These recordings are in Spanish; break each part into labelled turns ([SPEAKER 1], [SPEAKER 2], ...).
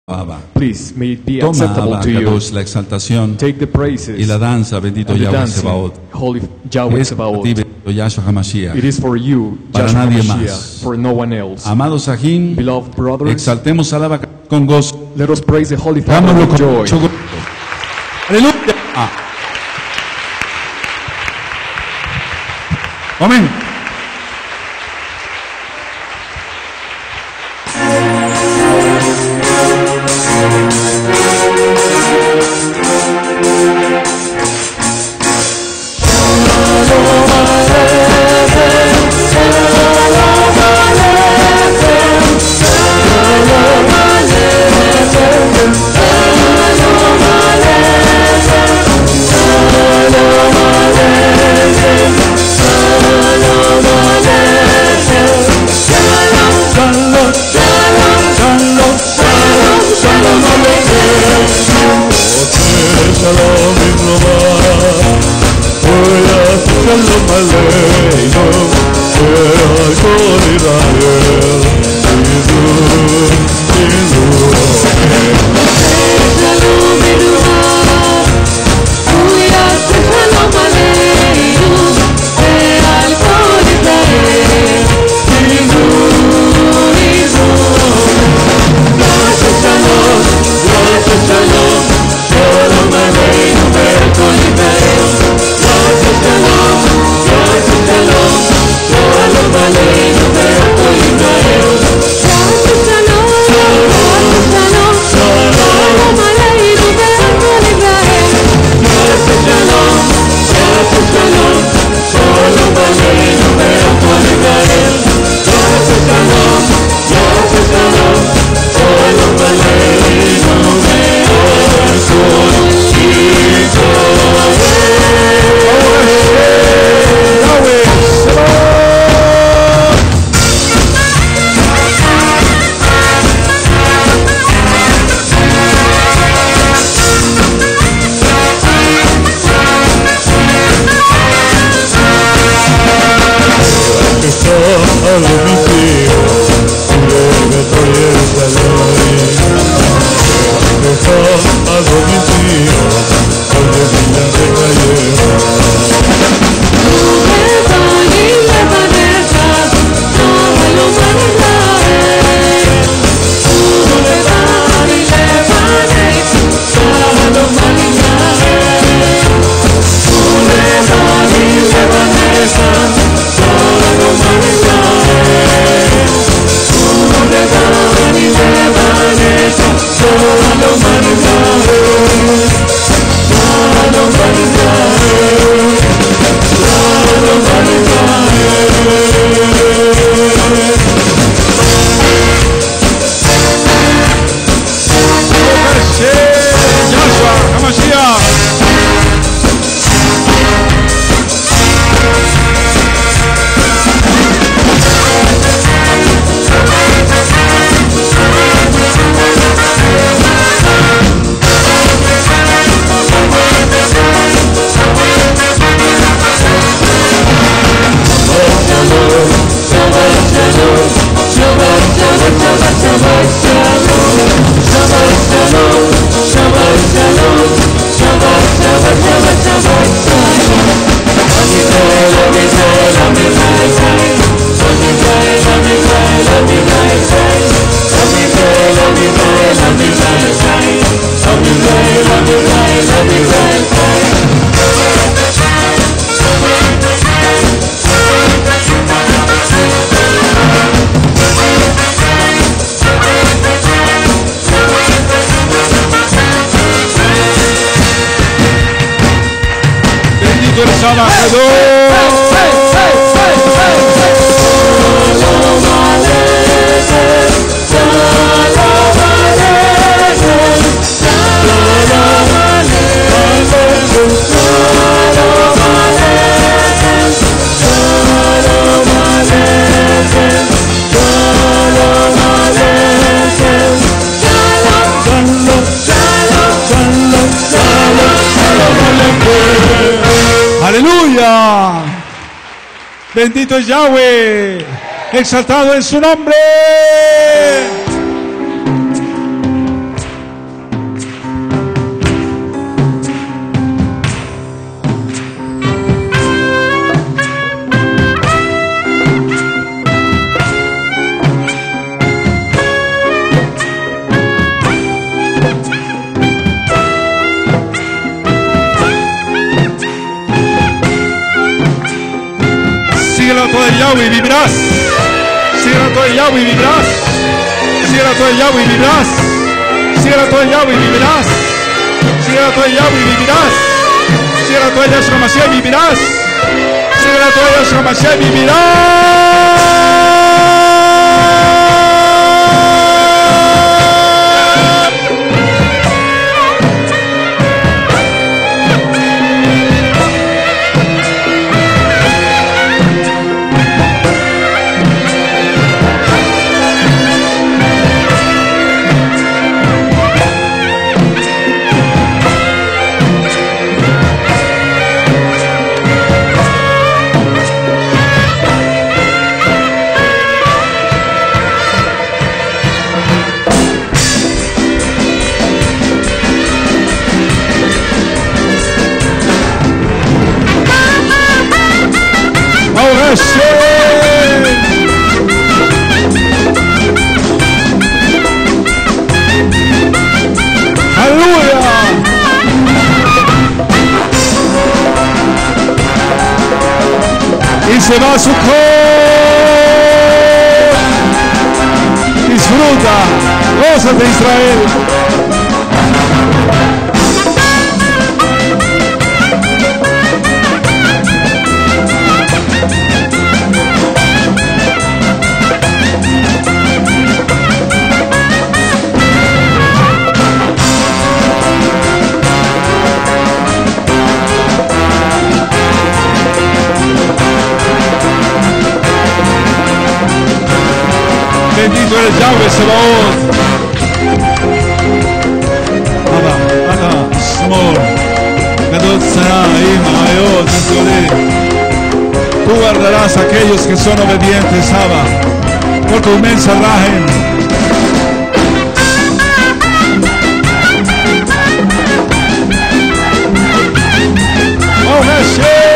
[SPEAKER 1] Abba.
[SPEAKER 2] Please, may it be
[SPEAKER 1] Toma,
[SPEAKER 2] acceptable
[SPEAKER 1] Abba,
[SPEAKER 2] to you.
[SPEAKER 1] Kadosh, la exaltación
[SPEAKER 2] Take the praises
[SPEAKER 1] y la danza, bendito
[SPEAKER 2] and the
[SPEAKER 1] Yahweh
[SPEAKER 2] dancing,
[SPEAKER 1] Sebaot.
[SPEAKER 2] Holy Yahweh
[SPEAKER 1] Es para
[SPEAKER 2] Sebaot.
[SPEAKER 1] ti, bendito Yahshua HaMashiach.
[SPEAKER 2] It is for you,
[SPEAKER 1] Para
[SPEAKER 2] Yahshua
[SPEAKER 1] nadie
[SPEAKER 2] HaMashiach,
[SPEAKER 1] más.
[SPEAKER 2] for no one else.
[SPEAKER 1] Amados Sajín,
[SPEAKER 2] Beloved brothers,
[SPEAKER 1] exaltemos al Abba con gozo.
[SPEAKER 2] let us praise the Holy Father
[SPEAKER 1] Hagámoslo
[SPEAKER 2] with
[SPEAKER 1] con
[SPEAKER 2] joy.
[SPEAKER 1] mucho gozo. ¡Aleluya! Amén.
[SPEAKER 3] Bendito es Yahweh, exaltado es su nombre.
[SPEAKER 1] todo el Yahweh y vivirás. Síguela todo el Yahweh y vivirás. Síguela todo el Yahweh y vivirás. Síguela todo el Yahweh y vivirás. Síguela todo el Yahweh y vivirás. Síguela todo el Yahshua Mashiach y vivirás. Síguela todo el Yahshua Mashiach y vivirás. Y se va a su cor. Disfruta, gózate Israel. Bendito eres Yahweh Sebaot. Abba, Shmor, Gadol Tzanaim, Ayot, Esdolé. Tú guardarás a aquellos que son obedientes, Abba, por tu inmensa rajen. Oh Hashem.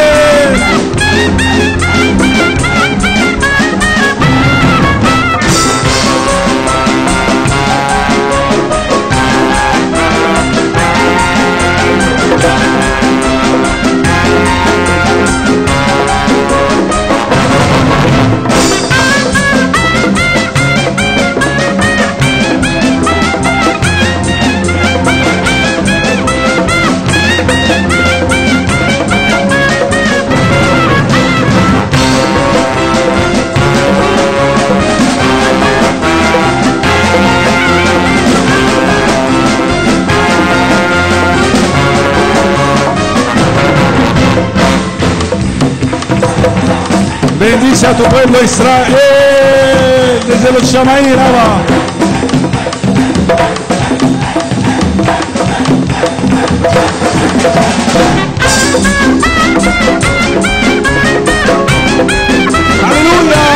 [SPEAKER 1] Bendice a tu pueblo Israel desde los Shamaim, Abba. ¡Aleluya!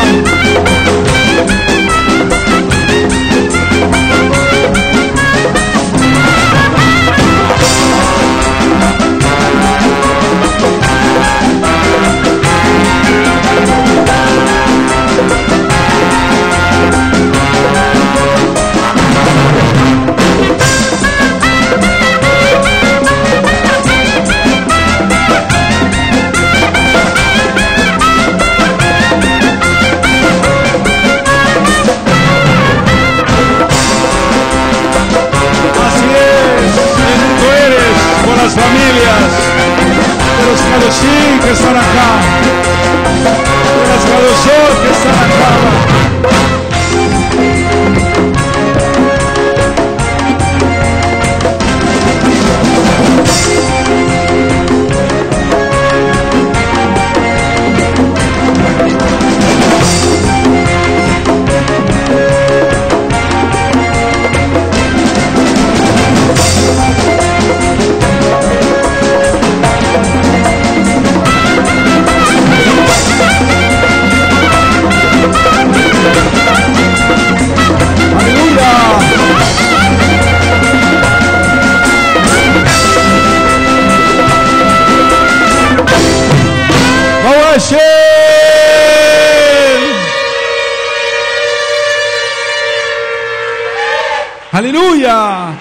[SPEAKER 1] Las familias de los Kadoshim que están acá, de las Kadoshot que están acá. Aleluya.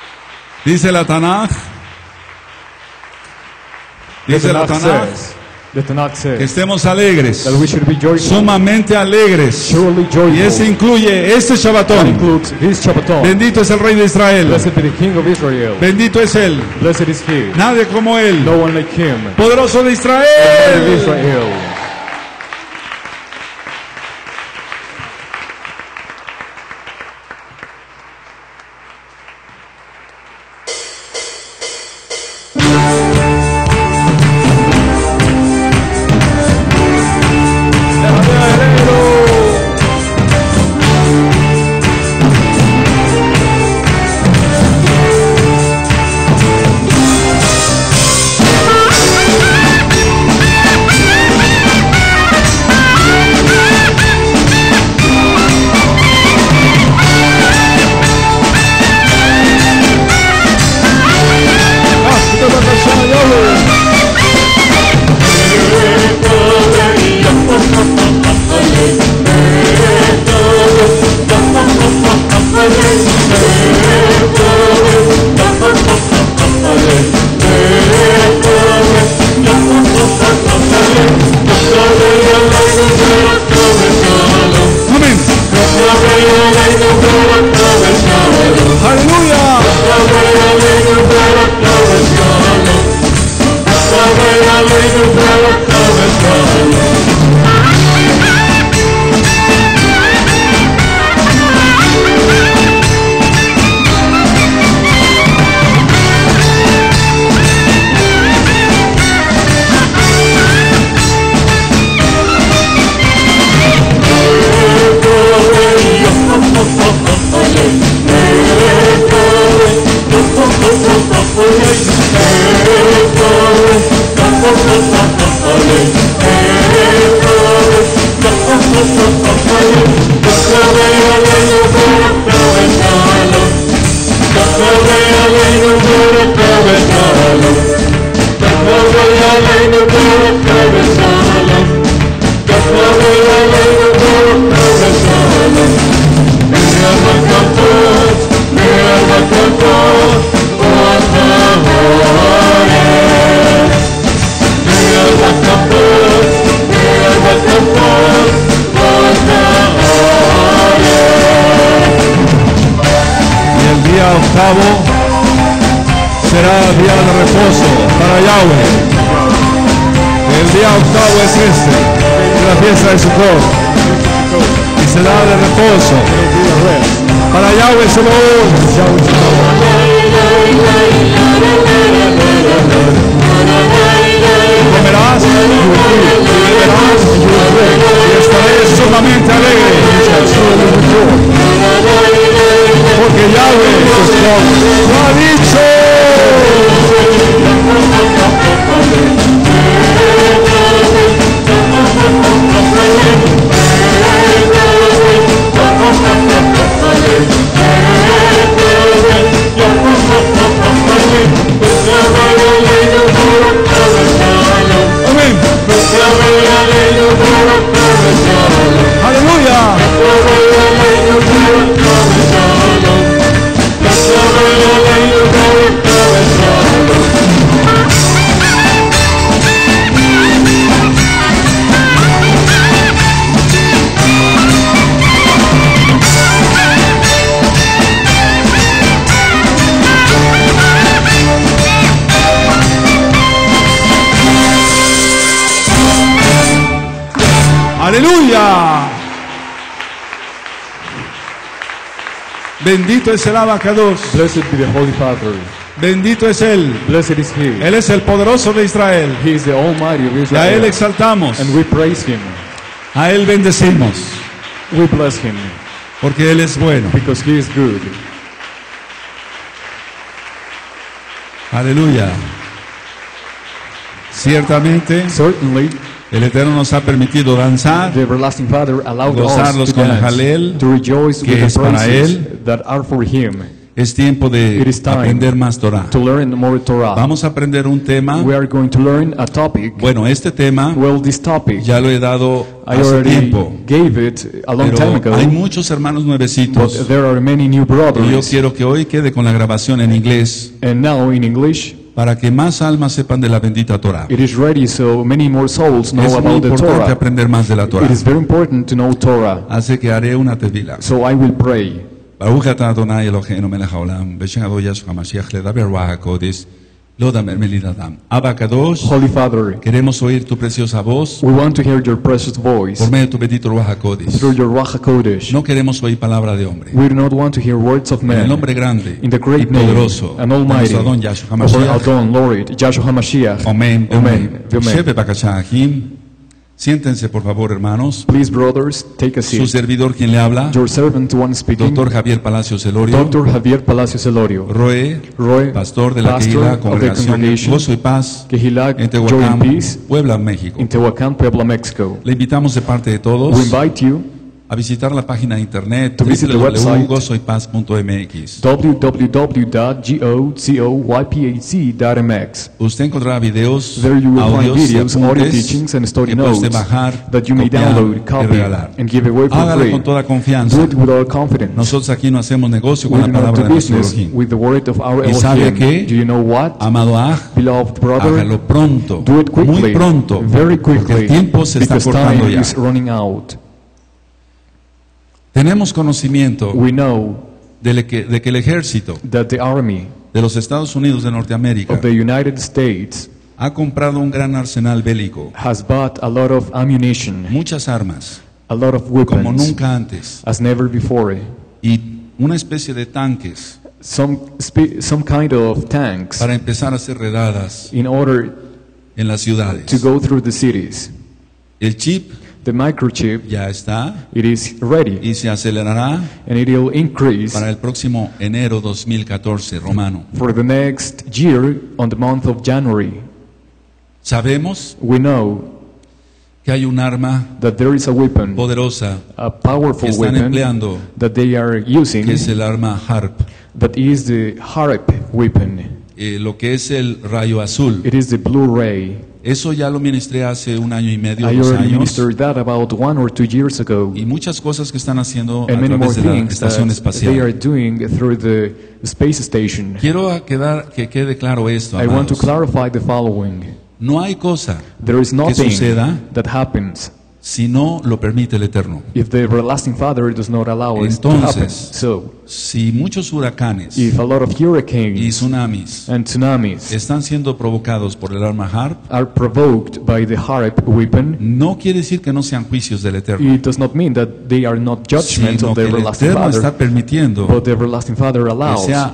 [SPEAKER 1] Dice la Tanaj. Dice la Tanaj.
[SPEAKER 2] Let not
[SPEAKER 1] que
[SPEAKER 2] say
[SPEAKER 1] estemos alegres,
[SPEAKER 2] that we should be joyful.
[SPEAKER 1] sumamente alegres.
[SPEAKER 2] Surely
[SPEAKER 1] Y ese
[SPEAKER 2] joyful.
[SPEAKER 1] incluye este
[SPEAKER 2] That
[SPEAKER 1] Shabbatón.
[SPEAKER 2] includes his Shabbaton.
[SPEAKER 1] Bendito es el Rey de Israel.
[SPEAKER 2] Blessed be the King of Israel.
[SPEAKER 1] Bendito es Él.
[SPEAKER 2] Blessed is he.
[SPEAKER 1] Nadie como Él.
[SPEAKER 2] No one like him.
[SPEAKER 1] Poderoso de
[SPEAKER 2] Of
[SPEAKER 1] Israel.
[SPEAKER 2] Israel.
[SPEAKER 1] Amén. Aleluya. Octavo será día de reposo para Yahweh. El día octavo es este, la fiesta de Sukkot, y será de reposo para Yahweh Sabaoth. Comerás y beberás y estaré sumamente alegre, porque Yahweh lo ha dicho. Amén. Aleluya. Aleluya. Bendito es el Abacados.
[SPEAKER 2] Blessed be the Holy Father.
[SPEAKER 1] Bendito es Él.
[SPEAKER 2] Blessed is he.
[SPEAKER 1] Él es el poderoso de Israel.
[SPEAKER 2] He is the Almighty of
[SPEAKER 1] Y a Él
[SPEAKER 2] Israel.
[SPEAKER 1] exaltamos.
[SPEAKER 2] And we praise him.
[SPEAKER 1] A Él bendecimos.
[SPEAKER 2] We bless him
[SPEAKER 1] Porque Él es bueno.
[SPEAKER 2] because he is good.
[SPEAKER 1] Aleluya. Ciertamente,
[SPEAKER 2] Certainly,
[SPEAKER 1] el Eterno nos ha permitido danzar,
[SPEAKER 2] the everlasting Father allowed
[SPEAKER 1] gozarlos
[SPEAKER 2] us to
[SPEAKER 1] con el
[SPEAKER 2] dance,
[SPEAKER 1] Halel,
[SPEAKER 2] to rejoice
[SPEAKER 1] que
[SPEAKER 2] with
[SPEAKER 1] es
[SPEAKER 2] the
[SPEAKER 1] para
[SPEAKER 2] praises
[SPEAKER 1] Él.
[SPEAKER 2] that are for him,
[SPEAKER 1] es tiempo de
[SPEAKER 2] It is time
[SPEAKER 1] aprender más Torah.
[SPEAKER 2] to learn more Torah.
[SPEAKER 1] Vamos a aprender un tema.
[SPEAKER 2] We are going to learn a topic.
[SPEAKER 1] Bueno, este tema
[SPEAKER 2] Well, this topic,
[SPEAKER 1] ya lo he dado
[SPEAKER 2] I
[SPEAKER 1] hace
[SPEAKER 2] already
[SPEAKER 1] tiempo,
[SPEAKER 2] gave it a long time
[SPEAKER 1] pero
[SPEAKER 2] ago,
[SPEAKER 1] hay muchos hermanos nuevecitos.
[SPEAKER 2] but there are many new
[SPEAKER 1] Y yo
[SPEAKER 2] brothers.
[SPEAKER 1] quiero que hoy quede con la grabación en inglés
[SPEAKER 2] And now in English,
[SPEAKER 3] para que más almas sepan de la bendita Torah.
[SPEAKER 2] It is ready so many more souls know
[SPEAKER 3] Es muy
[SPEAKER 2] about the
[SPEAKER 3] importante
[SPEAKER 2] Torah.
[SPEAKER 3] aprender más de la Torah.
[SPEAKER 2] It is very important to know Torah.
[SPEAKER 3] Así que haré una tefila.
[SPEAKER 2] So I will pray.
[SPEAKER 3] ברוך אתה אדוני אלוהינו מלך העולם, בשם אדוני ישוע המשיח לדבר רוח הקודש, לא דמר מליד אדם. אבא הקדוש,
[SPEAKER 2] Holy Father,
[SPEAKER 3] queremos oír tu preciosa voz
[SPEAKER 2] we want to hear your precious voice
[SPEAKER 3] por medio de tu bendito Ruach HaKodesh.
[SPEAKER 2] through your Ruach HaKodesh.
[SPEAKER 3] No queremos oír palabra de hombre.
[SPEAKER 2] We do not want to hear words of
[SPEAKER 3] En el
[SPEAKER 2] men.
[SPEAKER 3] nombre grande
[SPEAKER 2] In the great
[SPEAKER 3] y
[SPEAKER 2] name
[SPEAKER 3] poderoso
[SPEAKER 2] and
[SPEAKER 3] de
[SPEAKER 2] almighty
[SPEAKER 3] nuestro Adón Yahshua
[SPEAKER 2] of our
[SPEAKER 3] HaMashiach.
[SPEAKER 2] Adon, Lord, Yahshua HaMashiach.
[SPEAKER 3] Amén.
[SPEAKER 2] Amen. Amen.
[SPEAKER 3] Shebe Bakasha Ahim. Siéntense por favor, hermanos.
[SPEAKER 2] Please, brothers, take a
[SPEAKER 3] Su
[SPEAKER 2] seat.
[SPEAKER 3] servidor quien le habla,
[SPEAKER 2] Your servant, one speaking,
[SPEAKER 3] Dr. Javier Palacios Elorio,
[SPEAKER 2] Dr. Javier Palacios Elorio,
[SPEAKER 3] Roe, pastor de la
[SPEAKER 2] pastor
[SPEAKER 3] Kehila,
[SPEAKER 2] of the
[SPEAKER 3] Congregación
[SPEAKER 2] congregation,
[SPEAKER 3] Gozo y Paz,
[SPEAKER 2] Kehila,
[SPEAKER 3] en
[SPEAKER 2] Joy and
[SPEAKER 3] Tehuacán,
[SPEAKER 2] Peace,
[SPEAKER 3] Puebla, México.
[SPEAKER 2] in Tehuacán, Puebla, Mexico.
[SPEAKER 3] Le invitamos de parte de
[SPEAKER 2] We
[SPEAKER 3] todos
[SPEAKER 2] invite you
[SPEAKER 3] a visitar la página de internet
[SPEAKER 2] To visit the website
[SPEAKER 3] www.gozoypaz.mx.
[SPEAKER 2] www.gocoypaz.mx.
[SPEAKER 3] Usted encontrará videos,
[SPEAKER 2] There you will find
[SPEAKER 3] audios y
[SPEAKER 2] videos, audio
[SPEAKER 3] apuntes
[SPEAKER 2] teachings, and study
[SPEAKER 3] que puede usted
[SPEAKER 2] notes
[SPEAKER 3] bajar,
[SPEAKER 2] that you may
[SPEAKER 3] copiar
[SPEAKER 2] download,
[SPEAKER 3] y
[SPEAKER 2] copy,
[SPEAKER 3] regalar.
[SPEAKER 2] and give away for
[SPEAKER 3] Hágalo
[SPEAKER 2] free.
[SPEAKER 3] con toda
[SPEAKER 2] Do
[SPEAKER 3] confianza.
[SPEAKER 2] it with all confidence.
[SPEAKER 3] Nosotros aquí no hacemos negocio
[SPEAKER 2] We
[SPEAKER 3] con
[SPEAKER 2] do
[SPEAKER 3] la
[SPEAKER 2] not
[SPEAKER 3] palabra
[SPEAKER 2] do
[SPEAKER 3] de nuestro
[SPEAKER 2] business
[SPEAKER 3] Elohim.
[SPEAKER 2] with the word of our
[SPEAKER 3] ¿Y sabe
[SPEAKER 2] Elohim.
[SPEAKER 3] qué?
[SPEAKER 2] Do you know what?
[SPEAKER 3] Amado Aj,
[SPEAKER 2] Beloved brother,
[SPEAKER 3] hágalo pronto,
[SPEAKER 2] do it quickly,
[SPEAKER 3] muy pronto,
[SPEAKER 2] very
[SPEAKER 3] porque
[SPEAKER 2] quickly,
[SPEAKER 3] el tiempo se está
[SPEAKER 2] because
[SPEAKER 3] cortando
[SPEAKER 2] time
[SPEAKER 3] ya.
[SPEAKER 2] is running out.
[SPEAKER 3] Tenemos conocimiento
[SPEAKER 2] We know
[SPEAKER 3] de que el ejército
[SPEAKER 2] that the army
[SPEAKER 3] de los Estados Unidos de Norteamérica
[SPEAKER 2] of the United States
[SPEAKER 3] ha comprado un gran arsenal bélico,
[SPEAKER 2] has bought a lot of ammunition,
[SPEAKER 3] muchas armas,
[SPEAKER 2] a lot of
[SPEAKER 3] como
[SPEAKER 2] weapons,
[SPEAKER 3] nunca antes,
[SPEAKER 2] as never before.
[SPEAKER 3] y una especie de tanques
[SPEAKER 2] Some kind of tanks
[SPEAKER 3] para empezar a hacer redadas
[SPEAKER 2] in order
[SPEAKER 3] en las
[SPEAKER 2] to
[SPEAKER 3] ciudades.
[SPEAKER 2] go through the cities.
[SPEAKER 3] El chip
[SPEAKER 2] The microchip,
[SPEAKER 3] ya está
[SPEAKER 2] it is ready,
[SPEAKER 3] y se acelerará
[SPEAKER 2] and it will increase
[SPEAKER 3] para el próximo enero 2014 romano.
[SPEAKER 2] for the next year on the month of January.
[SPEAKER 3] Sabemos
[SPEAKER 2] We know
[SPEAKER 3] que hay un arma
[SPEAKER 2] that there is a weapon,
[SPEAKER 3] poderosa
[SPEAKER 2] a
[SPEAKER 3] que
[SPEAKER 2] powerful
[SPEAKER 3] están
[SPEAKER 2] weapon
[SPEAKER 3] empleando,
[SPEAKER 2] that they are using,
[SPEAKER 3] que es el arma HARP,
[SPEAKER 2] that is the HARP weapon.
[SPEAKER 3] lo que es el rayo azul.
[SPEAKER 2] It is the blue ray.
[SPEAKER 3] Eso ya lo ministré hace 1 año y medio,
[SPEAKER 2] I
[SPEAKER 3] 2
[SPEAKER 2] already
[SPEAKER 3] años,
[SPEAKER 2] ministered that about 1 or 2 years ago.
[SPEAKER 3] y muchas cosas que están haciendo a
[SPEAKER 2] And many more
[SPEAKER 3] través de la
[SPEAKER 2] things that
[SPEAKER 3] estación
[SPEAKER 2] they are
[SPEAKER 3] espacial.
[SPEAKER 2] doing through the space station.
[SPEAKER 3] Quiero que quede claro esto,
[SPEAKER 2] I want to
[SPEAKER 3] amados.
[SPEAKER 2] clarify the following.
[SPEAKER 3] No hay cosa
[SPEAKER 2] There is nothing
[SPEAKER 3] suceda
[SPEAKER 2] that happens
[SPEAKER 3] si no lo permite el Eterno.
[SPEAKER 2] if the everlasting Father does not allow it to happen.
[SPEAKER 3] Entonces,
[SPEAKER 2] So,
[SPEAKER 3] si muchos huracanes
[SPEAKER 2] if a lot of
[SPEAKER 3] y
[SPEAKER 2] hurricanes
[SPEAKER 3] tsunamis
[SPEAKER 2] and tsunamis
[SPEAKER 3] están siendo provocados por el arma HARP,
[SPEAKER 2] are provoked by the HARP weapon,
[SPEAKER 3] no quiere decir que no sean juicios del Eterno,
[SPEAKER 2] it does not mean that they are not judgments
[SPEAKER 3] sino
[SPEAKER 2] of the
[SPEAKER 3] que el
[SPEAKER 2] everlasting
[SPEAKER 3] Eterno está
[SPEAKER 2] Father,
[SPEAKER 3] permitiendo
[SPEAKER 2] but the everlasting Father
[SPEAKER 3] que
[SPEAKER 2] allows
[SPEAKER 3] sea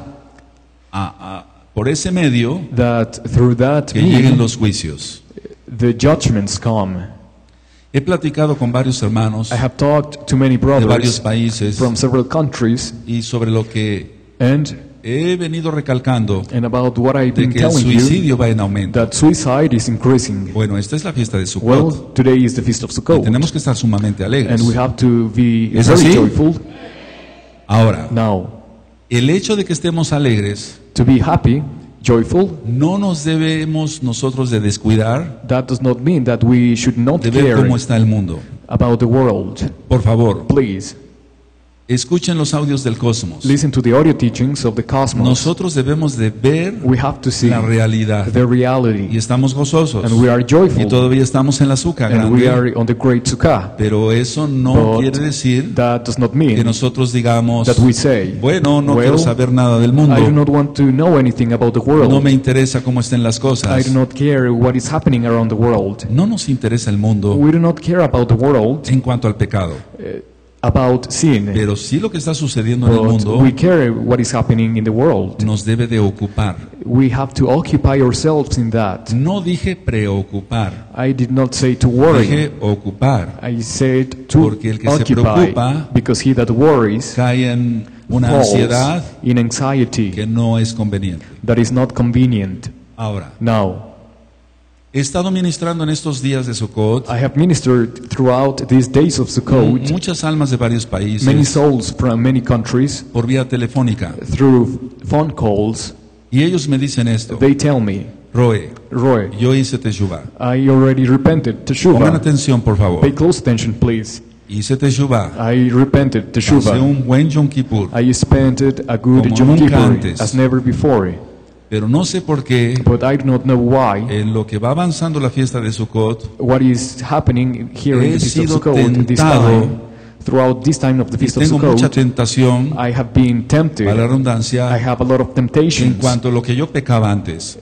[SPEAKER 3] por ese medio
[SPEAKER 2] that through that
[SPEAKER 3] que lleguen
[SPEAKER 2] means
[SPEAKER 3] los juicios.
[SPEAKER 2] the judgments come.
[SPEAKER 3] He platicado con varios hermanos
[SPEAKER 2] I have talked to many
[SPEAKER 3] de varios
[SPEAKER 2] brothers
[SPEAKER 3] países
[SPEAKER 2] from several countries
[SPEAKER 3] y sobre lo que
[SPEAKER 2] and
[SPEAKER 3] he venido recalcando
[SPEAKER 2] about what I've
[SPEAKER 3] de
[SPEAKER 2] been
[SPEAKER 3] que el
[SPEAKER 2] telling you,
[SPEAKER 3] suicidio va en aumento.
[SPEAKER 2] that suicide is increasing.
[SPEAKER 3] Bueno, esta es la fiesta de Sukkot.
[SPEAKER 2] Well, today is the Feast of
[SPEAKER 3] y
[SPEAKER 2] Sukkot,
[SPEAKER 3] tenemos que estar sumamente alegres.
[SPEAKER 2] and we have to be
[SPEAKER 3] ¿Es
[SPEAKER 2] very
[SPEAKER 3] así?
[SPEAKER 2] joyful.
[SPEAKER 3] Ahora,
[SPEAKER 2] Now,
[SPEAKER 3] el hecho de que estemos alegres
[SPEAKER 2] to be happy, joyful,
[SPEAKER 3] no nos debemos nosotros de descuidar
[SPEAKER 2] that does not mean that we should not
[SPEAKER 3] de ver
[SPEAKER 2] care
[SPEAKER 3] cómo está el mundo.
[SPEAKER 2] about the world.
[SPEAKER 3] Por favor,
[SPEAKER 2] Please,
[SPEAKER 3] escuchen los audios del cosmos.
[SPEAKER 2] listen to the audio teachings of the cosmos.
[SPEAKER 3] Nosotros debemos de ver
[SPEAKER 2] We have to see
[SPEAKER 3] la realidad
[SPEAKER 2] the
[SPEAKER 3] y
[SPEAKER 2] reality,
[SPEAKER 3] estamos gozosos
[SPEAKER 2] and we are
[SPEAKER 3] y
[SPEAKER 2] joyful,
[SPEAKER 3] todavía estamos en la azúcar
[SPEAKER 2] and we
[SPEAKER 3] grande,
[SPEAKER 2] are on the great Sukkah.
[SPEAKER 3] pero eso no
[SPEAKER 2] But
[SPEAKER 3] quiere decir
[SPEAKER 2] that does not
[SPEAKER 3] que
[SPEAKER 2] mean
[SPEAKER 3] nosotros digamos,
[SPEAKER 2] that we say,
[SPEAKER 3] bueno, no
[SPEAKER 2] well,
[SPEAKER 3] quiero saber nada del
[SPEAKER 2] I do
[SPEAKER 3] mundo,
[SPEAKER 2] not want to know anything about the
[SPEAKER 3] no
[SPEAKER 2] world.
[SPEAKER 3] me interesa cómo estén las
[SPEAKER 2] I
[SPEAKER 3] cosas.
[SPEAKER 2] do not care what is happening around the world.
[SPEAKER 3] No nos interesa el mundo
[SPEAKER 2] We do not care about the world,
[SPEAKER 3] en cuanto al pecado,
[SPEAKER 2] about sin,
[SPEAKER 3] pero sí lo que está sucediendo en el
[SPEAKER 2] but
[SPEAKER 3] mundo
[SPEAKER 2] we care what is happening in the world.
[SPEAKER 3] nos debe de ocupar.
[SPEAKER 2] We have to occupy ourselves in that.
[SPEAKER 3] No dije preocupar,
[SPEAKER 2] I did not say to worry.
[SPEAKER 3] dije ocupar.
[SPEAKER 2] I said to
[SPEAKER 3] Porque el que se
[SPEAKER 2] occupy,
[SPEAKER 3] preocupa
[SPEAKER 2] because he that worries
[SPEAKER 3] Cae en una
[SPEAKER 2] falls
[SPEAKER 3] ansiedad
[SPEAKER 2] in anxiety
[SPEAKER 3] que no es conveniente.
[SPEAKER 2] that is not convenient.
[SPEAKER 3] Ahora,
[SPEAKER 2] Now,
[SPEAKER 3] he estado ministrando en estos días de Sukkot
[SPEAKER 2] I have ministered throughout these days of Sukkot
[SPEAKER 3] muchas almas de varios
[SPEAKER 2] many
[SPEAKER 3] países
[SPEAKER 2] souls from many countries
[SPEAKER 3] por vía telefónica.
[SPEAKER 2] through phone calls.
[SPEAKER 3] Y ellos me dicen esto,
[SPEAKER 2] They tell me,
[SPEAKER 3] Roe,
[SPEAKER 2] Roy,
[SPEAKER 3] yo hice Teshuvah.
[SPEAKER 2] I already repented,
[SPEAKER 3] Pongan
[SPEAKER 2] Teshuvah.
[SPEAKER 3] atención, por favor.
[SPEAKER 2] Pay close attention, please.
[SPEAKER 3] Hice Teshuvah.
[SPEAKER 2] I repented,
[SPEAKER 3] Hice
[SPEAKER 2] Teshuvah.
[SPEAKER 3] un buen Yom Kippur.
[SPEAKER 2] I spent a good
[SPEAKER 3] Como
[SPEAKER 2] Yom
[SPEAKER 3] nunca
[SPEAKER 2] Kippur
[SPEAKER 3] antes.
[SPEAKER 2] as never before.
[SPEAKER 3] Pero no sé por qué,
[SPEAKER 2] but I do not know why.
[SPEAKER 3] en lo que va avanzando la fiesta de Sukkot,
[SPEAKER 2] What is happening here in
[SPEAKER 3] he
[SPEAKER 2] the Feast of
[SPEAKER 3] sido
[SPEAKER 2] Sukkot, this
[SPEAKER 3] tentado,
[SPEAKER 2] time, throughout this time of the
[SPEAKER 3] y
[SPEAKER 2] Feast of
[SPEAKER 3] tengo mucha
[SPEAKER 2] Sukkot,
[SPEAKER 3] tentación,
[SPEAKER 2] I have been tempted.
[SPEAKER 3] para la
[SPEAKER 2] I
[SPEAKER 3] redundancia,
[SPEAKER 2] have a lot of
[SPEAKER 3] en
[SPEAKER 2] temptations
[SPEAKER 3] cuanto a lo que yo pecaba antes.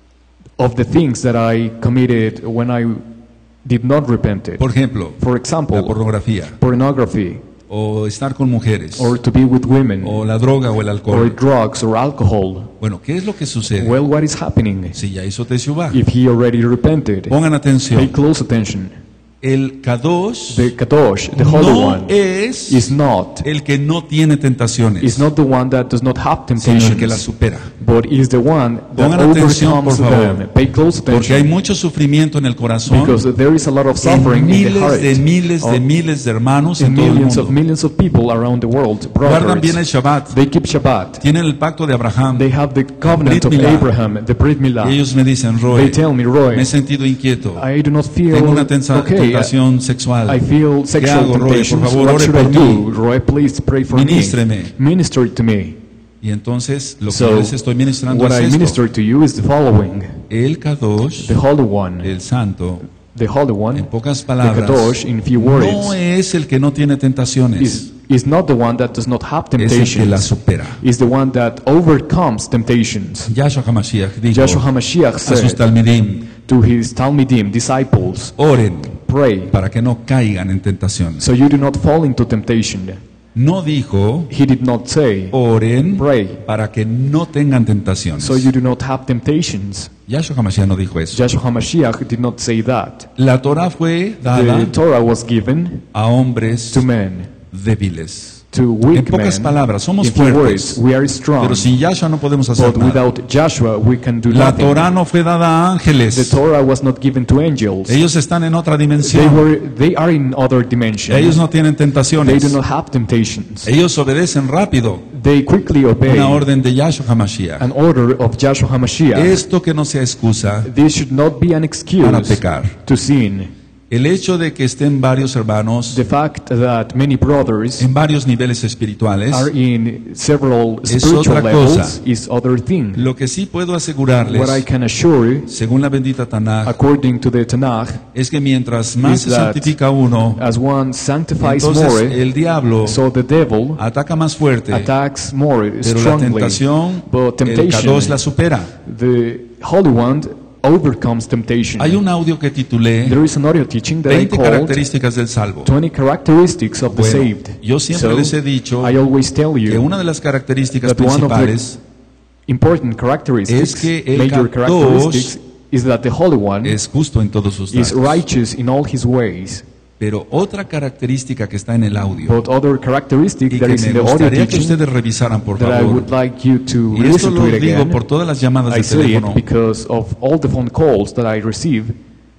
[SPEAKER 2] of the things that I committed when I did not repent it.
[SPEAKER 3] Por ejemplo,
[SPEAKER 2] For
[SPEAKER 3] la
[SPEAKER 2] example,
[SPEAKER 3] pornografía,
[SPEAKER 2] pornography,
[SPEAKER 3] o estar con mujeres,
[SPEAKER 2] or to be with women,
[SPEAKER 3] o la droga o el
[SPEAKER 2] or
[SPEAKER 3] alcohol.
[SPEAKER 2] drugs, or alcohol.
[SPEAKER 3] Bueno, ¿qué es lo que sucede?
[SPEAKER 2] Well, what is happening?
[SPEAKER 3] Si ya hizo Teshuvah.
[SPEAKER 2] If he already repented,
[SPEAKER 3] Pongan
[SPEAKER 2] pay
[SPEAKER 3] atención.
[SPEAKER 2] close attention.
[SPEAKER 3] El Kadosh
[SPEAKER 2] The Kadosh, the Holy
[SPEAKER 3] no
[SPEAKER 2] One,
[SPEAKER 3] es
[SPEAKER 2] is not
[SPEAKER 3] el que no tiene tentaciones,
[SPEAKER 2] the one that does not have
[SPEAKER 3] sino el que las
[SPEAKER 2] temptations,
[SPEAKER 3] supera.
[SPEAKER 2] but is the one that
[SPEAKER 3] Pongan atención,
[SPEAKER 2] overcomes
[SPEAKER 3] por favor,
[SPEAKER 2] them. Pay close
[SPEAKER 3] porque hay
[SPEAKER 2] attention,
[SPEAKER 3] mucho sufrimiento en el corazón,
[SPEAKER 2] because there is a lot of
[SPEAKER 3] en
[SPEAKER 2] suffering in the
[SPEAKER 3] miles
[SPEAKER 2] heart
[SPEAKER 3] de miles de
[SPEAKER 2] of
[SPEAKER 3] miles de hermanos en
[SPEAKER 2] in
[SPEAKER 3] todo el
[SPEAKER 2] millions
[SPEAKER 3] mundo.
[SPEAKER 2] of people around the world.
[SPEAKER 3] Guardan bien el
[SPEAKER 2] Brothers,
[SPEAKER 3] Shabbat,
[SPEAKER 2] they keep Shabbat.
[SPEAKER 3] tienen el pacto de Abraham,
[SPEAKER 2] They have the covenant of
[SPEAKER 3] Brit Milah.
[SPEAKER 2] Abraham, the Brit Milah.
[SPEAKER 3] y ellos me dicen,
[SPEAKER 2] They
[SPEAKER 3] Roy,
[SPEAKER 2] tell me,
[SPEAKER 3] me
[SPEAKER 2] Roy,
[SPEAKER 3] he sentido inquieto,
[SPEAKER 2] I do not feel
[SPEAKER 3] tengo una
[SPEAKER 2] okay.
[SPEAKER 3] tentación sexual.
[SPEAKER 2] I feel sexual
[SPEAKER 3] hago, Roy?
[SPEAKER 2] temptations.
[SPEAKER 3] Por favor,
[SPEAKER 2] What
[SPEAKER 3] ore
[SPEAKER 2] should I
[SPEAKER 3] por
[SPEAKER 2] do?
[SPEAKER 3] mí.
[SPEAKER 2] Roy, please pray for
[SPEAKER 3] Ministreme.
[SPEAKER 2] me. Minister to me.
[SPEAKER 3] Y entonces lo que
[SPEAKER 2] So,
[SPEAKER 3] yo les estoy ministrando
[SPEAKER 2] what
[SPEAKER 3] es
[SPEAKER 2] I
[SPEAKER 3] esto.
[SPEAKER 2] minister to you is the following.
[SPEAKER 3] El Kadosh,
[SPEAKER 2] The Holy One,
[SPEAKER 3] el Santo,
[SPEAKER 2] the Holy
[SPEAKER 3] en
[SPEAKER 2] One,
[SPEAKER 3] pocas
[SPEAKER 2] the
[SPEAKER 3] palabras,
[SPEAKER 2] Kadosh, in few
[SPEAKER 3] no
[SPEAKER 2] words,
[SPEAKER 3] es el que no tiene tentaciones,
[SPEAKER 2] is not the one that does not have
[SPEAKER 3] es el que las
[SPEAKER 2] temptations.
[SPEAKER 3] supera.
[SPEAKER 2] Is the one that overcomes temptations.
[SPEAKER 3] Yahshua HaMashiach dijo
[SPEAKER 2] Joshua HaMashiach
[SPEAKER 3] a sus
[SPEAKER 2] said
[SPEAKER 3] talmidim,
[SPEAKER 2] to his Talmidim, disciples,
[SPEAKER 3] oren
[SPEAKER 2] pray
[SPEAKER 3] para que no caigan en tentaciones.
[SPEAKER 2] so you do not fall into temptation.
[SPEAKER 3] No dijo,
[SPEAKER 2] He did not say,
[SPEAKER 3] oren
[SPEAKER 2] pray
[SPEAKER 3] para que no tengan tentaciones.
[SPEAKER 2] so you do not have temptations.
[SPEAKER 3] Yahshua HaMashiach no dijo eso.
[SPEAKER 2] Joshua HaMashiach did not say that.
[SPEAKER 3] La Torah fue
[SPEAKER 2] The
[SPEAKER 3] dada
[SPEAKER 2] Torah was given
[SPEAKER 3] a hombres
[SPEAKER 2] to men,
[SPEAKER 3] débiles.
[SPEAKER 2] to
[SPEAKER 3] En
[SPEAKER 2] weak
[SPEAKER 3] pocas
[SPEAKER 2] men.
[SPEAKER 3] palabras, somos
[SPEAKER 2] In few
[SPEAKER 3] fuertes,
[SPEAKER 2] words, we are strong,
[SPEAKER 3] pero sin Yahshua no podemos hacer
[SPEAKER 2] but
[SPEAKER 3] nada.
[SPEAKER 2] without Joshua we can do
[SPEAKER 3] La
[SPEAKER 2] nothing.
[SPEAKER 3] Torah no fue dada a
[SPEAKER 2] The
[SPEAKER 3] ángeles.
[SPEAKER 2] Torah was not given to angels.
[SPEAKER 3] Ellos están en otra dimensión.
[SPEAKER 2] They are in other dimensions.
[SPEAKER 3] Ellos no tienen
[SPEAKER 2] They do
[SPEAKER 3] tentaciones.
[SPEAKER 2] not have temptations.
[SPEAKER 3] Ellos obedecen rápido
[SPEAKER 2] They quickly obey
[SPEAKER 3] una orden de Yahshua HaMashiach.
[SPEAKER 2] an order of Joshua HaMashiach.
[SPEAKER 3] Esto que no sea excusa
[SPEAKER 2] This should not be an excuse
[SPEAKER 3] para pecar.
[SPEAKER 2] to sin.
[SPEAKER 3] El hecho de que estén varios hermanos
[SPEAKER 2] The fact that many brothers
[SPEAKER 3] en varios niveles espirituales,
[SPEAKER 2] are in several
[SPEAKER 3] Es
[SPEAKER 2] spiritual
[SPEAKER 3] otra
[SPEAKER 2] levels
[SPEAKER 3] cosa.
[SPEAKER 2] is other thing.
[SPEAKER 3] lo que sí puedo
[SPEAKER 2] What I
[SPEAKER 3] asegurarles,
[SPEAKER 2] can assure,
[SPEAKER 3] según la bendita Tanaj,
[SPEAKER 2] according to the Tanakh,
[SPEAKER 3] es que mientras más
[SPEAKER 2] is
[SPEAKER 3] se
[SPEAKER 2] that
[SPEAKER 3] santifica uno,
[SPEAKER 2] as one sanctifies
[SPEAKER 3] entonces
[SPEAKER 2] more,
[SPEAKER 3] el diablo
[SPEAKER 2] so the devil
[SPEAKER 3] ataca más fuerte,
[SPEAKER 2] attacks more
[SPEAKER 3] pero la
[SPEAKER 2] strongly.
[SPEAKER 3] tentación,
[SPEAKER 2] But
[SPEAKER 3] el
[SPEAKER 2] temptation,
[SPEAKER 3] Kadosh la supera.
[SPEAKER 2] the Holy One overcomes temptation.
[SPEAKER 3] Hay un audio que titulé
[SPEAKER 2] There is an audio teaching that I
[SPEAKER 3] 20
[SPEAKER 2] called
[SPEAKER 3] características del salvo.
[SPEAKER 2] 20 characteristics of the
[SPEAKER 3] Bueno,
[SPEAKER 2] saved.
[SPEAKER 3] yo siempre
[SPEAKER 2] So,
[SPEAKER 3] les he dicho
[SPEAKER 2] I always tell
[SPEAKER 3] que
[SPEAKER 2] you
[SPEAKER 3] una de las características
[SPEAKER 2] that one of the
[SPEAKER 3] principales
[SPEAKER 2] important characteristics,
[SPEAKER 3] es que el
[SPEAKER 2] major
[SPEAKER 3] Kadosh
[SPEAKER 2] characteristics, is that the Holy One
[SPEAKER 3] es justo en todos sus
[SPEAKER 2] is
[SPEAKER 3] tratos.
[SPEAKER 2] righteous in all his ways.
[SPEAKER 3] Pero otra característica que está en el audio
[SPEAKER 2] But other characteristic
[SPEAKER 3] y
[SPEAKER 2] that
[SPEAKER 3] que
[SPEAKER 2] is in
[SPEAKER 3] me
[SPEAKER 2] the audio
[SPEAKER 3] gustaría que
[SPEAKER 2] teaching
[SPEAKER 3] ustedes revisaran, por
[SPEAKER 2] that I
[SPEAKER 3] favor.
[SPEAKER 2] would like you to
[SPEAKER 3] Y esto
[SPEAKER 2] listen to
[SPEAKER 3] lo
[SPEAKER 2] it
[SPEAKER 3] digo
[SPEAKER 2] again.
[SPEAKER 3] por todas las llamadas
[SPEAKER 2] I
[SPEAKER 3] de
[SPEAKER 2] say it
[SPEAKER 3] teléfono.
[SPEAKER 2] because of all the phone calls that I receive.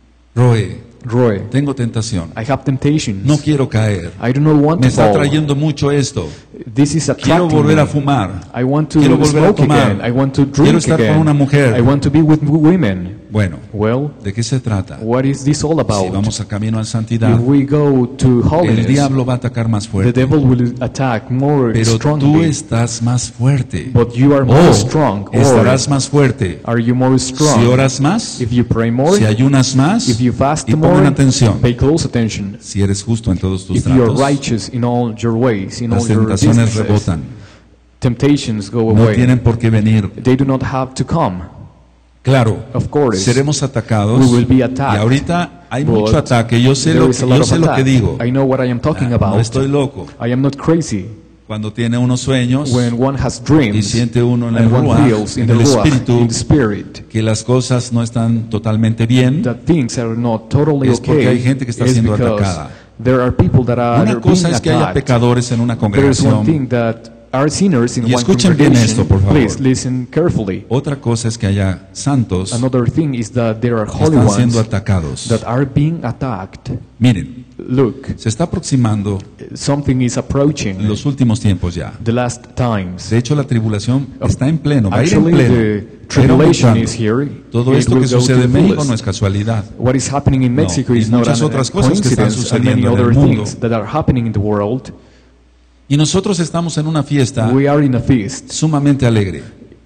[SPEAKER 3] Roe,
[SPEAKER 2] Roy,
[SPEAKER 3] tengo tentación.
[SPEAKER 2] I have temptations.
[SPEAKER 3] No quiero caer.
[SPEAKER 2] I do not want
[SPEAKER 3] Me
[SPEAKER 2] to
[SPEAKER 3] está
[SPEAKER 2] fall.
[SPEAKER 3] trayendo mucho esto.
[SPEAKER 2] This is
[SPEAKER 3] Quiero
[SPEAKER 2] attracting
[SPEAKER 3] volver
[SPEAKER 2] me.
[SPEAKER 3] a fumar.
[SPEAKER 2] I want to
[SPEAKER 3] Quiero volver a
[SPEAKER 2] smoke
[SPEAKER 3] tomar.
[SPEAKER 2] again. I want to
[SPEAKER 3] Quiero
[SPEAKER 2] drink
[SPEAKER 3] estar
[SPEAKER 2] again.
[SPEAKER 3] con una mujer.
[SPEAKER 2] I want to be with women.
[SPEAKER 3] Bueno,
[SPEAKER 2] Well,
[SPEAKER 3] ¿de qué se trata?
[SPEAKER 2] what is this all
[SPEAKER 3] Si
[SPEAKER 2] about?
[SPEAKER 3] vamos a camino a santidad,
[SPEAKER 2] If we go to
[SPEAKER 3] el
[SPEAKER 2] holiness,
[SPEAKER 3] diablo va a atacar más
[SPEAKER 2] the
[SPEAKER 3] fuerte.
[SPEAKER 2] devil will attack more
[SPEAKER 3] Pero tú
[SPEAKER 2] strongly.
[SPEAKER 3] estás más fuerte.
[SPEAKER 2] But you are more strong. Or
[SPEAKER 3] Estarás más fuerte.
[SPEAKER 2] are you more strong?
[SPEAKER 3] Si oras más,
[SPEAKER 2] If you pray more,
[SPEAKER 3] si ayunas más,
[SPEAKER 2] if you fast
[SPEAKER 3] y
[SPEAKER 2] more,
[SPEAKER 3] pongan atención,
[SPEAKER 2] pay close attention.
[SPEAKER 3] si eres justo en todos tus
[SPEAKER 2] If you are
[SPEAKER 3] tratos,
[SPEAKER 2] righteous in all your ways, in
[SPEAKER 3] las
[SPEAKER 2] all your
[SPEAKER 3] tentaciones
[SPEAKER 2] businesses,
[SPEAKER 3] rebotan.
[SPEAKER 2] temptations go
[SPEAKER 3] No
[SPEAKER 2] away.
[SPEAKER 3] tienen por qué venir.
[SPEAKER 2] They do not have to come.
[SPEAKER 3] Claro,
[SPEAKER 2] Of course,
[SPEAKER 3] seremos atacados.
[SPEAKER 2] we will be
[SPEAKER 3] Y
[SPEAKER 2] attacked.
[SPEAKER 3] ahorita hay
[SPEAKER 2] But
[SPEAKER 3] mucho ataque. Yo sé
[SPEAKER 2] there
[SPEAKER 3] lo
[SPEAKER 2] is a
[SPEAKER 3] que,
[SPEAKER 2] lot
[SPEAKER 3] yo
[SPEAKER 2] of
[SPEAKER 3] sé lo que
[SPEAKER 2] attack.
[SPEAKER 3] digo.
[SPEAKER 2] I know what I am talking
[SPEAKER 3] No
[SPEAKER 2] about.
[SPEAKER 3] estoy loco.
[SPEAKER 2] I am not crazy.
[SPEAKER 3] Cuando tiene unos sueños
[SPEAKER 2] When one has
[SPEAKER 3] y
[SPEAKER 2] dreams
[SPEAKER 3] siente uno en el
[SPEAKER 2] and one
[SPEAKER 3] ruach,
[SPEAKER 2] feels in
[SPEAKER 3] en
[SPEAKER 2] the
[SPEAKER 3] el
[SPEAKER 2] ruach,
[SPEAKER 3] espíritu,
[SPEAKER 2] in the spirit,
[SPEAKER 3] que las cosas no están totalmente bien,
[SPEAKER 2] that things are not totally
[SPEAKER 3] es porque
[SPEAKER 2] okay,
[SPEAKER 3] hay gente que está
[SPEAKER 2] is
[SPEAKER 3] siendo
[SPEAKER 2] because
[SPEAKER 3] atacada.
[SPEAKER 2] there are people that are
[SPEAKER 3] una cosa
[SPEAKER 2] being
[SPEAKER 3] es que haya
[SPEAKER 2] attacked.
[SPEAKER 3] pecadores en una
[SPEAKER 2] There is one
[SPEAKER 3] congregación.
[SPEAKER 2] thing that are sinners in
[SPEAKER 3] Y
[SPEAKER 2] one
[SPEAKER 3] escuchen bien
[SPEAKER 2] congregation.
[SPEAKER 3] esto, por favor.
[SPEAKER 2] Please listen carefully.
[SPEAKER 3] Otra cosa es que haya santos
[SPEAKER 2] Another thing is that there are
[SPEAKER 3] que
[SPEAKER 2] holy
[SPEAKER 3] están
[SPEAKER 2] ones
[SPEAKER 3] siendo atacados.
[SPEAKER 2] that are being attacked.
[SPEAKER 3] Miren,
[SPEAKER 2] Look,
[SPEAKER 3] se está aproximando
[SPEAKER 2] something is approaching
[SPEAKER 3] los últimos tiempos ya.
[SPEAKER 2] the last times.
[SPEAKER 3] De hecho, la tribulación está en pleno, va a ir en
[SPEAKER 2] Actually,
[SPEAKER 3] pleno.
[SPEAKER 2] the
[SPEAKER 3] Va a ir
[SPEAKER 2] tribulation
[SPEAKER 3] aumentando.
[SPEAKER 2] is here.
[SPEAKER 3] Todo
[SPEAKER 2] It
[SPEAKER 3] esto
[SPEAKER 2] will
[SPEAKER 3] que
[SPEAKER 2] go
[SPEAKER 3] sucede
[SPEAKER 2] to
[SPEAKER 3] en
[SPEAKER 2] the
[SPEAKER 3] México
[SPEAKER 2] fullest.
[SPEAKER 3] no es casualidad.
[SPEAKER 2] What is happening in Mexico
[SPEAKER 3] y
[SPEAKER 2] is not
[SPEAKER 3] muchas
[SPEAKER 2] a
[SPEAKER 3] otras cosas que están
[SPEAKER 2] coincidence, and many
[SPEAKER 3] sucediendo en el
[SPEAKER 2] other
[SPEAKER 3] mundo.
[SPEAKER 2] things that are happening in the world.
[SPEAKER 3] Y nosotros estamos en una fiesta
[SPEAKER 2] We are in a feast,
[SPEAKER 3] sumamente alegre.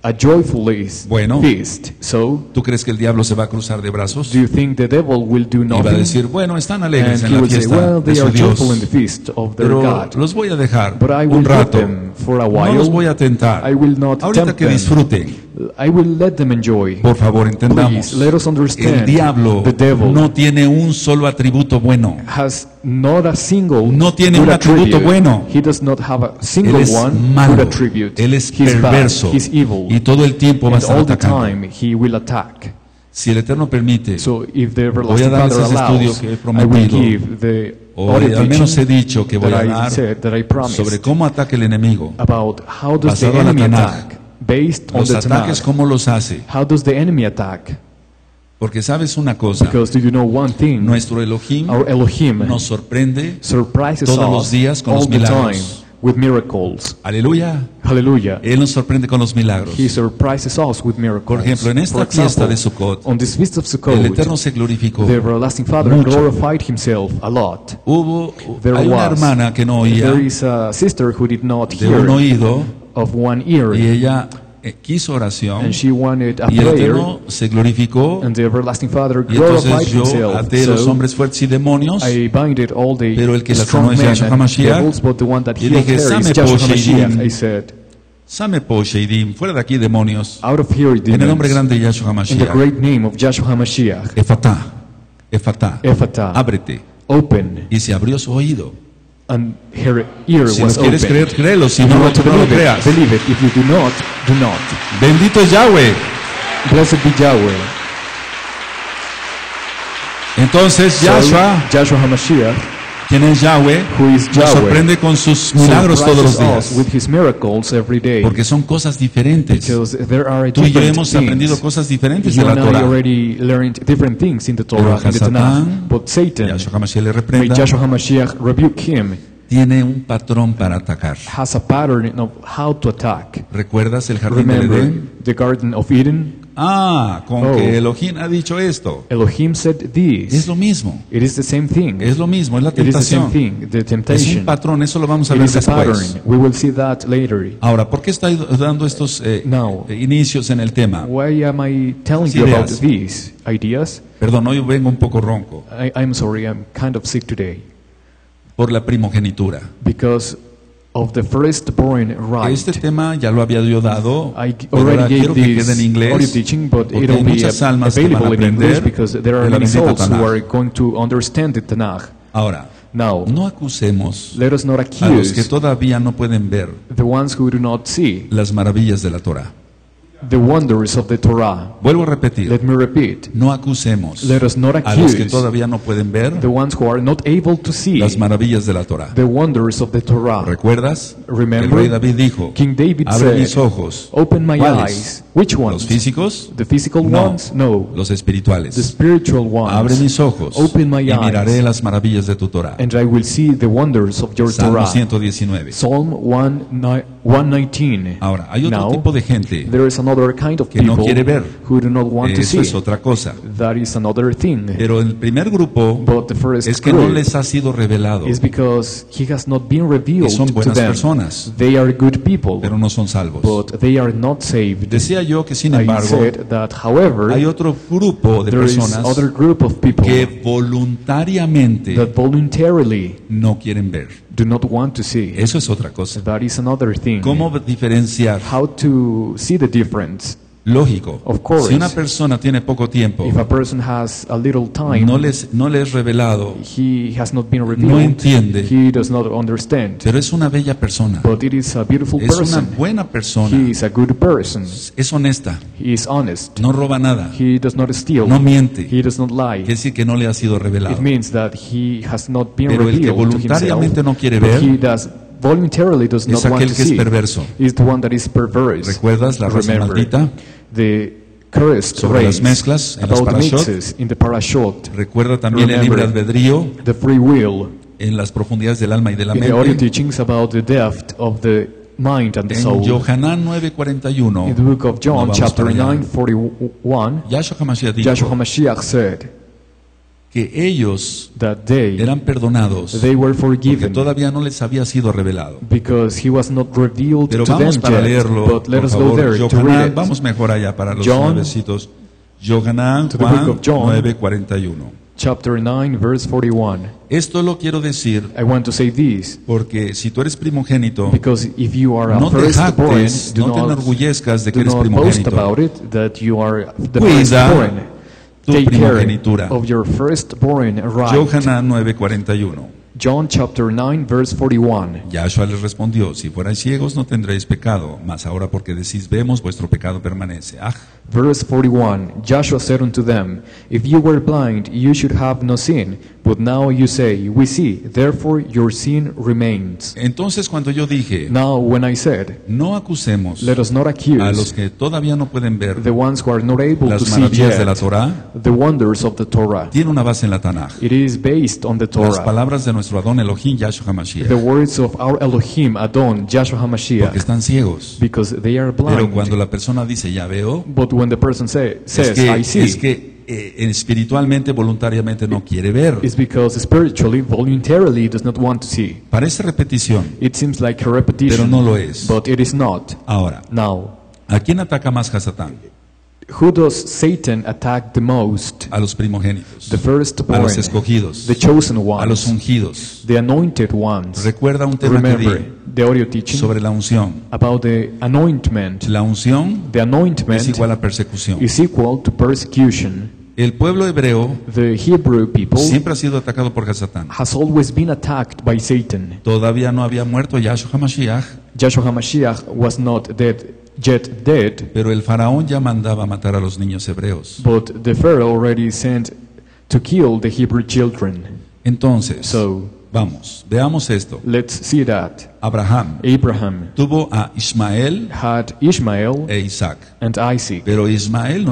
[SPEAKER 2] a joyful
[SPEAKER 3] Bueno.
[SPEAKER 2] feast. So,
[SPEAKER 3] ¿Tú crees que el diablo se va a cruzar de brazos?
[SPEAKER 2] do you think the devil will do
[SPEAKER 3] Y va a
[SPEAKER 2] nothing?
[SPEAKER 3] decir, bueno, están
[SPEAKER 2] And
[SPEAKER 3] alegres en
[SPEAKER 2] he
[SPEAKER 3] la
[SPEAKER 2] will say,
[SPEAKER 3] fiesta
[SPEAKER 2] well,
[SPEAKER 3] de
[SPEAKER 2] they
[SPEAKER 3] su
[SPEAKER 2] are
[SPEAKER 3] Dios,
[SPEAKER 2] joyful in the feast of their
[SPEAKER 3] pero
[SPEAKER 2] God.
[SPEAKER 3] los voy a dejar
[SPEAKER 2] But I will
[SPEAKER 3] un
[SPEAKER 2] leave
[SPEAKER 3] rato.
[SPEAKER 2] them for a
[SPEAKER 3] No
[SPEAKER 2] while.
[SPEAKER 3] los voy a tentar.
[SPEAKER 2] I will not
[SPEAKER 3] Ahorita
[SPEAKER 2] tempt
[SPEAKER 3] que
[SPEAKER 2] them.
[SPEAKER 3] disfruten.
[SPEAKER 2] I will let them enjoy.
[SPEAKER 3] Por favor, entendamos.
[SPEAKER 2] Please, let us understand.
[SPEAKER 3] El diablo
[SPEAKER 2] The devil
[SPEAKER 3] no tiene un solo atributo bueno.
[SPEAKER 2] has not a single
[SPEAKER 3] No tiene
[SPEAKER 2] good
[SPEAKER 3] un atributo
[SPEAKER 2] attribute.
[SPEAKER 3] bueno.
[SPEAKER 2] He does not have a
[SPEAKER 3] Él
[SPEAKER 2] single
[SPEAKER 3] es
[SPEAKER 2] one
[SPEAKER 3] malo.
[SPEAKER 2] good attribute.
[SPEAKER 3] Él es
[SPEAKER 2] He's
[SPEAKER 3] perverso.
[SPEAKER 2] bad. He's evil.
[SPEAKER 3] Y todo el tiempo va a
[SPEAKER 2] And
[SPEAKER 3] estar
[SPEAKER 2] all the
[SPEAKER 3] atacando.
[SPEAKER 2] time he will attack.
[SPEAKER 3] Si el Eterno permite,
[SPEAKER 2] So if the
[SPEAKER 3] Voy a
[SPEAKER 2] everlasting
[SPEAKER 3] darles
[SPEAKER 2] Father
[SPEAKER 3] ese estudio
[SPEAKER 2] allows,
[SPEAKER 3] que he
[SPEAKER 2] I will
[SPEAKER 3] prometido.
[SPEAKER 2] give the
[SPEAKER 3] o
[SPEAKER 2] audio
[SPEAKER 3] al menos he
[SPEAKER 2] teaching
[SPEAKER 3] dicho que voy
[SPEAKER 2] that
[SPEAKER 3] a
[SPEAKER 2] I
[SPEAKER 3] dar
[SPEAKER 2] said, that I promised,
[SPEAKER 3] sobre cómo ataca el enemigo,
[SPEAKER 2] about how does the
[SPEAKER 3] basado en la
[SPEAKER 2] enemy
[SPEAKER 3] Tanaj.
[SPEAKER 2] attack, based on
[SPEAKER 3] los
[SPEAKER 2] the
[SPEAKER 3] ataques,
[SPEAKER 2] Tanakh.
[SPEAKER 3] cómo los hace.
[SPEAKER 2] How does the enemy attack?
[SPEAKER 3] Porque sabes una cosa,
[SPEAKER 2] Because do you know one thing?
[SPEAKER 3] nuestro Elohim
[SPEAKER 2] Our Elohim
[SPEAKER 3] nos sorprende.
[SPEAKER 2] surprises
[SPEAKER 3] todos los
[SPEAKER 2] us
[SPEAKER 3] días con
[SPEAKER 2] all
[SPEAKER 3] los
[SPEAKER 2] the
[SPEAKER 3] milagros.
[SPEAKER 2] time with miracles.
[SPEAKER 3] Aleluya.
[SPEAKER 2] Hallelujah.
[SPEAKER 3] Él nos sorprende con los milagros.
[SPEAKER 2] He surprises us with miracles.
[SPEAKER 3] Por ejemplo, en esta
[SPEAKER 2] For
[SPEAKER 3] fiesta
[SPEAKER 2] example,
[SPEAKER 3] de Sukkot,
[SPEAKER 2] on this feast of
[SPEAKER 3] el
[SPEAKER 2] Sukkot,
[SPEAKER 3] Eterno se glorificó.
[SPEAKER 2] the everlasting Father
[SPEAKER 3] mucho.
[SPEAKER 2] glorified himself a lot.
[SPEAKER 3] Hay una hermana que no oía,
[SPEAKER 2] There is a sister who did not
[SPEAKER 3] de
[SPEAKER 2] hear
[SPEAKER 3] un oído,
[SPEAKER 2] of one ear,
[SPEAKER 3] y ella quiso oración,
[SPEAKER 2] and she wanted a
[SPEAKER 3] y el
[SPEAKER 2] prayer,
[SPEAKER 3] Eterno se glorificó,
[SPEAKER 2] and the everlasting Father
[SPEAKER 3] y
[SPEAKER 2] glorified
[SPEAKER 3] entonces yo
[SPEAKER 2] himself.
[SPEAKER 3] até los
[SPEAKER 2] So
[SPEAKER 3] hombres fuertes y demonios,
[SPEAKER 2] I binded all the
[SPEAKER 3] pero el que la
[SPEAKER 2] strong
[SPEAKER 3] sanó es
[SPEAKER 2] men
[SPEAKER 3] Yahshua
[SPEAKER 2] and
[SPEAKER 3] Hamashiach,
[SPEAKER 2] devils, but the one that
[SPEAKER 3] y
[SPEAKER 2] healed
[SPEAKER 3] dije,
[SPEAKER 2] her
[SPEAKER 3] "Same
[SPEAKER 2] is Yahshua
[SPEAKER 3] po,
[SPEAKER 2] Hamashiach."
[SPEAKER 3] Sheidim.
[SPEAKER 2] I said,
[SPEAKER 3] Same po, Sheidim, fuera de aquí demonios,
[SPEAKER 2] out of here,
[SPEAKER 3] en el nombre
[SPEAKER 2] demons,
[SPEAKER 3] grande de Yahshua
[SPEAKER 2] in the
[SPEAKER 3] Hamashiach,
[SPEAKER 2] great name of Yahshua Hamashiach,
[SPEAKER 3] Efatá, Efatá,
[SPEAKER 2] Ephata,
[SPEAKER 3] ábrete,
[SPEAKER 2] open,
[SPEAKER 3] y se abrió su oído.
[SPEAKER 2] and her ear
[SPEAKER 3] Si
[SPEAKER 2] was
[SPEAKER 3] lo quieres
[SPEAKER 2] open.
[SPEAKER 3] creer, créelo, si
[SPEAKER 2] If
[SPEAKER 3] no,
[SPEAKER 2] you want to
[SPEAKER 3] no lo
[SPEAKER 2] believe
[SPEAKER 3] creas.
[SPEAKER 2] it, believe it. If you do not, do not.
[SPEAKER 3] Bendito es Yahweh.
[SPEAKER 2] Blessed be Yahweh.
[SPEAKER 3] Entonces
[SPEAKER 2] So,
[SPEAKER 3] Yahshua,
[SPEAKER 2] Yahshua Hamashiach,
[SPEAKER 3] quien es Yahweh,
[SPEAKER 2] who is
[SPEAKER 3] nos
[SPEAKER 2] Yahweh,
[SPEAKER 3] sorprende con sus milagros todos los
[SPEAKER 2] surprises us
[SPEAKER 3] días,
[SPEAKER 2] with his miracles every day.
[SPEAKER 3] porque son cosas diferentes.
[SPEAKER 2] Because there are
[SPEAKER 3] Tú y yo
[SPEAKER 2] different
[SPEAKER 3] hemos aprendido
[SPEAKER 2] things.
[SPEAKER 3] cosas diferentes
[SPEAKER 2] You
[SPEAKER 3] de la
[SPEAKER 2] and I
[SPEAKER 3] Torah.
[SPEAKER 2] already learned different things in the Torah,
[SPEAKER 3] Pero
[SPEAKER 2] in the Tanakh.
[SPEAKER 3] Hasatán,
[SPEAKER 2] But Satan,
[SPEAKER 3] Yahshua Hamashiach le
[SPEAKER 2] may
[SPEAKER 3] reprenda,
[SPEAKER 2] Yahshua Hamashiach rebuke him,
[SPEAKER 3] tiene un patrón para atacar.
[SPEAKER 2] has a pattern of how to attack.
[SPEAKER 3] ¿Recuerdas el jardín del
[SPEAKER 2] Remember
[SPEAKER 3] Edén?
[SPEAKER 2] the Garden of Eden?
[SPEAKER 3] Con
[SPEAKER 2] Oh.
[SPEAKER 3] que Elohim ha dicho esto.
[SPEAKER 2] Elohim said
[SPEAKER 3] Es
[SPEAKER 2] this.
[SPEAKER 3] lo mismo,
[SPEAKER 2] It is the same thing.
[SPEAKER 3] es lo mismo, es la
[SPEAKER 2] It is the same
[SPEAKER 3] tentación.
[SPEAKER 2] thing, the
[SPEAKER 3] Es un
[SPEAKER 2] temptation.
[SPEAKER 3] patrón, eso lo vamos a
[SPEAKER 2] It
[SPEAKER 3] ver
[SPEAKER 2] is a
[SPEAKER 3] después.
[SPEAKER 2] pattern. We will see that later.
[SPEAKER 3] Ahora, ¿por qué estoy dando estos
[SPEAKER 2] Now.
[SPEAKER 3] inicios en el tema?
[SPEAKER 2] Why am I telling
[SPEAKER 3] Sí,
[SPEAKER 2] you about
[SPEAKER 3] ideas.
[SPEAKER 2] these ideas?
[SPEAKER 3] Perdón, hoy vengo un poco ronco
[SPEAKER 2] I'm sorry, I'm kind of sick today.
[SPEAKER 3] por la primogenitura.
[SPEAKER 2] Because of the firstborn right.
[SPEAKER 3] Este tema ya lo había yo dado,
[SPEAKER 2] I
[SPEAKER 3] pero ahora
[SPEAKER 2] already
[SPEAKER 3] quiero
[SPEAKER 2] gave
[SPEAKER 3] que
[SPEAKER 2] this
[SPEAKER 3] quede en
[SPEAKER 2] audio
[SPEAKER 3] inglés,
[SPEAKER 2] teaching, but
[SPEAKER 3] porque
[SPEAKER 2] it'll
[SPEAKER 3] hay
[SPEAKER 2] be
[SPEAKER 3] muchas almas que van a
[SPEAKER 2] available in English
[SPEAKER 3] aprender
[SPEAKER 2] because there are
[SPEAKER 3] de la
[SPEAKER 2] many
[SPEAKER 3] bendita
[SPEAKER 2] souls who
[SPEAKER 3] Tanaj.
[SPEAKER 2] are going to understand the Tanakh.
[SPEAKER 3] Ahora,
[SPEAKER 2] Now,
[SPEAKER 3] no acusemos
[SPEAKER 2] let us not
[SPEAKER 3] a los que
[SPEAKER 2] accuse
[SPEAKER 3] todavía no pueden ver
[SPEAKER 2] the ones who do not see
[SPEAKER 3] las maravillas de la Torah.
[SPEAKER 2] the wonders of the Torah.
[SPEAKER 3] Vuelvo a repetir,
[SPEAKER 2] Let me repeat.
[SPEAKER 3] no acusemos
[SPEAKER 2] Let us not
[SPEAKER 3] a los que
[SPEAKER 2] accuse
[SPEAKER 3] todavía no pueden ver
[SPEAKER 2] the ones who are not able to see
[SPEAKER 3] las maravillas de la Torah.
[SPEAKER 2] the wonders of the Torah.
[SPEAKER 3] ¿Recuerdas?
[SPEAKER 2] Remember,
[SPEAKER 3] El rey David dijo,
[SPEAKER 2] King David
[SPEAKER 3] abre
[SPEAKER 2] said,
[SPEAKER 3] mis ojos.
[SPEAKER 2] Open my
[SPEAKER 3] ¿Cuáles?
[SPEAKER 2] eyes. Which
[SPEAKER 3] ¿Los
[SPEAKER 2] ones?
[SPEAKER 3] físicos?
[SPEAKER 2] The physical
[SPEAKER 3] No.
[SPEAKER 2] ones? No.
[SPEAKER 3] Los
[SPEAKER 2] The
[SPEAKER 3] espirituales.
[SPEAKER 2] spiritual ones.
[SPEAKER 3] Abre mis ojos
[SPEAKER 2] Open my
[SPEAKER 3] y
[SPEAKER 2] eyes.
[SPEAKER 3] miraré las maravillas de tu Torah.
[SPEAKER 2] And I will see the wonders of your
[SPEAKER 3] Salmo
[SPEAKER 2] Torah.
[SPEAKER 3] 119.
[SPEAKER 2] Psalm 119.
[SPEAKER 3] Ahora, hay otro
[SPEAKER 2] Now,
[SPEAKER 3] tipo de gente
[SPEAKER 2] there is another kind of
[SPEAKER 3] que no
[SPEAKER 2] people
[SPEAKER 3] quiere ver.
[SPEAKER 2] who do not want to
[SPEAKER 3] Eso
[SPEAKER 2] see.
[SPEAKER 3] es otra cosa.
[SPEAKER 2] That is another thing.
[SPEAKER 3] Pero el primer grupo
[SPEAKER 2] But the first
[SPEAKER 3] es que no
[SPEAKER 2] group
[SPEAKER 3] les ha sido revelado,
[SPEAKER 2] is because he has not been
[SPEAKER 3] que
[SPEAKER 2] revealed
[SPEAKER 3] son
[SPEAKER 2] to
[SPEAKER 3] buenas
[SPEAKER 2] them.
[SPEAKER 3] personas,
[SPEAKER 2] They are good people,
[SPEAKER 3] pero no son salvos.
[SPEAKER 2] but they are not saved.
[SPEAKER 3] Decía yo que sin
[SPEAKER 2] I
[SPEAKER 3] embargo
[SPEAKER 2] said that, however,
[SPEAKER 3] hay otro grupo de
[SPEAKER 2] there is
[SPEAKER 3] personas
[SPEAKER 2] other group of people
[SPEAKER 3] que voluntariamente
[SPEAKER 2] that voluntarily
[SPEAKER 3] no quieren ver.
[SPEAKER 2] do not want to see.
[SPEAKER 3] Eso es otra cosa.
[SPEAKER 2] That is another thing.
[SPEAKER 3] ¿Cómo diferenciar?
[SPEAKER 2] How to see the difference.
[SPEAKER 3] Lógico.
[SPEAKER 2] Of course.
[SPEAKER 3] Si una persona tiene poco tiempo,
[SPEAKER 2] If a person has a little time,
[SPEAKER 3] no le es revelado,
[SPEAKER 2] he has not been
[SPEAKER 3] no
[SPEAKER 2] revealed,
[SPEAKER 3] entiende,
[SPEAKER 2] he does not understand.
[SPEAKER 3] pero es una bella persona,
[SPEAKER 2] But it is a beautiful
[SPEAKER 3] es una
[SPEAKER 2] person.
[SPEAKER 3] buena
[SPEAKER 2] He
[SPEAKER 3] persona,
[SPEAKER 2] is a good person.
[SPEAKER 3] es honesta,
[SPEAKER 2] He is honest.
[SPEAKER 3] no roba nada,
[SPEAKER 2] He does not steal.
[SPEAKER 3] no miente,
[SPEAKER 2] He does not lie.
[SPEAKER 3] quiere decir que no le ha sido
[SPEAKER 2] It
[SPEAKER 3] revelado.
[SPEAKER 2] means that he has not been
[SPEAKER 3] Pero el que
[SPEAKER 2] revealed to himself.
[SPEAKER 3] voluntariamente no quiere
[SPEAKER 2] But
[SPEAKER 3] ver
[SPEAKER 2] he does voluntarily does not
[SPEAKER 3] es
[SPEAKER 2] want
[SPEAKER 3] aquel
[SPEAKER 2] to
[SPEAKER 3] que es
[SPEAKER 2] see.
[SPEAKER 3] perverso.
[SPEAKER 2] Is the one that is perverse.
[SPEAKER 3] ¿Recuerdas la raza
[SPEAKER 2] Remember,
[SPEAKER 3] maldita?
[SPEAKER 2] the cursed
[SPEAKER 3] Sobre las
[SPEAKER 2] race
[SPEAKER 3] mezclas en las
[SPEAKER 2] about
[SPEAKER 3] parashot.
[SPEAKER 2] mixes in the parashot.
[SPEAKER 3] Recuerda también el libre
[SPEAKER 2] Remember.
[SPEAKER 3] albedrío
[SPEAKER 2] The free will.
[SPEAKER 3] en las profundidades del alma y de la
[SPEAKER 2] In the audio
[SPEAKER 3] mente.
[SPEAKER 2] teachings about the depth of the mind and the
[SPEAKER 3] En
[SPEAKER 2] soul.
[SPEAKER 3] Yohanan 9:41,
[SPEAKER 2] In the book of
[SPEAKER 3] no
[SPEAKER 2] John,
[SPEAKER 3] vamos
[SPEAKER 2] chapter
[SPEAKER 3] para allá.
[SPEAKER 2] 9:41,
[SPEAKER 3] Yahshua Hamashiach
[SPEAKER 2] Yahshua
[SPEAKER 3] dijo,
[SPEAKER 2] Hamashiach said,
[SPEAKER 3] que ellos
[SPEAKER 2] that they
[SPEAKER 3] eran perdonados
[SPEAKER 2] were
[SPEAKER 3] porque
[SPEAKER 2] forgiven
[SPEAKER 3] todavía no les había sido revelado.
[SPEAKER 2] because he was not revealed
[SPEAKER 3] Pero
[SPEAKER 2] to
[SPEAKER 3] vamos
[SPEAKER 2] them
[SPEAKER 3] para
[SPEAKER 2] yet.
[SPEAKER 3] leerlo,
[SPEAKER 2] But let
[SPEAKER 3] por
[SPEAKER 2] us go
[SPEAKER 3] favor.
[SPEAKER 2] there to read
[SPEAKER 3] Yohanan,
[SPEAKER 2] it.
[SPEAKER 3] vamos mejor allá para los
[SPEAKER 2] John,
[SPEAKER 3] nuevecitos. Yohanan,
[SPEAKER 2] to the book
[SPEAKER 3] Juan
[SPEAKER 2] of John.
[SPEAKER 3] 9:41.
[SPEAKER 2] Chapter 9, verse 41.
[SPEAKER 3] Esto lo quiero decir
[SPEAKER 2] I want to say this
[SPEAKER 3] porque si tú eres primogénito,
[SPEAKER 2] because if you are a
[SPEAKER 3] no te
[SPEAKER 2] firstborn,
[SPEAKER 3] jactes, no te enorgullezcas de que
[SPEAKER 2] do
[SPEAKER 3] eres
[SPEAKER 2] not boast
[SPEAKER 3] primogénito.
[SPEAKER 2] about it that you are the
[SPEAKER 3] Cuida
[SPEAKER 2] firstborn.
[SPEAKER 3] tu
[SPEAKER 2] Take care
[SPEAKER 3] primogenitura.
[SPEAKER 2] of your firstborn right.
[SPEAKER 3] Yohanan 9:41.
[SPEAKER 2] John chapter 9, verse 41.
[SPEAKER 3] Yahshua les respondió, si fuerais ciegos no tendréis pecado, mas ahora porque decís vemos, vuestro pecado permanece.
[SPEAKER 2] Verse 41, Joshua said unto them, If you were blind, you should have no sin. But now you say, We see, therefore your sin remains.
[SPEAKER 3] Entonces cuando yo dije,
[SPEAKER 2] Now when I said,
[SPEAKER 3] no acusemos
[SPEAKER 2] Let us not
[SPEAKER 3] a los
[SPEAKER 2] accuse
[SPEAKER 3] que todavía no pueden ver
[SPEAKER 2] the ones who are not able to
[SPEAKER 3] las
[SPEAKER 2] see
[SPEAKER 3] maravillas de la
[SPEAKER 2] yet
[SPEAKER 3] Torah,
[SPEAKER 2] the wonders of the Torah.
[SPEAKER 3] tiene una base en la Tanaj.
[SPEAKER 2] It is based on the
[SPEAKER 3] Las
[SPEAKER 2] Torah.
[SPEAKER 3] palabras de nuestro Adón Elohim, Yahshua
[SPEAKER 2] The
[SPEAKER 3] HaMashiach,
[SPEAKER 2] words of our Elohim, Adon, Joshua
[SPEAKER 3] porque
[SPEAKER 2] HaMashiach,
[SPEAKER 3] están ciegos.
[SPEAKER 2] because they are
[SPEAKER 3] Pero
[SPEAKER 2] blind.
[SPEAKER 3] cuando la persona dice, ya veo,
[SPEAKER 2] But when the person says, I
[SPEAKER 3] es
[SPEAKER 2] see,
[SPEAKER 3] que espiritualmente, voluntariamente no quiere ver.
[SPEAKER 2] it's because spiritually, voluntarily does not want to see.
[SPEAKER 3] Parece repetición,
[SPEAKER 2] It seems like a
[SPEAKER 3] pero
[SPEAKER 2] repetition,
[SPEAKER 3] no lo es.
[SPEAKER 2] but it is not.
[SPEAKER 3] Ahora,
[SPEAKER 2] Now,
[SPEAKER 3] ¿a quién ataca más Hasatán?
[SPEAKER 2] who does Satan attack the most?
[SPEAKER 3] A los primogénitos,
[SPEAKER 2] The
[SPEAKER 3] a
[SPEAKER 2] firstborn,
[SPEAKER 3] los escogidos,
[SPEAKER 2] the chosen
[SPEAKER 3] a los
[SPEAKER 2] ones,
[SPEAKER 3] ungidos.
[SPEAKER 2] the anointed ones.
[SPEAKER 3] Recuerda un tema que
[SPEAKER 2] Remember
[SPEAKER 3] di
[SPEAKER 2] the audio teaching
[SPEAKER 3] sobre la unción.
[SPEAKER 2] about the anointment.
[SPEAKER 3] La unción
[SPEAKER 2] The
[SPEAKER 3] es
[SPEAKER 2] anointment
[SPEAKER 3] igual a persecución.
[SPEAKER 2] is equal to persecution.
[SPEAKER 3] El pueblo hebreo
[SPEAKER 2] The Hebrew people
[SPEAKER 3] siempre ha sido atacado por Hasatán.
[SPEAKER 2] has always been attacked by Satan.
[SPEAKER 3] Todavía no había muerto Yahshua HaMashiach,
[SPEAKER 2] Joshua HaMashiach was not yet dead,
[SPEAKER 3] pero el faraón ya mandaba matar a los niños hebreos.
[SPEAKER 2] but the Pharaoh already sent to kill the Hebrew children.
[SPEAKER 3] Entonces,
[SPEAKER 2] So
[SPEAKER 3] vamos, veamos esto.
[SPEAKER 2] let's see that.
[SPEAKER 3] Abraham
[SPEAKER 2] Abraham
[SPEAKER 3] tuvo a Ismael
[SPEAKER 2] had Ishmael
[SPEAKER 3] e Isaac,
[SPEAKER 2] and Isaac,
[SPEAKER 3] pero Ismael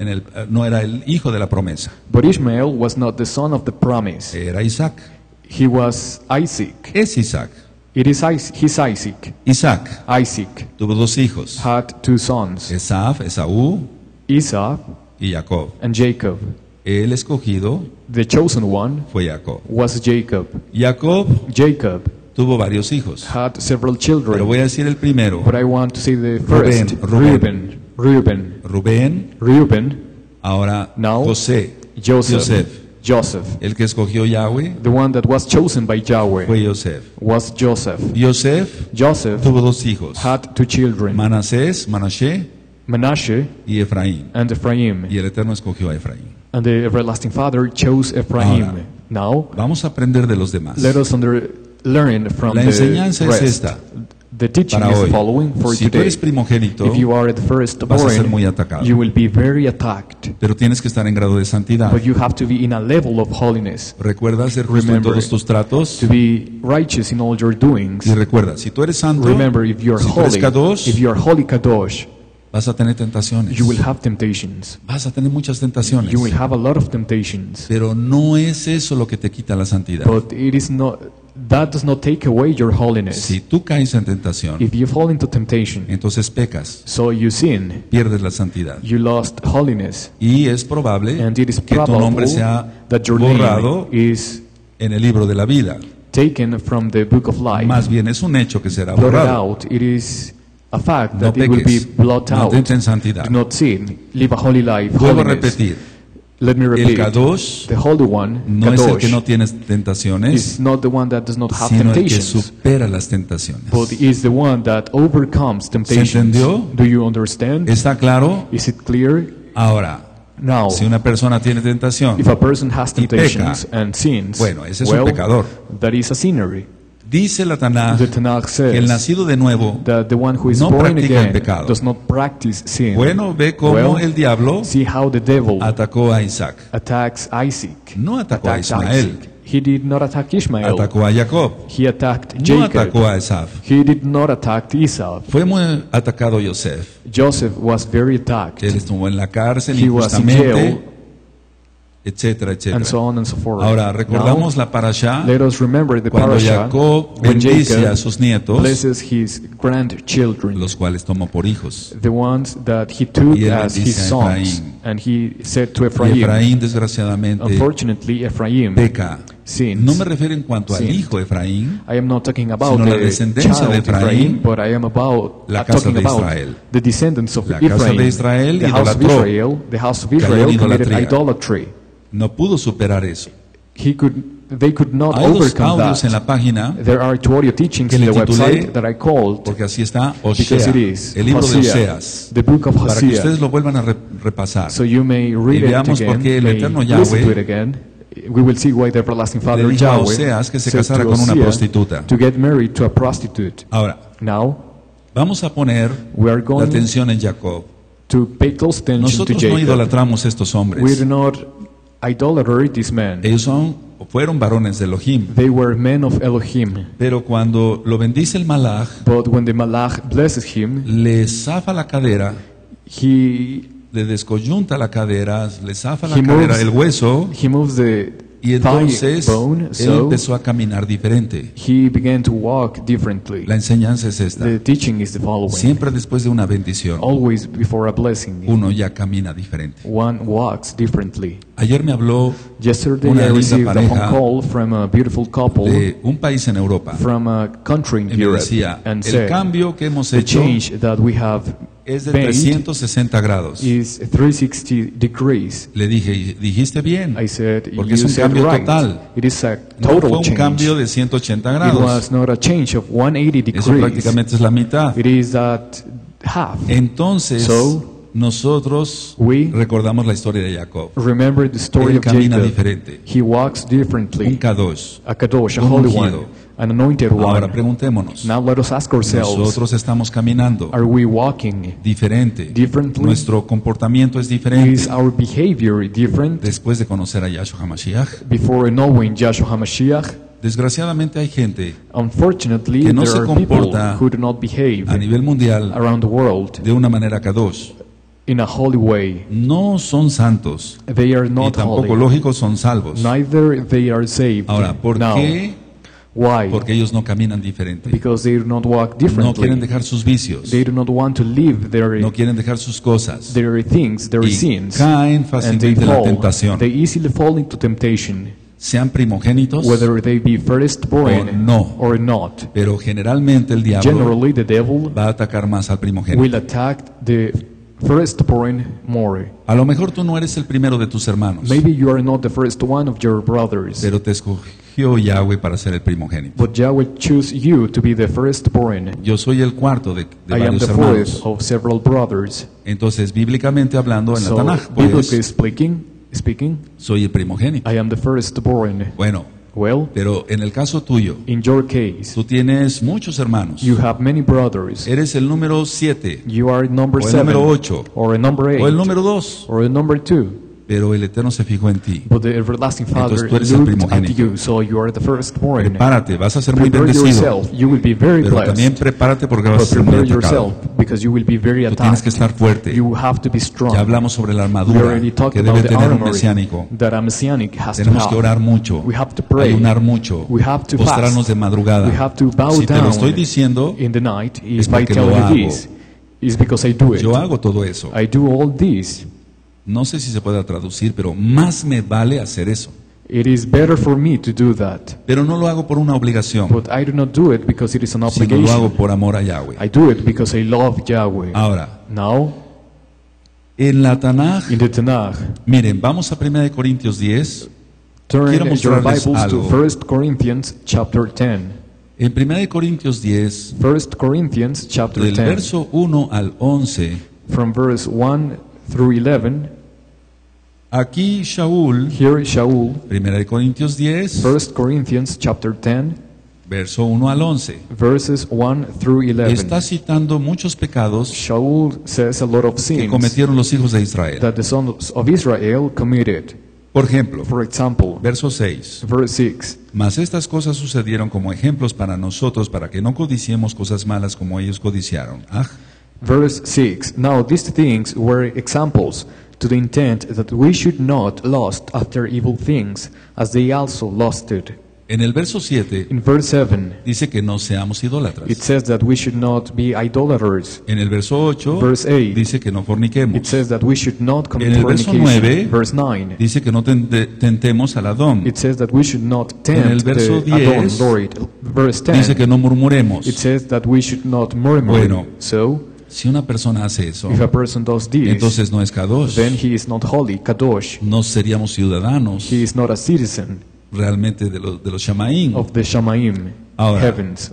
[SPEAKER 3] no era el hijo de la promesa,
[SPEAKER 2] but Ishmael was not the son of the promise.
[SPEAKER 3] era Isaac.
[SPEAKER 2] He was Isaac.
[SPEAKER 3] Es Isaac.
[SPEAKER 2] It is his Isaac.
[SPEAKER 3] Isaac
[SPEAKER 2] Isaac
[SPEAKER 3] tuvo dos hijos,
[SPEAKER 2] had two sons,
[SPEAKER 3] Esaú
[SPEAKER 2] Esau
[SPEAKER 3] y Jacob.
[SPEAKER 2] and Jacob.
[SPEAKER 3] El escogido
[SPEAKER 2] The chosen one
[SPEAKER 3] fue Jacob.
[SPEAKER 2] was Jacob.
[SPEAKER 3] Jacob
[SPEAKER 2] Jacob
[SPEAKER 3] tuvo varios hijos,
[SPEAKER 2] had several
[SPEAKER 3] pero
[SPEAKER 2] children,
[SPEAKER 3] voy a decir el primero,
[SPEAKER 2] but I want to say the first.
[SPEAKER 3] Reuben.
[SPEAKER 2] Reuben.
[SPEAKER 3] Rubén, ahora
[SPEAKER 2] Now,
[SPEAKER 3] José,
[SPEAKER 2] Joseph. Joseph.
[SPEAKER 3] el que escogió Yahweh
[SPEAKER 2] The one that was chosen by Yahweh
[SPEAKER 3] fue Joseph.
[SPEAKER 2] was Joseph.
[SPEAKER 3] Joseph
[SPEAKER 2] Joseph
[SPEAKER 3] tuvo dos hijos,
[SPEAKER 2] had two children,
[SPEAKER 3] Manashe
[SPEAKER 2] Manasseh
[SPEAKER 3] y Efraín,
[SPEAKER 2] and Ephraim.
[SPEAKER 3] y el Eterno escogió a Efraín.
[SPEAKER 2] And the everlasting Father chose Ephraim.
[SPEAKER 3] Ahora,
[SPEAKER 2] Now,
[SPEAKER 3] Vamos a aprender de los demás.
[SPEAKER 2] let us learn from
[SPEAKER 3] La
[SPEAKER 2] the
[SPEAKER 3] enseñanza es
[SPEAKER 2] rest.
[SPEAKER 3] esta
[SPEAKER 2] The teaching
[SPEAKER 3] para
[SPEAKER 2] is
[SPEAKER 3] hoy.
[SPEAKER 2] following for
[SPEAKER 3] Si tú
[SPEAKER 2] today.
[SPEAKER 3] eres primogénito,
[SPEAKER 2] If you are the
[SPEAKER 3] vas a ser muy
[SPEAKER 2] firstborn,
[SPEAKER 3] atacado,
[SPEAKER 2] you will be very attacked.
[SPEAKER 3] pero tienes que estar en grado de santidad.
[SPEAKER 2] But you have to be in a level of holiness,
[SPEAKER 3] Recuerda ser justo en
[SPEAKER 2] Remember
[SPEAKER 3] todos tus tratos
[SPEAKER 2] to be righteous in all your doings.
[SPEAKER 3] y recuerda, si tú eres santo,
[SPEAKER 2] Remember, if you are
[SPEAKER 3] si tú eres
[SPEAKER 2] holy,
[SPEAKER 3] kadosh,
[SPEAKER 2] if you are holy kadosh,
[SPEAKER 3] vas a tener tentaciones.
[SPEAKER 2] you will have temptations.
[SPEAKER 3] Vas a tener muchas tentaciones.
[SPEAKER 2] You will have a lot of temptations.
[SPEAKER 3] Pero no es eso lo que te quita la santidad.
[SPEAKER 2] But it is not. That does not take away your holiness.
[SPEAKER 3] Si tú caes en tentación,
[SPEAKER 2] If you fall into temptation,
[SPEAKER 3] entonces pecas,
[SPEAKER 2] so you sin,
[SPEAKER 3] pierdes la santidad.
[SPEAKER 2] you lost holiness,
[SPEAKER 3] Y es probable
[SPEAKER 2] and it is
[SPEAKER 3] que tu
[SPEAKER 2] probable
[SPEAKER 3] nombre sea
[SPEAKER 2] that your
[SPEAKER 3] borrado
[SPEAKER 2] name is
[SPEAKER 3] en el libro de la vida.
[SPEAKER 2] taken from the book of life.
[SPEAKER 3] Más bien es un hecho que será
[SPEAKER 2] Blotted
[SPEAKER 3] borrado.
[SPEAKER 2] out. It is a fact
[SPEAKER 3] No
[SPEAKER 2] that it will be
[SPEAKER 3] peques,
[SPEAKER 2] blotted out.
[SPEAKER 3] mantente en santidad.
[SPEAKER 2] Do not sin. Live a holy life.
[SPEAKER 3] Vuelvo a
[SPEAKER 2] Holiness.
[SPEAKER 3] repetir,
[SPEAKER 2] Let me
[SPEAKER 3] el
[SPEAKER 2] repeat.
[SPEAKER 3] Kadosh
[SPEAKER 2] The Holy One,
[SPEAKER 3] no es el que
[SPEAKER 2] Kadosh,
[SPEAKER 3] no tiene tentaciones,
[SPEAKER 2] is not the one that does not have
[SPEAKER 3] sino el que
[SPEAKER 2] temptations,
[SPEAKER 3] supera las tentaciones.
[SPEAKER 2] but is the one that overcomes temptations.
[SPEAKER 3] entendió?
[SPEAKER 2] Do you understand?
[SPEAKER 3] ¿Está claro?
[SPEAKER 2] Is it clear?
[SPEAKER 3] Ahora,
[SPEAKER 2] Now,
[SPEAKER 3] si una persona tiene tentación,
[SPEAKER 2] if a person has
[SPEAKER 3] y
[SPEAKER 2] temptations
[SPEAKER 3] peca,
[SPEAKER 2] and sins,
[SPEAKER 3] bueno, ese es un
[SPEAKER 2] well,
[SPEAKER 3] pecador.
[SPEAKER 2] that is a sinner.
[SPEAKER 3] Dice la Tanaj
[SPEAKER 2] The Tanakh
[SPEAKER 3] que el
[SPEAKER 2] says
[SPEAKER 3] nacido de nuevo,
[SPEAKER 2] that the one who is
[SPEAKER 3] no
[SPEAKER 2] born
[SPEAKER 3] practica el
[SPEAKER 2] again
[SPEAKER 3] pecado.
[SPEAKER 2] does not practice sin.
[SPEAKER 3] bueno, ve cómo
[SPEAKER 2] Well,
[SPEAKER 3] el diablo
[SPEAKER 2] see how the devil
[SPEAKER 3] atacó a Isaac.
[SPEAKER 2] attacks Isaac.
[SPEAKER 3] No atacó a
[SPEAKER 2] Attacks
[SPEAKER 3] Ismael,
[SPEAKER 2] Isaac. He did not attack Ishmael.
[SPEAKER 3] atacó a Jacob.
[SPEAKER 2] He attacked
[SPEAKER 3] No
[SPEAKER 2] Jacob.
[SPEAKER 3] atacó a Esaf.
[SPEAKER 2] He did not attack Esau.
[SPEAKER 3] Fue muy atacado Joseph.
[SPEAKER 2] Joseph was very attacked,
[SPEAKER 3] Él estuvo en la cárcel
[SPEAKER 2] He was in
[SPEAKER 3] injustamente,
[SPEAKER 2] jail,
[SPEAKER 3] etcétera,
[SPEAKER 2] and
[SPEAKER 3] etcétera.
[SPEAKER 2] so on and so forth.
[SPEAKER 3] Ahora, recordamos
[SPEAKER 2] Now,
[SPEAKER 3] la parashá
[SPEAKER 2] let us remember the
[SPEAKER 3] cuando
[SPEAKER 2] parasha
[SPEAKER 3] Jacob
[SPEAKER 2] when
[SPEAKER 3] bendice
[SPEAKER 2] Jacob
[SPEAKER 3] a sus nietos,
[SPEAKER 2] blesses his grandchildren,
[SPEAKER 3] los cuales tomó por hijos.
[SPEAKER 2] the ones that he took
[SPEAKER 3] Y él
[SPEAKER 2] as his
[SPEAKER 3] bendice a
[SPEAKER 2] sons,
[SPEAKER 3] Efraín.
[SPEAKER 2] And he said to
[SPEAKER 3] Y
[SPEAKER 2] Ephraim,
[SPEAKER 3] Efraín, desgraciadamente,
[SPEAKER 2] unfortunately, Ephraim
[SPEAKER 3] peca.
[SPEAKER 2] sins.
[SPEAKER 3] No me refiero en cuanto al
[SPEAKER 2] Sinned.
[SPEAKER 3] hijo Efraín,
[SPEAKER 2] I am not talking about
[SPEAKER 3] sino la
[SPEAKER 2] the
[SPEAKER 3] descendencia
[SPEAKER 2] child
[SPEAKER 3] de Efraín,
[SPEAKER 2] but I am about
[SPEAKER 3] la casa
[SPEAKER 2] talking
[SPEAKER 3] de
[SPEAKER 2] about
[SPEAKER 3] Israel.
[SPEAKER 2] the descendants of
[SPEAKER 3] La casa
[SPEAKER 2] Ephraim.
[SPEAKER 3] de Israel
[SPEAKER 2] the house of
[SPEAKER 3] idolatró.
[SPEAKER 2] Israel, the house of
[SPEAKER 3] Cayó en
[SPEAKER 2] Israel committed
[SPEAKER 3] idolatría.
[SPEAKER 2] idolatry.
[SPEAKER 3] no pudo superar eso.
[SPEAKER 2] They could not
[SPEAKER 3] Hay dos
[SPEAKER 2] overcome
[SPEAKER 3] audios en
[SPEAKER 2] that.
[SPEAKER 3] la página,
[SPEAKER 2] There are two audio teachings
[SPEAKER 3] que
[SPEAKER 2] in
[SPEAKER 3] le
[SPEAKER 2] the
[SPEAKER 3] titulé,
[SPEAKER 2] website that I called
[SPEAKER 3] porque así está,
[SPEAKER 2] because
[SPEAKER 3] Osea,
[SPEAKER 2] it is
[SPEAKER 3] el libro de
[SPEAKER 2] Hosea,
[SPEAKER 3] Oseas,
[SPEAKER 2] the book of
[SPEAKER 3] para que
[SPEAKER 2] Hosea.
[SPEAKER 3] ustedes lo vuelvan a repasar.
[SPEAKER 2] So you may read
[SPEAKER 3] Y
[SPEAKER 2] it
[SPEAKER 3] veamos por
[SPEAKER 2] again,
[SPEAKER 3] qué el
[SPEAKER 2] may
[SPEAKER 3] eterno
[SPEAKER 2] listen to
[SPEAKER 3] Yahweh
[SPEAKER 2] it again. We will see why the everlasting
[SPEAKER 3] Le
[SPEAKER 2] Father
[SPEAKER 3] dijo a
[SPEAKER 2] Yahweh
[SPEAKER 3] Oseas que se
[SPEAKER 2] said
[SPEAKER 3] casara
[SPEAKER 2] to
[SPEAKER 3] con una
[SPEAKER 2] Hosea
[SPEAKER 3] prostituta.
[SPEAKER 2] to get married to a prostitute.
[SPEAKER 3] Ahora,
[SPEAKER 2] Now
[SPEAKER 3] vamos a poner
[SPEAKER 2] we are
[SPEAKER 3] la
[SPEAKER 2] going
[SPEAKER 3] atención en Jacob.
[SPEAKER 2] to pay close attention to
[SPEAKER 3] Nosotros no
[SPEAKER 2] Jacob.
[SPEAKER 3] idolatramos a estos
[SPEAKER 2] We
[SPEAKER 3] hombres.
[SPEAKER 2] do not idolate these men.
[SPEAKER 3] Ellos fueron varones de Elohim.
[SPEAKER 2] They were men of Elohim.
[SPEAKER 3] Pero cuando lo bendice el Malach,
[SPEAKER 2] But when the Malach blesses him,
[SPEAKER 3] le zafa la cadera,
[SPEAKER 2] he
[SPEAKER 3] le descoyunta la cadera, le zafa la
[SPEAKER 2] He
[SPEAKER 3] cadera,
[SPEAKER 2] moves-
[SPEAKER 3] el hueso,
[SPEAKER 2] moves the
[SPEAKER 3] y
[SPEAKER 2] thigh
[SPEAKER 3] entonces
[SPEAKER 2] bone,
[SPEAKER 3] él
[SPEAKER 2] so
[SPEAKER 3] empezó a caminar diferente.
[SPEAKER 2] he began to walk differently.
[SPEAKER 3] La enseñanza es esta.
[SPEAKER 2] The teaching is the following.
[SPEAKER 3] Siempre después de una bendición,
[SPEAKER 2] Always before a blessing,
[SPEAKER 3] uno ya camina diferente.
[SPEAKER 2] one walks differently.
[SPEAKER 3] Ayer me habló
[SPEAKER 2] Yesterday
[SPEAKER 3] Una
[SPEAKER 2] I
[SPEAKER 3] linda
[SPEAKER 2] received a
[SPEAKER 3] pareja
[SPEAKER 2] phone call from a beautiful couple
[SPEAKER 3] de un país en Europa
[SPEAKER 2] from a country in
[SPEAKER 3] y me
[SPEAKER 2] Europe
[SPEAKER 3] decía,
[SPEAKER 2] and
[SPEAKER 3] el
[SPEAKER 2] said
[SPEAKER 3] cambio que hemos
[SPEAKER 2] the
[SPEAKER 3] hecho
[SPEAKER 2] change that we have
[SPEAKER 3] es de
[SPEAKER 2] made
[SPEAKER 3] 360 grados.
[SPEAKER 2] is 360 degrees.
[SPEAKER 3] Le dije, dijiste bien,
[SPEAKER 2] I said,
[SPEAKER 3] porque
[SPEAKER 2] you
[SPEAKER 3] es un
[SPEAKER 2] said
[SPEAKER 3] cambio
[SPEAKER 2] right.
[SPEAKER 3] total.
[SPEAKER 2] It is a
[SPEAKER 3] No fue
[SPEAKER 2] total
[SPEAKER 3] un
[SPEAKER 2] change.
[SPEAKER 3] cambio de 180
[SPEAKER 2] It
[SPEAKER 3] grados.
[SPEAKER 2] was not a change of 180
[SPEAKER 3] Eso
[SPEAKER 2] degrees.
[SPEAKER 3] prácticamente es la mitad.
[SPEAKER 2] It is at half.
[SPEAKER 3] Entonces,
[SPEAKER 2] So,
[SPEAKER 3] nosotros
[SPEAKER 2] we
[SPEAKER 3] recordamos la historia de Jacob.
[SPEAKER 2] Remember the story
[SPEAKER 3] Él
[SPEAKER 2] of
[SPEAKER 3] camina
[SPEAKER 2] Jacob.
[SPEAKER 3] diferente.
[SPEAKER 2] He walks
[SPEAKER 3] Un
[SPEAKER 2] differently.
[SPEAKER 3] Kadosh.
[SPEAKER 2] A kadosh, a
[SPEAKER 3] un
[SPEAKER 2] holy
[SPEAKER 3] ungido.
[SPEAKER 2] one, an anointed
[SPEAKER 3] Ahora
[SPEAKER 2] one.
[SPEAKER 3] preguntémonos,
[SPEAKER 2] Now let us ask ourselves,
[SPEAKER 3] nosotros estamos caminando
[SPEAKER 2] are we walking?
[SPEAKER 3] diferente.
[SPEAKER 2] Differently?
[SPEAKER 3] Nuestro comportamiento es diferente.
[SPEAKER 2] Is our behavior different
[SPEAKER 3] Después de conocer a Yahshua HaMashiach,
[SPEAKER 2] before knowing Yahshua HaMashiach?
[SPEAKER 3] desgraciadamente hay gente
[SPEAKER 2] Unfortunately,
[SPEAKER 3] que no
[SPEAKER 2] there
[SPEAKER 3] se
[SPEAKER 2] are people
[SPEAKER 3] comporta
[SPEAKER 2] who do not behave
[SPEAKER 3] a nivel mundial
[SPEAKER 2] around the world
[SPEAKER 3] de una manera Kadosh.
[SPEAKER 2] in a holy way.
[SPEAKER 3] No son santos
[SPEAKER 2] They are
[SPEAKER 3] y
[SPEAKER 2] not
[SPEAKER 3] tampoco
[SPEAKER 2] holy.
[SPEAKER 3] lógicos son salvos.
[SPEAKER 2] Neither they are saved.
[SPEAKER 3] Ahora, ¿por
[SPEAKER 2] Now,
[SPEAKER 3] qué?
[SPEAKER 2] why?
[SPEAKER 3] Porque ellos no caminan diferente.
[SPEAKER 2] Because they do not walk
[SPEAKER 3] No quieren
[SPEAKER 2] differently.
[SPEAKER 3] dejar sus vicios.
[SPEAKER 2] They do not want to live
[SPEAKER 3] No quieren dejar sus cosas.
[SPEAKER 2] their things, their
[SPEAKER 3] Y
[SPEAKER 2] sins,
[SPEAKER 3] caen
[SPEAKER 2] and they
[SPEAKER 3] fácilmente en la
[SPEAKER 2] fall.
[SPEAKER 3] tentación.
[SPEAKER 2] They easily fall into temptation,
[SPEAKER 3] Sean primogénitos,
[SPEAKER 2] whether they be firstborn
[SPEAKER 3] O no.
[SPEAKER 2] or not.
[SPEAKER 3] pero generalmente el diablo
[SPEAKER 2] Generally, the devil
[SPEAKER 3] va a atacar más al primogénito.
[SPEAKER 2] will attack the firstborn more.
[SPEAKER 3] A lo mejor tú no eres el primero de tus hermanos,
[SPEAKER 2] Maybe you are not the first one of your brothers,
[SPEAKER 3] pero te escogió Yahweh para ser el primogénito.
[SPEAKER 2] but Yahweh choose you to be the firstborn.
[SPEAKER 3] Yo soy el cuarto de
[SPEAKER 2] I am
[SPEAKER 3] varios
[SPEAKER 2] the fourth
[SPEAKER 3] hermanos.
[SPEAKER 2] of several brothers.
[SPEAKER 3] Entonces, bíblicamente hablando, en la
[SPEAKER 2] So,
[SPEAKER 3] Tanaj,
[SPEAKER 2] biblically
[SPEAKER 3] pues,
[SPEAKER 2] speaking,
[SPEAKER 3] soy el primogénito.
[SPEAKER 2] I am the firstborn.
[SPEAKER 3] Bueno,
[SPEAKER 2] Well,
[SPEAKER 3] pero en el caso tuyo,
[SPEAKER 2] in your case,
[SPEAKER 3] tú tienes muchos hermanos.
[SPEAKER 2] you have many brothers.
[SPEAKER 3] Eres el número 7,
[SPEAKER 2] You are number
[SPEAKER 3] o el
[SPEAKER 2] 7,
[SPEAKER 3] número 8,
[SPEAKER 2] or a number 8,
[SPEAKER 3] o el número 2,
[SPEAKER 2] or a number 2.
[SPEAKER 3] pero el Eterno se fijó en ti.
[SPEAKER 2] But the everlasting Father
[SPEAKER 3] Entonces tú eres el
[SPEAKER 2] looked at
[SPEAKER 3] primogénito.
[SPEAKER 2] you, so you are the firstborn.
[SPEAKER 3] Prepárate, vas a ser muy
[SPEAKER 2] Prepare
[SPEAKER 3] bendecido,
[SPEAKER 2] yourself. You will be very
[SPEAKER 3] pero también
[SPEAKER 2] blessed.
[SPEAKER 3] prepárate porque vas a
[SPEAKER 2] But
[SPEAKER 3] ser muy
[SPEAKER 2] prepare
[SPEAKER 3] atacado.
[SPEAKER 2] yourself, because you will be very
[SPEAKER 3] Tú tienes que
[SPEAKER 2] attacked.
[SPEAKER 3] estar fuerte.
[SPEAKER 2] You have to be strong.
[SPEAKER 3] Ya hablamos sobre la
[SPEAKER 2] We
[SPEAKER 3] armadura
[SPEAKER 2] already talked
[SPEAKER 3] que
[SPEAKER 2] about
[SPEAKER 3] debe
[SPEAKER 2] the
[SPEAKER 3] tener un
[SPEAKER 2] armor
[SPEAKER 3] mesiánico.
[SPEAKER 2] that a messianic has to
[SPEAKER 3] Tenemos que orar
[SPEAKER 2] have.
[SPEAKER 3] mucho,
[SPEAKER 2] We have to pray.
[SPEAKER 3] ayunar mucho,
[SPEAKER 2] We have to
[SPEAKER 3] postrarnos
[SPEAKER 2] fast.
[SPEAKER 3] de madrugada.
[SPEAKER 2] We have to bow
[SPEAKER 3] Si te lo
[SPEAKER 2] down
[SPEAKER 3] estoy diciendo,
[SPEAKER 2] in the night.
[SPEAKER 3] es
[SPEAKER 2] If I
[SPEAKER 3] porque
[SPEAKER 2] tell
[SPEAKER 3] lo
[SPEAKER 2] you
[SPEAKER 3] hago.
[SPEAKER 2] this, it's because I do it.
[SPEAKER 3] yo hago todo eso.
[SPEAKER 2] I do all this.
[SPEAKER 3] No sé si se puede traducir, pero más me vale hacer eso.
[SPEAKER 2] It is better for me to do that.
[SPEAKER 3] Pero no lo hago por una obligación,
[SPEAKER 2] But I do not do it because it is an
[SPEAKER 3] sino lo hago
[SPEAKER 2] obligation.
[SPEAKER 3] por amor a Yahweh.
[SPEAKER 2] I do it because I love Yahweh.
[SPEAKER 3] Ahora,
[SPEAKER 2] Now,
[SPEAKER 3] en la Tanaj,
[SPEAKER 2] in the Tanakh,
[SPEAKER 3] miren, vamos a 1 Corintios 10.
[SPEAKER 2] turn
[SPEAKER 3] Quiero
[SPEAKER 2] your
[SPEAKER 3] mostrarles
[SPEAKER 2] Bibles to
[SPEAKER 3] algo.
[SPEAKER 2] 1 Corinthians chapter 10.
[SPEAKER 3] En 1 Corintios 10,
[SPEAKER 2] 1 Corinthians chapter
[SPEAKER 3] del
[SPEAKER 2] 10,
[SPEAKER 3] verso 1 al 11,
[SPEAKER 2] from verse 1 through 11.
[SPEAKER 3] aquí Shaul,
[SPEAKER 2] Here Shaul,
[SPEAKER 3] 1 Corintios 10,
[SPEAKER 2] 1 Corinthians chapter 10,
[SPEAKER 3] verso 1 al 11,
[SPEAKER 2] verses 1 through 11.
[SPEAKER 3] está citando muchos pecados
[SPEAKER 2] Shaul says a lot of
[SPEAKER 3] que
[SPEAKER 2] sins
[SPEAKER 3] cometieron los hijos de Israel.
[SPEAKER 2] that the sons of Israel committed.
[SPEAKER 3] Por ejemplo,
[SPEAKER 2] For example,
[SPEAKER 3] verso 6.
[SPEAKER 2] verse 6.
[SPEAKER 3] Mas estas cosas sucedieron como ejemplos para nosotros, para que no codiciemos cosas malas como ellos codiciaron.
[SPEAKER 2] Verse 6. Now these things were examples, to the intent that we should not lust after evil things, as they also lusted.
[SPEAKER 3] En el verso 7
[SPEAKER 2] In verse 7,
[SPEAKER 3] dice que no seamos
[SPEAKER 2] it
[SPEAKER 3] idólatras.
[SPEAKER 2] says that we should not be idolaters.
[SPEAKER 3] En el verso 8
[SPEAKER 2] Verse 8,
[SPEAKER 3] dice que no
[SPEAKER 2] it
[SPEAKER 3] forniquemos.
[SPEAKER 2] says that we should not commit
[SPEAKER 3] En el verso
[SPEAKER 2] fornication.
[SPEAKER 3] 9,
[SPEAKER 2] Verse 9,
[SPEAKER 3] dice que no tentemos al Adón.
[SPEAKER 2] it says that we should not
[SPEAKER 3] En el
[SPEAKER 2] tempt
[SPEAKER 3] verso
[SPEAKER 2] the Adon
[SPEAKER 3] 10,
[SPEAKER 2] Lord. Verse
[SPEAKER 3] Dice
[SPEAKER 2] 10,
[SPEAKER 3] que no murmuremos.
[SPEAKER 2] it says that we should not murmur.
[SPEAKER 3] Bueno.
[SPEAKER 2] So,
[SPEAKER 3] Si una persona hace eso,
[SPEAKER 2] if a person does this,
[SPEAKER 3] entonces no es kadosh.
[SPEAKER 2] then he is not holy, kadosh.
[SPEAKER 3] No seríamos ciudadanos
[SPEAKER 2] He is not a citizen
[SPEAKER 3] realmente de los Shamaim.
[SPEAKER 2] of the Shamaim
[SPEAKER 3] Ahora.
[SPEAKER 2] heavens.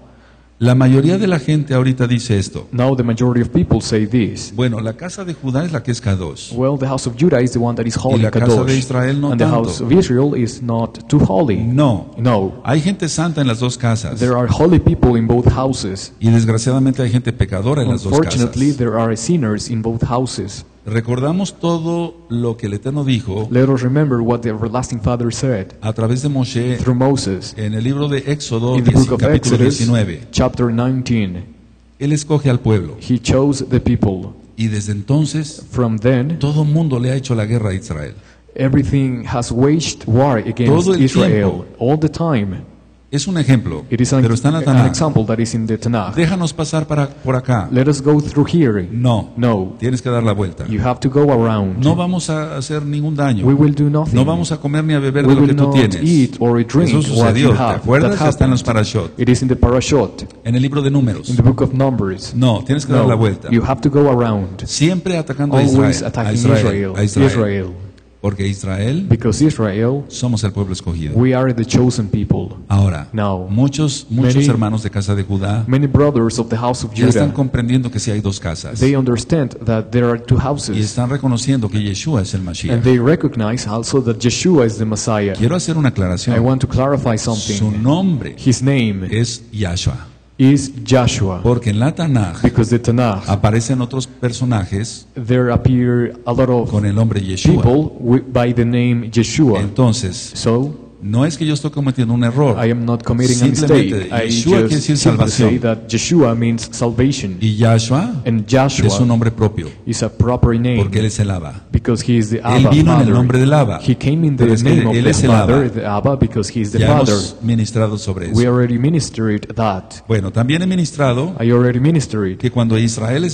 [SPEAKER 3] La mayoría de la gente ahorita dice esto.
[SPEAKER 2] Now the majority of people say this.
[SPEAKER 3] Bueno, la casa de Judá es la que es kadosh.
[SPEAKER 2] Well, the house of Judah is the one that is
[SPEAKER 3] Y
[SPEAKER 2] holy,
[SPEAKER 3] la casa
[SPEAKER 2] kadosh,
[SPEAKER 3] de Israel no
[SPEAKER 2] and the
[SPEAKER 3] tanto.
[SPEAKER 2] house of Israel is not too holy.
[SPEAKER 3] No.
[SPEAKER 2] No,
[SPEAKER 3] Hay gente santa en las dos casas.
[SPEAKER 2] there are holy people in both houses.
[SPEAKER 3] Y desgraciadamente hay gente pecadora en las dos
[SPEAKER 2] Unfortunately,
[SPEAKER 3] casas.
[SPEAKER 2] there are sinners in both houses.
[SPEAKER 3] Recordamos todo lo que el Eterno dijo
[SPEAKER 2] Let us remember what the everlasting Father said
[SPEAKER 3] a través de Moshe
[SPEAKER 2] through Moses
[SPEAKER 3] en el libro de Éxodo,
[SPEAKER 2] in the book of
[SPEAKER 3] capítulo
[SPEAKER 2] Exodus,
[SPEAKER 3] 19.
[SPEAKER 2] chapter 19.
[SPEAKER 3] Él escoge al pueblo.
[SPEAKER 2] He chose the people.
[SPEAKER 3] Y desde entonces,
[SPEAKER 2] From then,
[SPEAKER 3] todo mundo le ha hecho la guerra a Israel.
[SPEAKER 2] everything has waged war against
[SPEAKER 3] Todo el
[SPEAKER 2] Israel
[SPEAKER 3] tiempo.
[SPEAKER 2] all the time.
[SPEAKER 3] Es un ejemplo,
[SPEAKER 2] It is
[SPEAKER 3] pero está en la
[SPEAKER 2] an
[SPEAKER 3] Tanaj.
[SPEAKER 2] example that is in the Tanakh.
[SPEAKER 3] Déjanos pasar por acá.
[SPEAKER 2] Let us go through here.
[SPEAKER 3] No,
[SPEAKER 2] No,
[SPEAKER 3] tienes que dar la vuelta.
[SPEAKER 2] you have to go around.
[SPEAKER 3] No vamos a hacer ningún daño.
[SPEAKER 2] We will do nothing.
[SPEAKER 3] No vamos a comer ni a beber
[SPEAKER 2] We
[SPEAKER 3] de lo que
[SPEAKER 2] will
[SPEAKER 3] tú
[SPEAKER 2] not
[SPEAKER 3] tienes.
[SPEAKER 2] eat or drink
[SPEAKER 3] Eso
[SPEAKER 2] what
[SPEAKER 3] sucedió,
[SPEAKER 2] you
[SPEAKER 3] ¿te
[SPEAKER 2] have.
[SPEAKER 3] acuerdas?
[SPEAKER 2] That
[SPEAKER 3] Está en los
[SPEAKER 2] happened.
[SPEAKER 3] parashot.
[SPEAKER 2] It is in the parashot,
[SPEAKER 3] En el libro de Números.
[SPEAKER 2] in the book of Numbers.
[SPEAKER 3] No, tienes que dar la
[SPEAKER 2] No,
[SPEAKER 3] vuelta.
[SPEAKER 2] you have to go around.
[SPEAKER 3] Siempre atacando a
[SPEAKER 2] Always
[SPEAKER 3] Israel.
[SPEAKER 2] attacking
[SPEAKER 3] A
[SPEAKER 2] Israel.
[SPEAKER 3] Israel. Porque Israel
[SPEAKER 2] Because Israel,
[SPEAKER 3] somos el pueblo escogido.
[SPEAKER 2] we are the chosen people.
[SPEAKER 3] Ahora,
[SPEAKER 2] Now,
[SPEAKER 3] muchos
[SPEAKER 2] many-
[SPEAKER 3] hermanos de casa de Judá
[SPEAKER 2] Many brothers of the house of
[SPEAKER 3] ya están
[SPEAKER 2] Judah,
[SPEAKER 3] comprendiendo que sí hay dos casas.
[SPEAKER 2] they understand that there are two
[SPEAKER 3] Y
[SPEAKER 2] houses.
[SPEAKER 3] están reconociendo que Yeshua es el
[SPEAKER 2] And
[SPEAKER 3] Mashiach.
[SPEAKER 2] they recognize also that Yeshua is the Messiah.
[SPEAKER 3] Quiero hacer una
[SPEAKER 2] I
[SPEAKER 3] aclaración.
[SPEAKER 2] want to clarify
[SPEAKER 3] Su
[SPEAKER 2] something.
[SPEAKER 3] nombre
[SPEAKER 2] His name
[SPEAKER 3] es Yahshua.
[SPEAKER 2] is Joshua.
[SPEAKER 3] Porque en la Tanaj
[SPEAKER 2] Because the Tanakh,
[SPEAKER 3] aparecen otros personajes
[SPEAKER 2] there appear a lot of
[SPEAKER 3] con el nombre Yeshua.
[SPEAKER 2] people by the name Yeshua.
[SPEAKER 3] Entonces,
[SPEAKER 2] So,
[SPEAKER 3] no es que yo estoy cometiendo un error.
[SPEAKER 2] I am not committing a
[SPEAKER 3] Simplemente,
[SPEAKER 2] mistake. I
[SPEAKER 3] Yeshua quiere
[SPEAKER 2] just
[SPEAKER 3] decir
[SPEAKER 2] simply say
[SPEAKER 3] salvación.
[SPEAKER 2] that Yeshua means salvation.
[SPEAKER 3] Y Yahshua
[SPEAKER 2] And
[SPEAKER 3] es un
[SPEAKER 2] Joshua
[SPEAKER 3] nombre propio,
[SPEAKER 2] is a proper name
[SPEAKER 3] porque él es el Abba.
[SPEAKER 2] because he is the
[SPEAKER 3] Él
[SPEAKER 2] Abba
[SPEAKER 3] vino en el
[SPEAKER 2] Father.
[SPEAKER 3] nombre del Abba.
[SPEAKER 2] He came in the
[SPEAKER 3] Pero es que
[SPEAKER 2] name of
[SPEAKER 3] él
[SPEAKER 2] the
[SPEAKER 3] es el
[SPEAKER 2] Father,
[SPEAKER 3] Abba.
[SPEAKER 2] the Abba, because he is the
[SPEAKER 3] Ya
[SPEAKER 2] Father.
[SPEAKER 3] hemos ministrado sobre
[SPEAKER 2] We
[SPEAKER 3] eso.
[SPEAKER 2] already ministered that.
[SPEAKER 3] Bueno, también he ministrado
[SPEAKER 2] I already ministered
[SPEAKER 3] que cuando Israel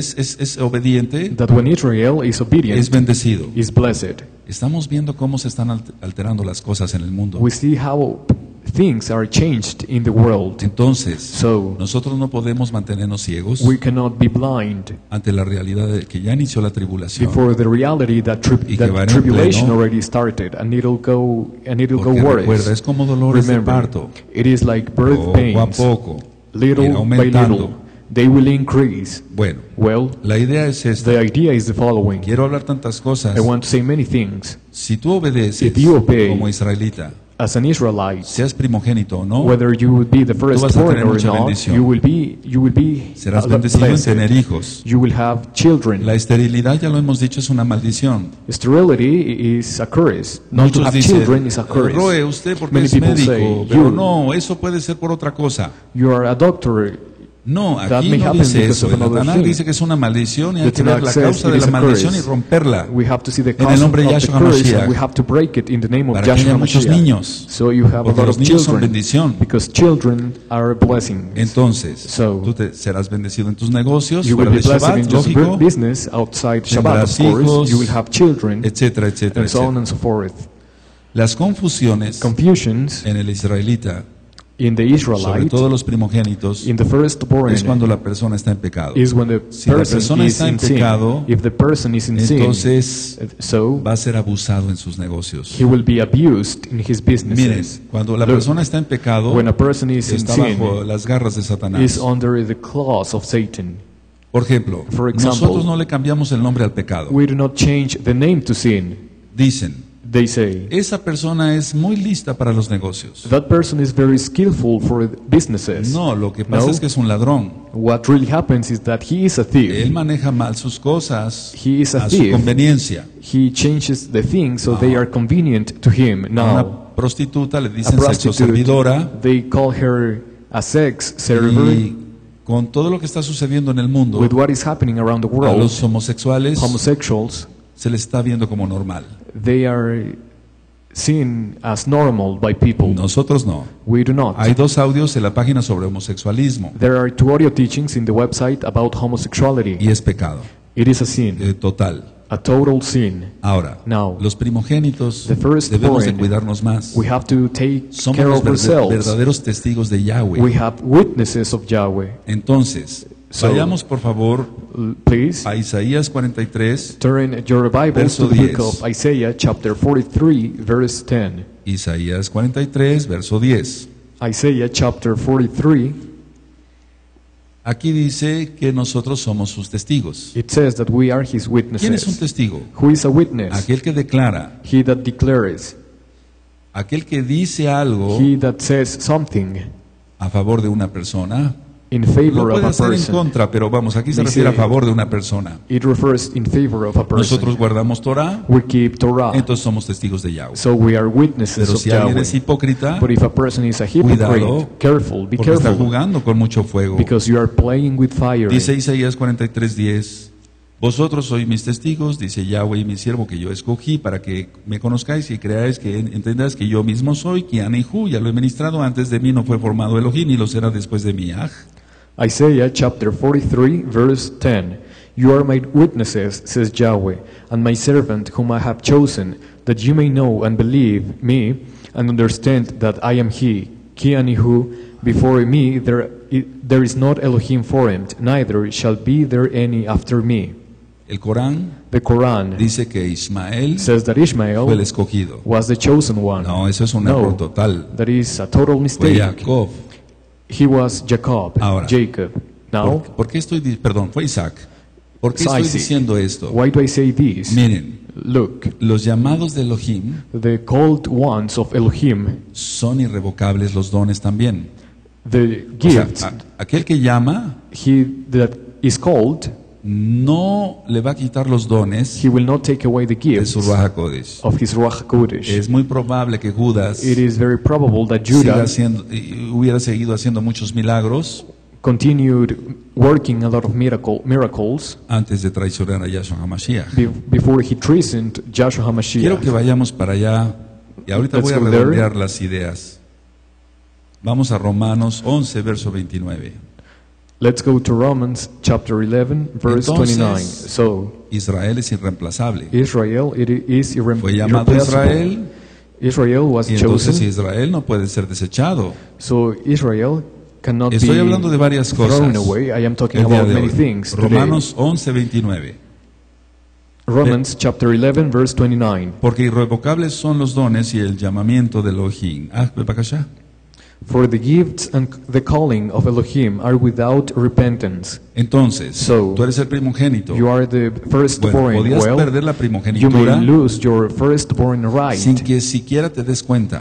[SPEAKER 3] es obediente,
[SPEAKER 2] that when Israel is
[SPEAKER 3] es
[SPEAKER 2] obedient,
[SPEAKER 3] bendecido.
[SPEAKER 2] is blessed.
[SPEAKER 3] Estamos viendo cómo se están alterando las cosas en el mundo.
[SPEAKER 2] We see how things are changed in the world.
[SPEAKER 3] Entonces,
[SPEAKER 2] So,
[SPEAKER 3] nosotros no podemos mantenernos ciegos
[SPEAKER 2] we cannot be blind
[SPEAKER 3] ante la realidad de que ya inició la tribulación.
[SPEAKER 2] before the reality that,
[SPEAKER 3] Y que va en
[SPEAKER 2] tribulation
[SPEAKER 3] pleno.
[SPEAKER 2] already started, and it'll go
[SPEAKER 3] Porque recuerda,
[SPEAKER 2] worse.
[SPEAKER 3] es como dolores de
[SPEAKER 2] Remember,
[SPEAKER 3] parto.
[SPEAKER 2] it is like birth
[SPEAKER 3] Poco a
[SPEAKER 2] pains,
[SPEAKER 3] poco, ir
[SPEAKER 2] little by
[SPEAKER 3] aumentando.
[SPEAKER 2] little. They will increase.
[SPEAKER 3] Bueno,
[SPEAKER 2] Well,
[SPEAKER 3] la idea es esta.
[SPEAKER 2] the idea is the following.
[SPEAKER 3] Quiero hablar tantas cosas.
[SPEAKER 2] I want to say many things.
[SPEAKER 3] Si tú obedeces
[SPEAKER 2] If you obey,
[SPEAKER 3] como israelita,
[SPEAKER 2] As an Israelite,
[SPEAKER 3] seas primogénito o no,
[SPEAKER 2] whether you would be the
[SPEAKER 3] vas a
[SPEAKER 2] firstborn
[SPEAKER 3] tener
[SPEAKER 2] or
[SPEAKER 3] mucha
[SPEAKER 2] not,
[SPEAKER 3] bendición.
[SPEAKER 2] you will be
[SPEAKER 3] serás bendecido en
[SPEAKER 2] blessed.
[SPEAKER 3] tener hijos.
[SPEAKER 2] You will have children.
[SPEAKER 3] La esterilidad, ya lo hemos dicho, es una maldición.
[SPEAKER 2] Sterility is a curse. Not to
[SPEAKER 3] Muchos
[SPEAKER 2] have
[SPEAKER 3] dicen,
[SPEAKER 2] children is a curse.
[SPEAKER 3] Roe, usted porque
[SPEAKER 2] Many
[SPEAKER 3] es
[SPEAKER 2] people
[SPEAKER 3] médico,
[SPEAKER 2] say,
[SPEAKER 3] pero
[SPEAKER 2] you-
[SPEAKER 3] no, eso puede ser por otra cosa.
[SPEAKER 2] You are a doctor.
[SPEAKER 3] No,
[SPEAKER 2] That
[SPEAKER 3] aquí
[SPEAKER 2] may
[SPEAKER 3] no
[SPEAKER 2] happen
[SPEAKER 3] dice
[SPEAKER 2] because
[SPEAKER 3] eso.
[SPEAKER 2] of
[SPEAKER 3] El
[SPEAKER 2] another
[SPEAKER 3] Tanaj
[SPEAKER 2] thing.
[SPEAKER 3] dice que es una maldición y hay
[SPEAKER 2] The
[SPEAKER 3] que ver
[SPEAKER 2] Tanakh
[SPEAKER 3] la
[SPEAKER 2] says
[SPEAKER 3] causa
[SPEAKER 2] it
[SPEAKER 3] de
[SPEAKER 2] is
[SPEAKER 3] la
[SPEAKER 2] a
[SPEAKER 3] maldición y
[SPEAKER 2] curse.
[SPEAKER 3] romperla.
[SPEAKER 2] We have to see the
[SPEAKER 3] En el
[SPEAKER 2] cause
[SPEAKER 3] nombre
[SPEAKER 2] of
[SPEAKER 3] de
[SPEAKER 2] the
[SPEAKER 3] Yahshua
[SPEAKER 2] curse,
[SPEAKER 3] Mashiach.
[SPEAKER 2] and we have to break it in the name of
[SPEAKER 3] Para que haya
[SPEAKER 2] Yahshua
[SPEAKER 3] muchos
[SPEAKER 2] Mashiach.
[SPEAKER 3] niños.
[SPEAKER 2] So you have
[SPEAKER 3] Porque
[SPEAKER 2] a lot
[SPEAKER 3] los
[SPEAKER 2] of
[SPEAKER 3] niños son
[SPEAKER 2] children,
[SPEAKER 3] bendición.
[SPEAKER 2] because children are a blessing.
[SPEAKER 3] Entonces,
[SPEAKER 2] So,
[SPEAKER 3] tú serás bendecido en tus negocios,
[SPEAKER 2] You will
[SPEAKER 3] fuera
[SPEAKER 2] be
[SPEAKER 3] de
[SPEAKER 2] blessed
[SPEAKER 3] Shabbat,
[SPEAKER 2] in just
[SPEAKER 3] lógico,
[SPEAKER 2] business outside Shabbat,
[SPEAKER 3] Tendrás
[SPEAKER 2] of course.
[SPEAKER 3] hijos,
[SPEAKER 2] You will have children,
[SPEAKER 3] etcétera, etcétera,
[SPEAKER 2] and so on
[SPEAKER 3] etcétera.
[SPEAKER 2] and so forth.
[SPEAKER 3] Las confusiones
[SPEAKER 2] Confusions
[SPEAKER 3] en el israelita,
[SPEAKER 2] in the
[SPEAKER 3] sobre
[SPEAKER 2] Israelite,
[SPEAKER 3] todo los primogénitos,
[SPEAKER 2] in the firstborn,
[SPEAKER 3] es cuando la persona está en pecado.
[SPEAKER 2] is when the
[SPEAKER 3] Si la
[SPEAKER 2] person
[SPEAKER 3] persona
[SPEAKER 2] is
[SPEAKER 3] está en
[SPEAKER 2] in sin.
[SPEAKER 3] pecado,
[SPEAKER 2] If the person is in sin,
[SPEAKER 3] entonces
[SPEAKER 2] so
[SPEAKER 3] va a ser abusado en sus negocios.
[SPEAKER 2] he will be abused in his
[SPEAKER 3] Miren,
[SPEAKER 2] businesses.
[SPEAKER 3] cuando la
[SPEAKER 2] Look,
[SPEAKER 3] persona está en pecado,
[SPEAKER 2] when a person is in
[SPEAKER 3] está
[SPEAKER 2] sin,
[SPEAKER 3] bajo las garras de
[SPEAKER 2] is
[SPEAKER 3] Satanás.
[SPEAKER 2] under the claws of Satan.
[SPEAKER 3] Por ejemplo,
[SPEAKER 2] For example,
[SPEAKER 3] nosotros no le cambiamos el nombre al pecado.
[SPEAKER 2] We do not change the name to sin.
[SPEAKER 3] Dicen,
[SPEAKER 2] They say,
[SPEAKER 3] esa persona es muy lista para los negocios.
[SPEAKER 2] that person is very skillful for businesses.
[SPEAKER 3] No, lo que pasa
[SPEAKER 2] No.
[SPEAKER 3] es que es un ladrón.
[SPEAKER 2] What really happens is that he is a
[SPEAKER 3] Él
[SPEAKER 2] thief.
[SPEAKER 3] maneja mal sus cosas
[SPEAKER 2] He is a
[SPEAKER 3] a su
[SPEAKER 2] thief.
[SPEAKER 3] conveniencia.
[SPEAKER 2] He changes the things so they are convenient to him.
[SPEAKER 3] A
[SPEAKER 2] Now,
[SPEAKER 3] una prostituta le
[SPEAKER 2] a
[SPEAKER 3] dicen sexo
[SPEAKER 2] prostitute,
[SPEAKER 3] servidora
[SPEAKER 2] they call her a sex server.
[SPEAKER 3] y con todo lo que está sucediendo en el mundo,
[SPEAKER 2] With what is happening around the
[SPEAKER 3] a
[SPEAKER 2] world,
[SPEAKER 3] los homosexuales
[SPEAKER 2] homosexuals,
[SPEAKER 3] se les está viendo como normal.
[SPEAKER 2] they are seen as normal by people.
[SPEAKER 3] Nosotros no.
[SPEAKER 2] We do not.
[SPEAKER 3] Hay 2 audios en la página sobre homosexualismo
[SPEAKER 2] There are 2 audio teachings in the website about homosexuality.
[SPEAKER 3] y es pecado
[SPEAKER 2] It is a sin,
[SPEAKER 3] total.
[SPEAKER 2] a total sin.
[SPEAKER 3] Ahora,
[SPEAKER 2] Now,
[SPEAKER 3] los primogénitos
[SPEAKER 2] the firstborn,
[SPEAKER 3] debemos de cuidarnos más.
[SPEAKER 2] We have to take
[SPEAKER 3] Somos
[SPEAKER 2] care
[SPEAKER 3] los
[SPEAKER 2] of ourselves.
[SPEAKER 3] verdaderos testigos de Yahweh.
[SPEAKER 2] We have witnesses of Yahweh.
[SPEAKER 3] Entonces,
[SPEAKER 2] So,
[SPEAKER 3] vayamos por favor
[SPEAKER 2] Please
[SPEAKER 3] a Isaías 43,
[SPEAKER 2] turn your Bibles
[SPEAKER 3] Verso
[SPEAKER 2] to the
[SPEAKER 3] 10.
[SPEAKER 2] book of Isaiah, chapter 43, verse 10.
[SPEAKER 3] Isaías 43, verso 10.
[SPEAKER 2] Isaiah, chapter 43,
[SPEAKER 3] Aquí dice que nosotros somos sus testigos.
[SPEAKER 2] it says that we are his
[SPEAKER 3] ¿Quién es un
[SPEAKER 2] witnesses.
[SPEAKER 3] testigo?
[SPEAKER 2] Who is a witness?
[SPEAKER 3] Aquel que declara,
[SPEAKER 2] He that declares,
[SPEAKER 3] aquel que dice algo
[SPEAKER 2] he that says something
[SPEAKER 3] a favor de una persona.
[SPEAKER 2] in
[SPEAKER 3] Lo
[SPEAKER 2] favor
[SPEAKER 3] puede
[SPEAKER 2] of a
[SPEAKER 3] hacer en
[SPEAKER 2] person.
[SPEAKER 3] contra, pero vamos, aquí se
[SPEAKER 2] Dice-
[SPEAKER 3] refiere a favor de una persona.
[SPEAKER 2] It refers in favor of a
[SPEAKER 3] Nosotros
[SPEAKER 2] person.
[SPEAKER 3] guardamos Torah,
[SPEAKER 2] We keep Torah,
[SPEAKER 3] entonces somos testigos de Yahweh.
[SPEAKER 2] so we are witnesses
[SPEAKER 3] Pero
[SPEAKER 2] of
[SPEAKER 3] si alguien es
[SPEAKER 2] Yahweh.
[SPEAKER 3] hipócrita,
[SPEAKER 2] But if a person is a hypocrite,
[SPEAKER 3] Cuidado,
[SPEAKER 2] careful, be
[SPEAKER 3] porque está
[SPEAKER 2] careful,
[SPEAKER 3] jugando con mucho fuego.
[SPEAKER 2] because you are playing with fire.
[SPEAKER 3] Dice Isaías 43:10, vosotros sois mis testigos, dice Yahweh y mi siervo que yo escogí, para que me conozcáis y creáis que entendáis que yo mismo soy, que Anihu, ya lo he ministrado, antes de mí no fue formado Elohim, ni lo será después de mí.
[SPEAKER 2] Isaiah chapter 43, verse 10. You are my witnesses, says Yahweh, and my servant whom I have chosen, that you may know and believe me, and understand that I am He, Ki-Anihu. Before me there is not Elohim formed, neither shall be there any after me.
[SPEAKER 3] El Corán
[SPEAKER 2] The Quran
[SPEAKER 3] dice que Ismael
[SPEAKER 2] says that
[SPEAKER 3] fue el
[SPEAKER 2] Ishmael
[SPEAKER 3] escogido.
[SPEAKER 2] was the chosen one.
[SPEAKER 3] No, eso es un error total.
[SPEAKER 2] That is a total
[SPEAKER 3] Fue
[SPEAKER 2] mistake.
[SPEAKER 3] Jacob.
[SPEAKER 2] He was Jacob,
[SPEAKER 3] Ahora.
[SPEAKER 2] Jacob. Now,
[SPEAKER 3] ¿Por qué perdón, fue Isaac? ¿Por qué
[SPEAKER 2] It's
[SPEAKER 3] estoy
[SPEAKER 2] Isaac.
[SPEAKER 3] diciendo esto?
[SPEAKER 2] why do I say this?
[SPEAKER 3] Miren,
[SPEAKER 2] Look,
[SPEAKER 3] los llamados de Elohim
[SPEAKER 2] the called ones of Elohim,
[SPEAKER 3] son irrevocables los dones también.
[SPEAKER 2] the
[SPEAKER 3] O sea,
[SPEAKER 2] gifts,
[SPEAKER 3] aquel que llama
[SPEAKER 2] he that is called,
[SPEAKER 3] no le va a quitar los dones
[SPEAKER 2] he will not take away the
[SPEAKER 3] de
[SPEAKER 2] gifts
[SPEAKER 3] su Ruach HaKodesh.
[SPEAKER 2] of his Ruach Kodesh.
[SPEAKER 3] Es muy probable que Judas
[SPEAKER 2] It is very probable that
[SPEAKER 3] siga
[SPEAKER 2] Judah
[SPEAKER 3] hubiera seguido haciendo muchos milagros
[SPEAKER 2] continued working a lot of miracles
[SPEAKER 3] antes de traicionar a Yahshua HaMashiach.
[SPEAKER 2] before he treasoned Joshua
[SPEAKER 3] Quiero que
[SPEAKER 2] HaMashiach.
[SPEAKER 3] vayamos para allá y ahorita
[SPEAKER 2] Let's
[SPEAKER 3] voy a
[SPEAKER 2] go there.
[SPEAKER 3] redondear las ideas. Vamos a Romanos 11, verso 29.
[SPEAKER 2] Let's go to Romans chapter 11, verse
[SPEAKER 3] Entonces,
[SPEAKER 2] 29. So,
[SPEAKER 3] Israel es irreemplazable.
[SPEAKER 2] Israel, it is
[SPEAKER 3] Fue llamado Israel
[SPEAKER 2] Israel was
[SPEAKER 3] y entonces
[SPEAKER 2] chosen,
[SPEAKER 3] Israel no puede ser desechado.
[SPEAKER 2] so Israel cannot
[SPEAKER 3] Estoy
[SPEAKER 2] be
[SPEAKER 3] hablando de varias cosas.
[SPEAKER 2] thrown away. I am talking
[SPEAKER 3] el día
[SPEAKER 2] about
[SPEAKER 3] de
[SPEAKER 2] many
[SPEAKER 3] hoy.
[SPEAKER 2] things today.
[SPEAKER 3] Romanos 11, 29.
[SPEAKER 2] Romans chapter 11, verse 29.
[SPEAKER 3] Porque irrevocables son los dones y el llamamiento de Elohim. Bebakashá.
[SPEAKER 2] For the gifts and the calling of Elohim are without repentance.
[SPEAKER 3] Entonces,
[SPEAKER 2] So,
[SPEAKER 3] tú eres el primogénito.
[SPEAKER 2] You are the
[SPEAKER 3] Bueno,
[SPEAKER 2] firstborn.
[SPEAKER 3] podías
[SPEAKER 2] Well,
[SPEAKER 3] perder la
[SPEAKER 2] you
[SPEAKER 3] primogenitura
[SPEAKER 2] may lose your firstborn right,
[SPEAKER 3] sin que siquiera te des cuenta.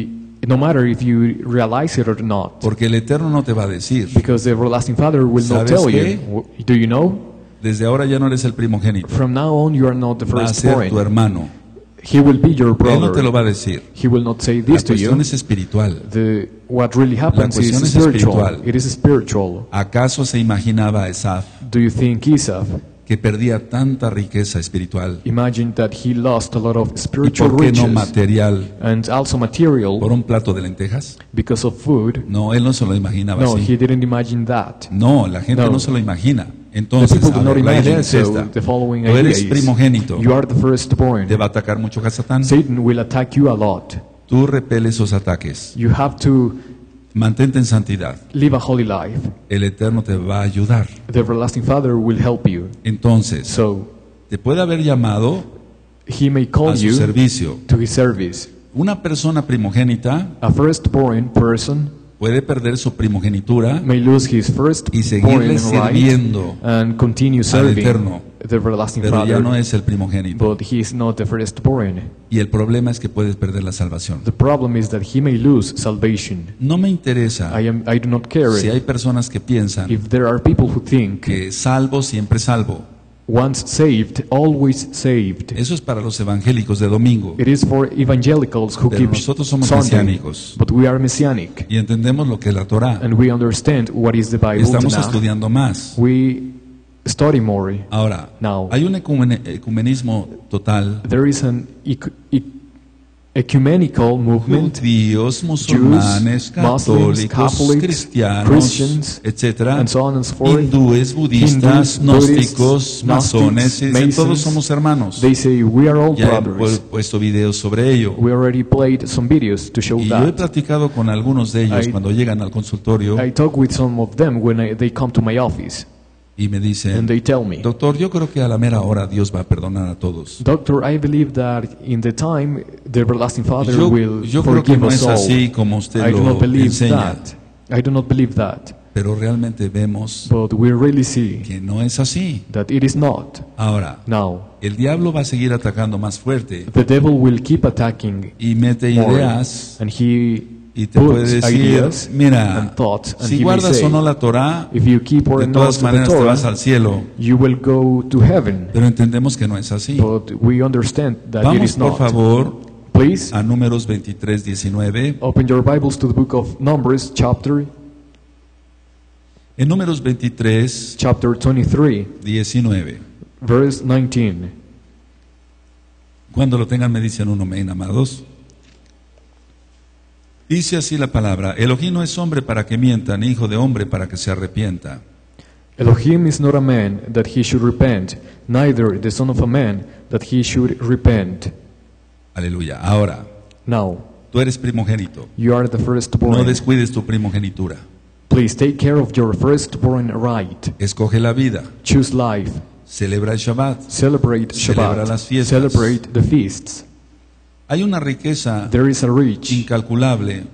[SPEAKER 2] no matter if you realize it or not,
[SPEAKER 3] Porque el Eterno no te va a decir.
[SPEAKER 2] because the everlasting Father will not
[SPEAKER 3] ¿Sabes
[SPEAKER 2] tell
[SPEAKER 3] qué?
[SPEAKER 2] you. Do you know?
[SPEAKER 3] Desde ahora ya no eres el primogénito.
[SPEAKER 2] From now on, you are not the
[SPEAKER 3] Va a ser tu
[SPEAKER 2] firstborn.
[SPEAKER 3] hermano.
[SPEAKER 2] He will be your
[SPEAKER 3] Él no te lo
[SPEAKER 2] brother.
[SPEAKER 3] va a decir.
[SPEAKER 2] He will not say
[SPEAKER 3] La
[SPEAKER 2] this to
[SPEAKER 3] cuestión
[SPEAKER 2] you.
[SPEAKER 3] es espiritual.
[SPEAKER 2] What really happens is
[SPEAKER 3] cuestión es
[SPEAKER 2] spiritual.
[SPEAKER 3] espiritual.
[SPEAKER 2] It is spiritual.
[SPEAKER 3] ¿Acaso se imaginaba Esaf
[SPEAKER 2] Do you think Esau
[SPEAKER 3] que perdía tanta riqueza espiritual?
[SPEAKER 2] imagined that he lost a lot of
[SPEAKER 3] ¿Y
[SPEAKER 2] spiritual
[SPEAKER 3] por qué no
[SPEAKER 2] riches
[SPEAKER 3] material
[SPEAKER 2] and also material
[SPEAKER 3] por un plato de lentejas?
[SPEAKER 2] because of food?
[SPEAKER 3] No, él no se lo imaginaba
[SPEAKER 2] No,
[SPEAKER 3] así.
[SPEAKER 2] he didn't imagine that.
[SPEAKER 3] No, la gente
[SPEAKER 2] No.
[SPEAKER 3] no se lo imagina.
[SPEAKER 2] The
[SPEAKER 3] Entonces,
[SPEAKER 2] people do
[SPEAKER 3] a
[SPEAKER 2] not
[SPEAKER 3] ver, la idea
[SPEAKER 2] imagine,
[SPEAKER 3] es
[SPEAKER 2] so
[SPEAKER 3] esta.
[SPEAKER 2] the following
[SPEAKER 3] Tú
[SPEAKER 2] idea
[SPEAKER 3] eres
[SPEAKER 2] is,
[SPEAKER 3] primogénito.
[SPEAKER 2] you are the firstborn.
[SPEAKER 3] Te va a atacar mucho Satán.
[SPEAKER 2] Satan will attack you a lot.
[SPEAKER 3] Tú repeles esos ataques.
[SPEAKER 2] You have to
[SPEAKER 3] Mantente en santidad.
[SPEAKER 2] live a holy life.
[SPEAKER 3] El Eterno te va a ayudar.
[SPEAKER 2] The everlasting Father will help you.
[SPEAKER 3] Entonces,
[SPEAKER 2] So
[SPEAKER 3] te puede haber llamado
[SPEAKER 2] he may call
[SPEAKER 3] a su
[SPEAKER 2] you
[SPEAKER 3] servicio.
[SPEAKER 2] to his service.
[SPEAKER 3] Una persona primogénita
[SPEAKER 2] A firstborn person
[SPEAKER 3] puede perder su primogenitura
[SPEAKER 2] may lose his
[SPEAKER 3] y
[SPEAKER 2] firstborn
[SPEAKER 3] seguirle
[SPEAKER 2] right
[SPEAKER 3] sirviendo,
[SPEAKER 2] and continue
[SPEAKER 3] al
[SPEAKER 2] serving
[SPEAKER 3] Eterno,
[SPEAKER 2] the everlasting
[SPEAKER 3] pero ya
[SPEAKER 2] Father,
[SPEAKER 3] no es el primogénito.
[SPEAKER 2] but he is not the firstborn.
[SPEAKER 3] Y el problema es que puedes perder la salvación.
[SPEAKER 2] The problem is that he may lose salvation.
[SPEAKER 3] No me interesa
[SPEAKER 2] I do not care
[SPEAKER 3] si hay personas que piensan
[SPEAKER 2] if there are people who think
[SPEAKER 3] que salvo siempre salvo.
[SPEAKER 2] once saved, always saved.
[SPEAKER 3] Eso es para los evangélicos de domingo.
[SPEAKER 2] It is for evangelicals who
[SPEAKER 3] Pero
[SPEAKER 2] keep
[SPEAKER 3] nosotros somos
[SPEAKER 2] Sunday,
[SPEAKER 3] mesiánicos.
[SPEAKER 2] but we are messianic,
[SPEAKER 3] Y entendemos lo que es la Torah.
[SPEAKER 2] and we understand what is the Bible.
[SPEAKER 3] Estamos
[SPEAKER 2] Tanakh.
[SPEAKER 3] estudiando más.
[SPEAKER 2] We study more.
[SPEAKER 3] Ahora,
[SPEAKER 2] Now.
[SPEAKER 3] hay un ecumenismo total
[SPEAKER 2] There is an ecumenical movement,
[SPEAKER 3] judíos, musulmanes,
[SPEAKER 2] Muslims,
[SPEAKER 3] católicos,
[SPEAKER 2] Catholics,
[SPEAKER 3] cristianos,
[SPEAKER 2] Christians,
[SPEAKER 3] etcétera,
[SPEAKER 2] and so on and so forth,
[SPEAKER 3] hindúes, budistas,
[SPEAKER 2] Hindus,
[SPEAKER 3] gnósticos,
[SPEAKER 2] Buddhists,
[SPEAKER 3] masones, y dicen, todos
[SPEAKER 2] Masons,
[SPEAKER 3] somos hermanos.
[SPEAKER 2] they say we are all
[SPEAKER 3] Ya he
[SPEAKER 2] brothers.
[SPEAKER 3] puesto videos sobre ello.
[SPEAKER 2] We already played some videos to show
[SPEAKER 3] Y yo he
[SPEAKER 2] that.
[SPEAKER 3] platicado con algunos de ellos
[SPEAKER 2] I-
[SPEAKER 3] cuando llegan al consultorio
[SPEAKER 2] I talk with some of them when they come to my office,
[SPEAKER 3] y me
[SPEAKER 2] and
[SPEAKER 3] dicen,
[SPEAKER 2] they tell me,
[SPEAKER 3] doctor, yo creo que a la mera hora Dios va a perdonar a todos.
[SPEAKER 2] Doctor, I believe that in the time the everlasting Father will
[SPEAKER 3] Yo creo que
[SPEAKER 2] forgive
[SPEAKER 3] no
[SPEAKER 2] us
[SPEAKER 3] es
[SPEAKER 2] all.
[SPEAKER 3] así como usted
[SPEAKER 2] I do
[SPEAKER 3] lo
[SPEAKER 2] not believe
[SPEAKER 3] enseña,
[SPEAKER 2] that. I do not believe that.
[SPEAKER 3] pero realmente vemos
[SPEAKER 2] But we really see
[SPEAKER 3] que no es así.
[SPEAKER 2] that it is not.
[SPEAKER 3] Ahora,
[SPEAKER 2] Now,
[SPEAKER 3] el diablo va a seguir atacando más fuerte
[SPEAKER 2] the devil will keep attacking
[SPEAKER 3] y mete
[SPEAKER 2] more,
[SPEAKER 3] ideas
[SPEAKER 2] and he
[SPEAKER 3] y te puede
[SPEAKER 2] puts
[SPEAKER 3] decir,
[SPEAKER 2] ideas
[SPEAKER 3] mira,
[SPEAKER 2] and thoughts, and
[SPEAKER 3] si
[SPEAKER 2] he may
[SPEAKER 3] guardas
[SPEAKER 2] say,
[SPEAKER 3] o no la Torah,
[SPEAKER 2] if you keep or
[SPEAKER 3] de
[SPEAKER 2] not
[SPEAKER 3] todas
[SPEAKER 2] the
[SPEAKER 3] maneras te vas
[SPEAKER 2] Torah,
[SPEAKER 3] al cielo.
[SPEAKER 2] you will go to heaven.
[SPEAKER 3] Pero entendemos que no es así.
[SPEAKER 2] But we understand that it
[SPEAKER 3] Vamos
[SPEAKER 2] is
[SPEAKER 3] por
[SPEAKER 2] not.
[SPEAKER 3] favor
[SPEAKER 2] Please
[SPEAKER 3] a Números 23, 19.
[SPEAKER 2] open your Bibles to the book of Numbers, chapter
[SPEAKER 3] En Números 23,
[SPEAKER 2] 23,
[SPEAKER 3] 19.
[SPEAKER 2] verse 19.
[SPEAKER 3] Cuando lo tengan me dicen un amén, amados. Dice así la palabra: Elohim no es hombre para que mienta, ni hijo de hombre para que se arrepienta.
[SPEAKER 2] Elohim is not a man that he should repent, neither the son of a man that he should repent.
[SPEAKER 3] Aleluya. Ahora,
[SPEAKER 2] Now,
[SPEAKER 3] tú eres primogénito.
[SPEAKER 2] you are the
[SPEAKER 3] No
[SPEAKER 2] firstborn.
[SPEAKER 3] descuides tu primogenitura.
[SPEAKER 2] Please take care of your firstborn right.
[SPEAKER 3] Escoge la vida.
[SPEAKER 2] Choose life.
[SPEAKER 3] Celebra el Shabbat.
[SPEAKER 2] Celebrate
[SPEAKER 3] Celebra
[SPEAKER 2] Shabbat.
[SPEAKER 3] las fiestas.
[SPEAKER 2] Celebrate the feasts.
[SPEAKER 3] Hay una riqueza
[SPEAKER 2] There is a rich,
[SPEAKER 3] incalculable,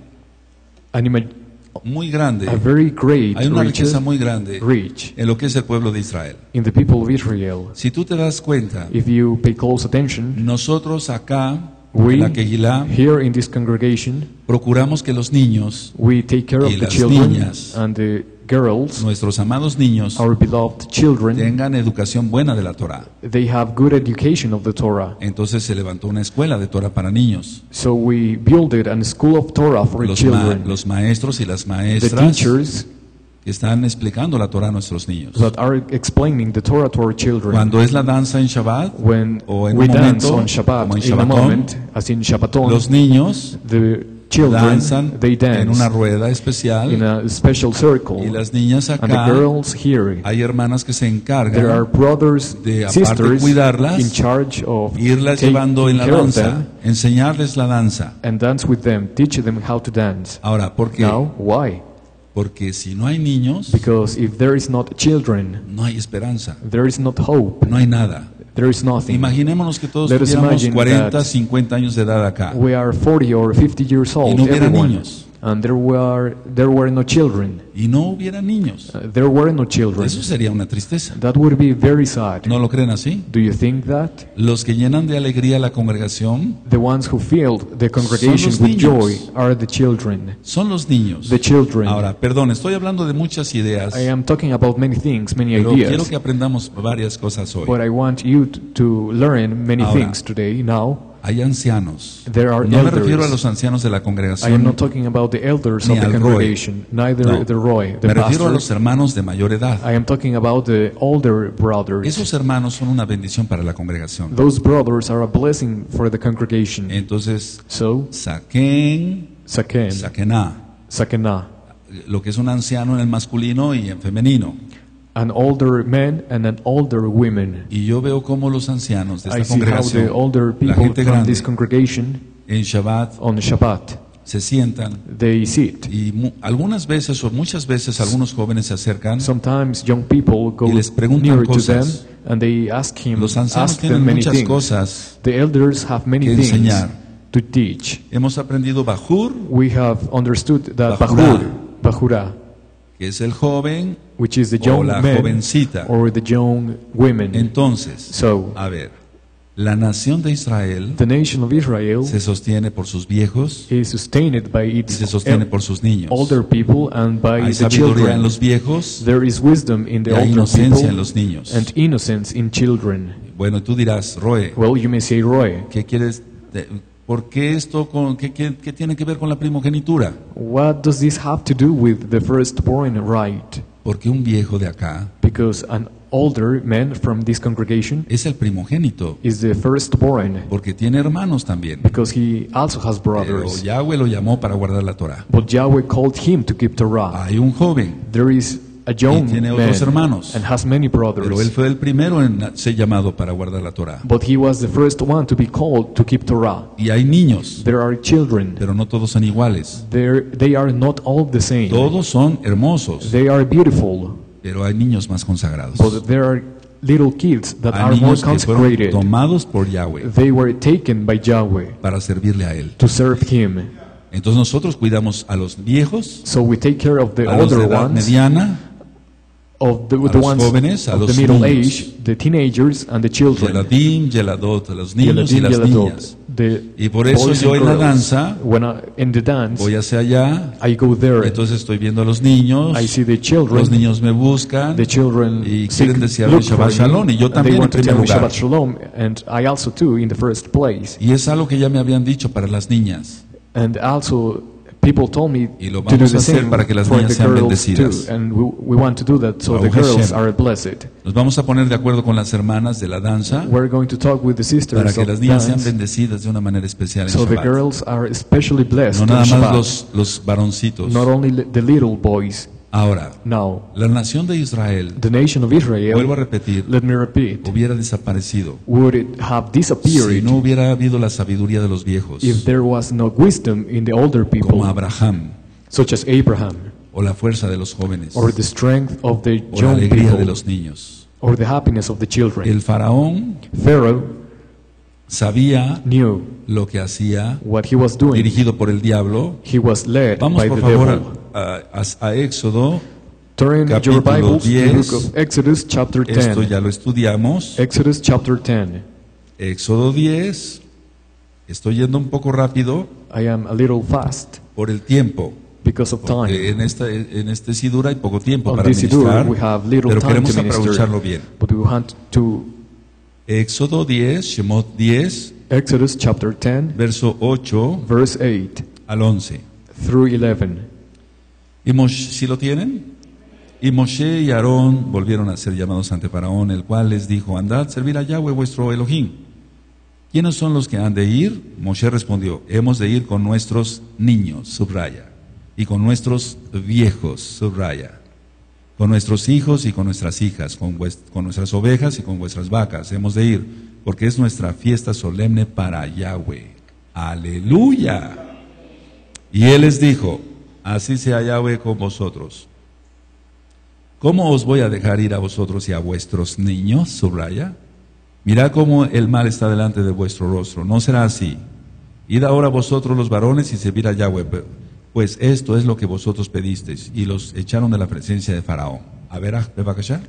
[SPEAKER 3] muy grande.
[SPEAKER 2] a very great
[SPEAKER 3] Hay una
[SPEAKER 2] riches,
[SPEAKER 3] riqueza muy grande
[SPEAKER 2] rich
[SPEAKER 3] en lo que es el pueblo de Israel.
[SPEAKER 2] in the people of Israel.
[SPEAKER 3] Si tú te das cuenta,
[SPEAKER 2] If you pay close attention,
[SPEAKER 3] nosotros acá,
[SPEAKER 2] we,
[SPEAKER 3] en la Kehilá,
[SPEAKER 2] here in this congregation,
[SPEAKER 3] procuramos que los niños,
[SPEAKER 2] we take care
[SPEAKER 3] y
[SPEAKER 2] of the
[SPEAKER 3] las
[SPEAKER 2] children
[SPEAKER 3] niñas,
[SPEAKER 2] and the girls,
[SPEAKER 3] nuestros amados niños,
[SPEAKER 2] our beloved children.
[SPEAKER 3] tengan educación buena de la Torah.
[SPEAKER 2] They have good education of the Torah.
[SPEAKER 3] Entonces se levantó una escuela de Torah para niños.
[SPEAKER 2] So we built a school of Torah for children.
[SPEAKER 3] Los maestros y las
[SPEAKER 2] The
[SPEAKER 3] maestras
[SPEAKER 2] teachers
[SPEAKER 3] que están explicando la Torah a nuestros niños.
[SPEAKER 2] that are explaining the Torah to our children.
[SPEAKER 3] Cuando es la danza en Shabbat,
[SPEAKER 2] When
[SPEAKER 3] o en
[SPEAKER 2] we
[SPEAKER 3] un
[SPEAKER 2] dance
[SPEAKER 3] momento,
[SPEAKER 2] on Shabbat,
[SPEAKER 3] como en
[SPEAKER 2] in a
[SPEAKER 3] Shabbatón,
[SPEAKER 2] moment, as in Shabbaton,
[SPEAKER 3] los niños
[SPEAKER 2] the children,
[SPEAKER 3] danzan
[SPEAKER 2] they dance
[SPEAKER 3] en una rueda
[SPEAKER 2] in
[SPEAKER 3] especial
[SPEAKER 2] a special circle.
[SPEAKER 3] y las niñas
[SPEAKER 2] And the
[SPEAKER 3] acá,
[SPEAKER 2] girls here,
[SPEAKER 3] hay hermanas que se
[SPEAKER 2] there are
[SPEAKER 3] encargan
[SPEAKER 2] brothers,
[SPEAKER 3] de, aparte de
[SPEAKER 2] sisters,
[SPEAKER 3] cuidarlas,
[SPEAKER 2] in charge of
[SPEAKER 3] irlas
[SPEAKER 2] taking
[SPEAKER 3] llevando en la
[SPEAKER 2] care of
[SPEAKER 3] danza,
[SPEAKER 2] them
[SPEAKER 3] enseñarles la danza.
[SPEAKER 2] and dance with them, teach them how to dance.
[SPEAKER 3] Ahora, ¿por qué?
[SPEAKER 2] Now, why?
[SPEAKER 3] Porque si no hay niños,
[SPEAKER 2] Because if there is not children,
[SPEAKER 3] no hay esperanza,
[SPEAKER 2] there is not hope,
[SPEAKER 3] no hay nada.
[SPEAKER 2] there is nothing.
[SPEAKER 3] Imaginémonos que todos
[SPEAKER 2] Let us
[SPEAKER 3] tuviéramos
[SPEAKER 2] imagine
[SPEAKER 3] 40,
[SPEAKER 2] that
[SPEAKER 3] 50 años de edad acá.
[SPEAKER 2] We are 40 or 50 years
[SPEAKER 3] Y
[SPEAKER 2] old,
[SPEAKER 3] no hubiera
[SPEAKER 2] everyone,
[SPEAKER 3] niños.
[SPEAKER 2] and there were no children.
[SPEAKER 3] Y no hubiera niños.
[SPEAKER 2] There were no children.
[SPEAKER 3] Eso sería una tristeza.
[SPEAKER 2] That would be very sad.
[SPEAKER 3] ¿No lo creen así?
[SPEAKER 2] Do you think that?
[SPEAKER 3] Los que llenan de alegría la congregación
[SPEAKER 2] The ones who filled the congregation
[SPEAKER 3] los
[SPEAKER 2] with
[SPEAKER 3] niños.
[SPEAKER 2] joy are the children.
[SPEAKER 3] son los niños.
[SPEAKER 2] The children.
[SPEAKER 3] Ahora, perdón, estoy hablando de muchas ideas,
[SPEAKER 2] I am talking about many things, many
[SPEAKER 3] pero quiero
[SPEAKER 2] ideas,
[SPEAKER 3] que aprendamos varias cosas hoy.
[SPEAKER 2] but I want you to learn many
[SPEAKER 3] Ahora.
[SPEAKER 2] things today. Now,
[SPEAKER 3] Hay ancianos.
[SPEAKER 2] there are
[SPEAKER 3] No me
[SPEAKER 2] elders.
[SPEAKER 3] refiero a los ancianos de la
[SPEAKER 2] I am
[SPEAKER 3] congregación,
[SPEAKER 2] not talking about the elders
[SPEAKER 3] Ni
[SPEAKER 2] of the
[SPEAKER 3] al Roy.
[SPEAKER 2] congregation, neither
[SPEAKER 3] No.
[SPEAKER 2] the Roy, the
[SPEAKER 3] me refiero a
[SPEAKER 2] pastor.
[SPEAKER 3] los hermanos de mayor edad.
[SPEAKER 2] I am talking about the older brothers.
[SPEAKER 3] Esos hermanos son una bendición para la congregación.
[SPEAKER 2] Those brothers are a blessing for the congregation.
[SPEAKER 3] Entonces,
[SPEAKER 2] So,
[SPEAKER 3] saquen,
[SPEAKER 2] Saken,
[SPEAKER 3] saquená,
[SPEAKER 2] Sakena,
[SPEAKER 3] lo que es un anciano en el masculino y en femenino.
[SPEAKER 2] an older man and an older woman.
[SPEAKER 3] Y yo veo cómo los ancianos de
[SPEAKER 2] I
[SPEAKER 3] esta
[SPEAKER 2] see how
[SPEAKER 3] congregación,
[SPEAKER 2] the older
[SPEAKER 3] la
[SPEAKER 2] people
[SPEAKER 3] gente
[SPEAKER 2] from
[SPEAKER 3] grande,
[SPEAKER 2] this congregation
[SPEAKER 3] en Shabbat
[SPEAKER 2] on Shabbat,
[SPEAKER 3] se sientan
[SPEAKER 2] they sit.
[SPEAKER 3] y algunas veces o muchas veces algunos jóvenes se acercan.
[SPEAKER 2] Sometimes young people go
[SPEAKER 3] Y les preguntan
[SPEAKER 2] near to them
[SPEAKER 3] cosas.
[SPEAKER 2] and they ask him,
[SPEAKER 3] Los ancianos
[SPEAKER 2] ask them
[SPEAKER 3] tienen
[SPEAKER 2] many
[SPEAKER 3] muchas
[SPEAKER 2] things.
[SPEAKER 3] cosas
[SPEAKER 2] The elders have many
[SPEAKER 3] que
[SPEAKER 2] things
[SPEAKER 3] enseñar.
[SPEAKER 2] to teach.
[SPEAKER 3] Hemos aprendido Bajur,
[SPEAKER 2] We have understood that
[SPEAKER 3] Bahura.
[SPEAKER 2] Bahura,
[SPEAKER 3] que es el joven
[SPEAKER 2] which is the
[SPEAKER 3] o
[SPEAKER 2] young
[SPEAKER 3] la
[SPEAKER 2] man
[SPEAKER 3] jovencita.
[SPEAKER 2] or the young women.
[SPEAKER 3] Entonces,
[SPEAKER 2] So,
[SPEAKER 3] a ver, la nación de Israel
[SPEAKER 2] the nation of Israel
[SPEAKER 3] se sostiene por sus viejos
[SPEAKER 2] is sustained by
[SPEAKER 3] y
[SPEAKER 2] its
[SPEAKER 3] se sostiene por sus niños.
[SPEAKER 2] older people and by
[SPEAKER 3] Hay
[SPEAKER 2] the
[SPEAKER 3] sabiduría en
[SPEAKER 2] children.
[SPEAKER 3] los viejos
[SPEAKER 2] There is wisdom in the
[SPEAKER 3] y hay
[SPEAKER 2] older
[SPEAKER 3] inocencia en
[SPEAKER 2] people
[SPEAKER 3] los niños.
[SPEAKER 2] and innocence in children.
[SPEAKER 3] Bueno, tú dirás, Roe,
[SPEAKER 2] Well, you may say, Roy,
[SPEAKER 3] ¿qué quieres? ¿Por qué esto? ¿Qué tiene que ver con la primogenitura?
[SPEAKER 2] what does this have to do with the firstborn right?
[SPEAKER 3] Porque un viejo de acá
[SPEAKER 2] Because an older man from this congregation
[SPEAKER 3] es el primogénito,
[SPEAKER 2] is the firstborn,
[SPEAKER 3] porque tiene hermanos también.
[SPEAKER 2] because he also has
[SPEAKER 3] Pero
[SPEAKER 2] brothers.
[SPEAKER 3] Yahweh lo llamó para guardar la Torah.
[SPEAKER 2] But Yahweh called him to keep Torah.
[SPEAKER 3] Hay un joven,
[SPEAKER 2] There is a young
[SPEAKER 3] Y tiene
[SPEAKER 2] man
[SPEAKER 3] otros hermanos.
[SPEAKER 2] and has many
[SPEAKER 3] pero él
[SPEAKER 2] brothers.
[SPEAKER 3] fue el primero en ser llamado para guardar la Torah.
[SPEAKER 2] But he was the first one to be called to keep Torah.
[SPEAKER 3] Y hay niños,
[SPEAKER 2] There are children.
[SPEAKER 3] pero no todos son iguales.
[SPEAKER 2] They are not all the same.
[SPEAKER 3] Todos son hermosos,
[SPEAKER 2] They are beautiful.
[SPEAKER 3] pero hay niños más consagrados.
[SPEAKER 2] But there are little kids that
[SPEAKER 3] Hay
[SPEAKER 2] are more
[SPEAKER 3] niños que fueron
[SPEAKER 2] consecrated.
[SPEAKER 3] tomados por Yahweh
[SPEAKER 2] They were taken by Yahweh
[SPEAKER 3] para servirle a Él.
[SPEAKER 2] to serve Him.
[SPEAKER 3] Entonces nosotros cuidamos a los viejos,
[SPEAKER 2] So we take care of the
[SPEAKER 3] a los de
[SPEAKER 2] older
[SPEAKER 3] edad
[SPEAKER 2] ones,
[SPEAKER 3] mediana,
[SPEAKER 2] of the
[SPEAKER 3] los
[SPEAKER 2] ones
[SPEAKER 3] jóvenes, a
[SPEAKER 2] of
[SPEAKER 3] los
[SPEAKER 2] the middle
[SPEAKER 3] niños.
[SPEAKER 2] age, the teenagers and the children.
[SPEAKER 3] Yeladim, Yeladot, a los niños y
[SPEAKER 2] Yeladim,
[SPEAKER 3] las
[SPEAKER 2] Yeladot.
[SPEAKER 3] niñas.
[SPEAKER 2] The
[SPEAKER 3] Y por eso
[SPEAKER 2] boys
[SPEAKER 3] yo
[SPEAKER 2] and
[SPEAKER 3] en la
[SPEAKER 2] girls.
[SPEAKER 3] danza
[SPEAKER 2] When in the dance,
[SPEAKER 3] voy hacia allá,
[SPEAKER 2] I go there.
[SPEAKER 3] entonces estoy viendo a los niños,
[SPEAKER 2] I see the children.
[SPEAKER 3] los niños me buscan,
[SPEAKER 2] The children
[SPEAKER 3] y
[SPEAKER 2] seek,
[SPEAKER 3] quieren desear
[SPEAKER 2] look
[SPEAKER 3] Shabbat
[SPEAKER 2] for
[SPEAKER 3] Shalom,
[SPEAKER 2] me,
[SPEAKER 3] y yo
[SPEAKER 2] and they
[SPEAKER 3] también en
[SPEAKER 2] want to
[SPEAKER 3] primer
[SPEAKER 2] tell me
[SPEAKER 3] lugar.
[SPEAKER 2] Shabbat Shalom, and I also too in the first place.
[SPEAKER 3] Y es algo que ya me habían dicho para las niñas.
[SPEAKER 2] And also, people told me
[SPEAKER 3] Y lo
[SPEAKER 2] to do
[SPEAKER 3] vamos a
[SPEAKER 2] the
[SPEAKER 3] hacer
[SPEAKER 2] same
[SPEAKER 3] para que las
[SPEAKER 2] for
[SPEAKER 3] niñas
[SPEAKER 2] the
[SPEAKER 3] sean
[SPEAKER 2] girls
[SPEAKER 3] bendecidas.
[SPEAKER 2] too, and we want to do that so the
[SPEAKER 3] Baruch
[SPEAKER 2] girls
[SPEAKER 3] Hashem.
[SPEAKER 2] are blessed.
[SPEAKER 3] Nos vamos a poner de acuerdo con las hermanas de la danza
[SPEAKER 2] We're going to talk with the sisters
[SPEAKER 3] para que
[SPEAKER 2] of
[SPEAKER 3] las niñas sean
[SPEAKER 2] dance,
[SPEAKER 3] bendecidas de una manera especial en
[SPEAKER 2] so the
[SPEAKER 3] Shabbat.
[SPEAKER 2] girls are especially blessed
[SPEAKER 3] No
[SPEAKER 2] on
[SPEAKER 3] nada más
[SPEAKER 2] Shabbat.
[SPEAKER 3] los varoncitos.
[SPEAKER 2] Not only the little boys.
[SPEAKER 3] Ahora,
[SPEAKER 2] Now,
[SPEAKER 3] la nación de Israel,
[SPEAKER 2] the nation of
[SPEAKER 3] vuelvo a
[SPEAKER 2] Israel,
[SPEAKER 3] repetir,
[SPEAKER 2] let me repeat,
[SPEAKER 3] hubiera desaparecido
[SPEAKER 2] would it have
[SPEAKER 3] si
[SPEAKER 2] disappeared
[SPEAKER 3] no hubiera habido la sabiduría de los viejos,
[SPEAKER 2] if there was no wisdom in the older
[SPEAKER 3] como
[SPEAKER 2] people,
[SPEAKER 3] Abraham,
[SPEAKER 2] such as Abraham,
[SPEAKER 3] o la fuerza de los jóvenes,
[SPEAKER 2] or the strength of the
[SPEAKER 3] o la
[SPEAKER 2] young
[SPEAKER 3] alegría de
[SPEAKER 2] people,
[SPEAKER 3] los niños.
[SPEAKER 2] or the happiness of the children.
[SPEAKER 3] El faraón
[SPEAKER 2] Pharaoh
[SPEAKER 3] sabía
[SPEAKER 2] knew
[SPEAKER 3] lo que hacía,
[SPEAKER 2] what he was doing.
[SPEAKER 3] dirigido por el diablo.
[SPEAKER 2] He was led
[SPEAKER 3] Vamos
[SPEAKER 2] by
[SPEAKER 3] por
[SPEAKER 2] the
[SPEAKER 3] favor
[SPEAKER 2] devil.
[SPEAKER 3] a Éxodo.
[SPEAKER 2] Turn
[SPEAKER 3] capítulo
[SPEAKER 2] your Bibles to the
[SPEAKER 3] 10.
[SPEAKER 2] book of Exodus chapter
[SPEAKER 3] Esto
[SPEAKER 2] 10.
[SPEAKER 3] ya lo estudiamos.
[SPEAKER 2] Exodus chapter 10.
[SPEAKER 3] Éxodo 10. Estoy yendo un poco rápido
[SPEAKER 2] I am a little fast
[SPEAKER 3] por el tiempo.
[SPEAKER 2] because of
[SPEAKER 3] Porque
[SPEAKER 2] time.
[SPEAKER 3] en este Sidur hay poco tiempo
[SPEAKER 2] On
[SPEAKER 3] para
[SPEAKER 2] this Sidur,
[SPEAKER 3] ministrar,
[SPEAKER 2] we have little
[SPEAKER 3] pero
[SPEAKER 2] time
[SPEAKER 3] queremos
[SPEAKER 2] to minister,
[SPEAKER 3] aprovecharlo bien.
[SPEAKER 2] but we want to
[SPEAKER 3] Éxodo 10, Shemot 10,
[SPEAKER 2] Exodus chapter 10,
[SPEAKER 3] verso 8
[SPEAKER 2] verse 8
[SPEAKER 3] al 11.
[SPEAKER 2] through 11.
[SPEAKER 3] Y ¿sí lo tienen? Y Moshe y Aarón volvieron a ser llamados ante Faraón, el cual les dijo: andad, servir a Yahweh vuestro Elohim. ¿Quiénes son los que han de ir? Moshe respondió: hemos de ir con nuestros niños, subraya, y con nuestros viejos, subraya, con nuestros hijos y con nuestras hijas, con nuestras ovejas y con vuestras vacas. Hemos de ir, porque es nuestra fiesta solemne para Yahweh. ¡Aleluya! Y él les dijo: así sea Yahweh con vosotros. ¿Cómo os voy a dejar ir a vosotros y a vuestros niños? Subraya. Mirad cómo el mal está delante de vuestro rostro. No será así. Id ahora vosotros los varones y servid a Yahweh, pues esto es lo que vosotros pedisteis. Y los echaron de la presencia de Faraón. A ver, Bebakashá.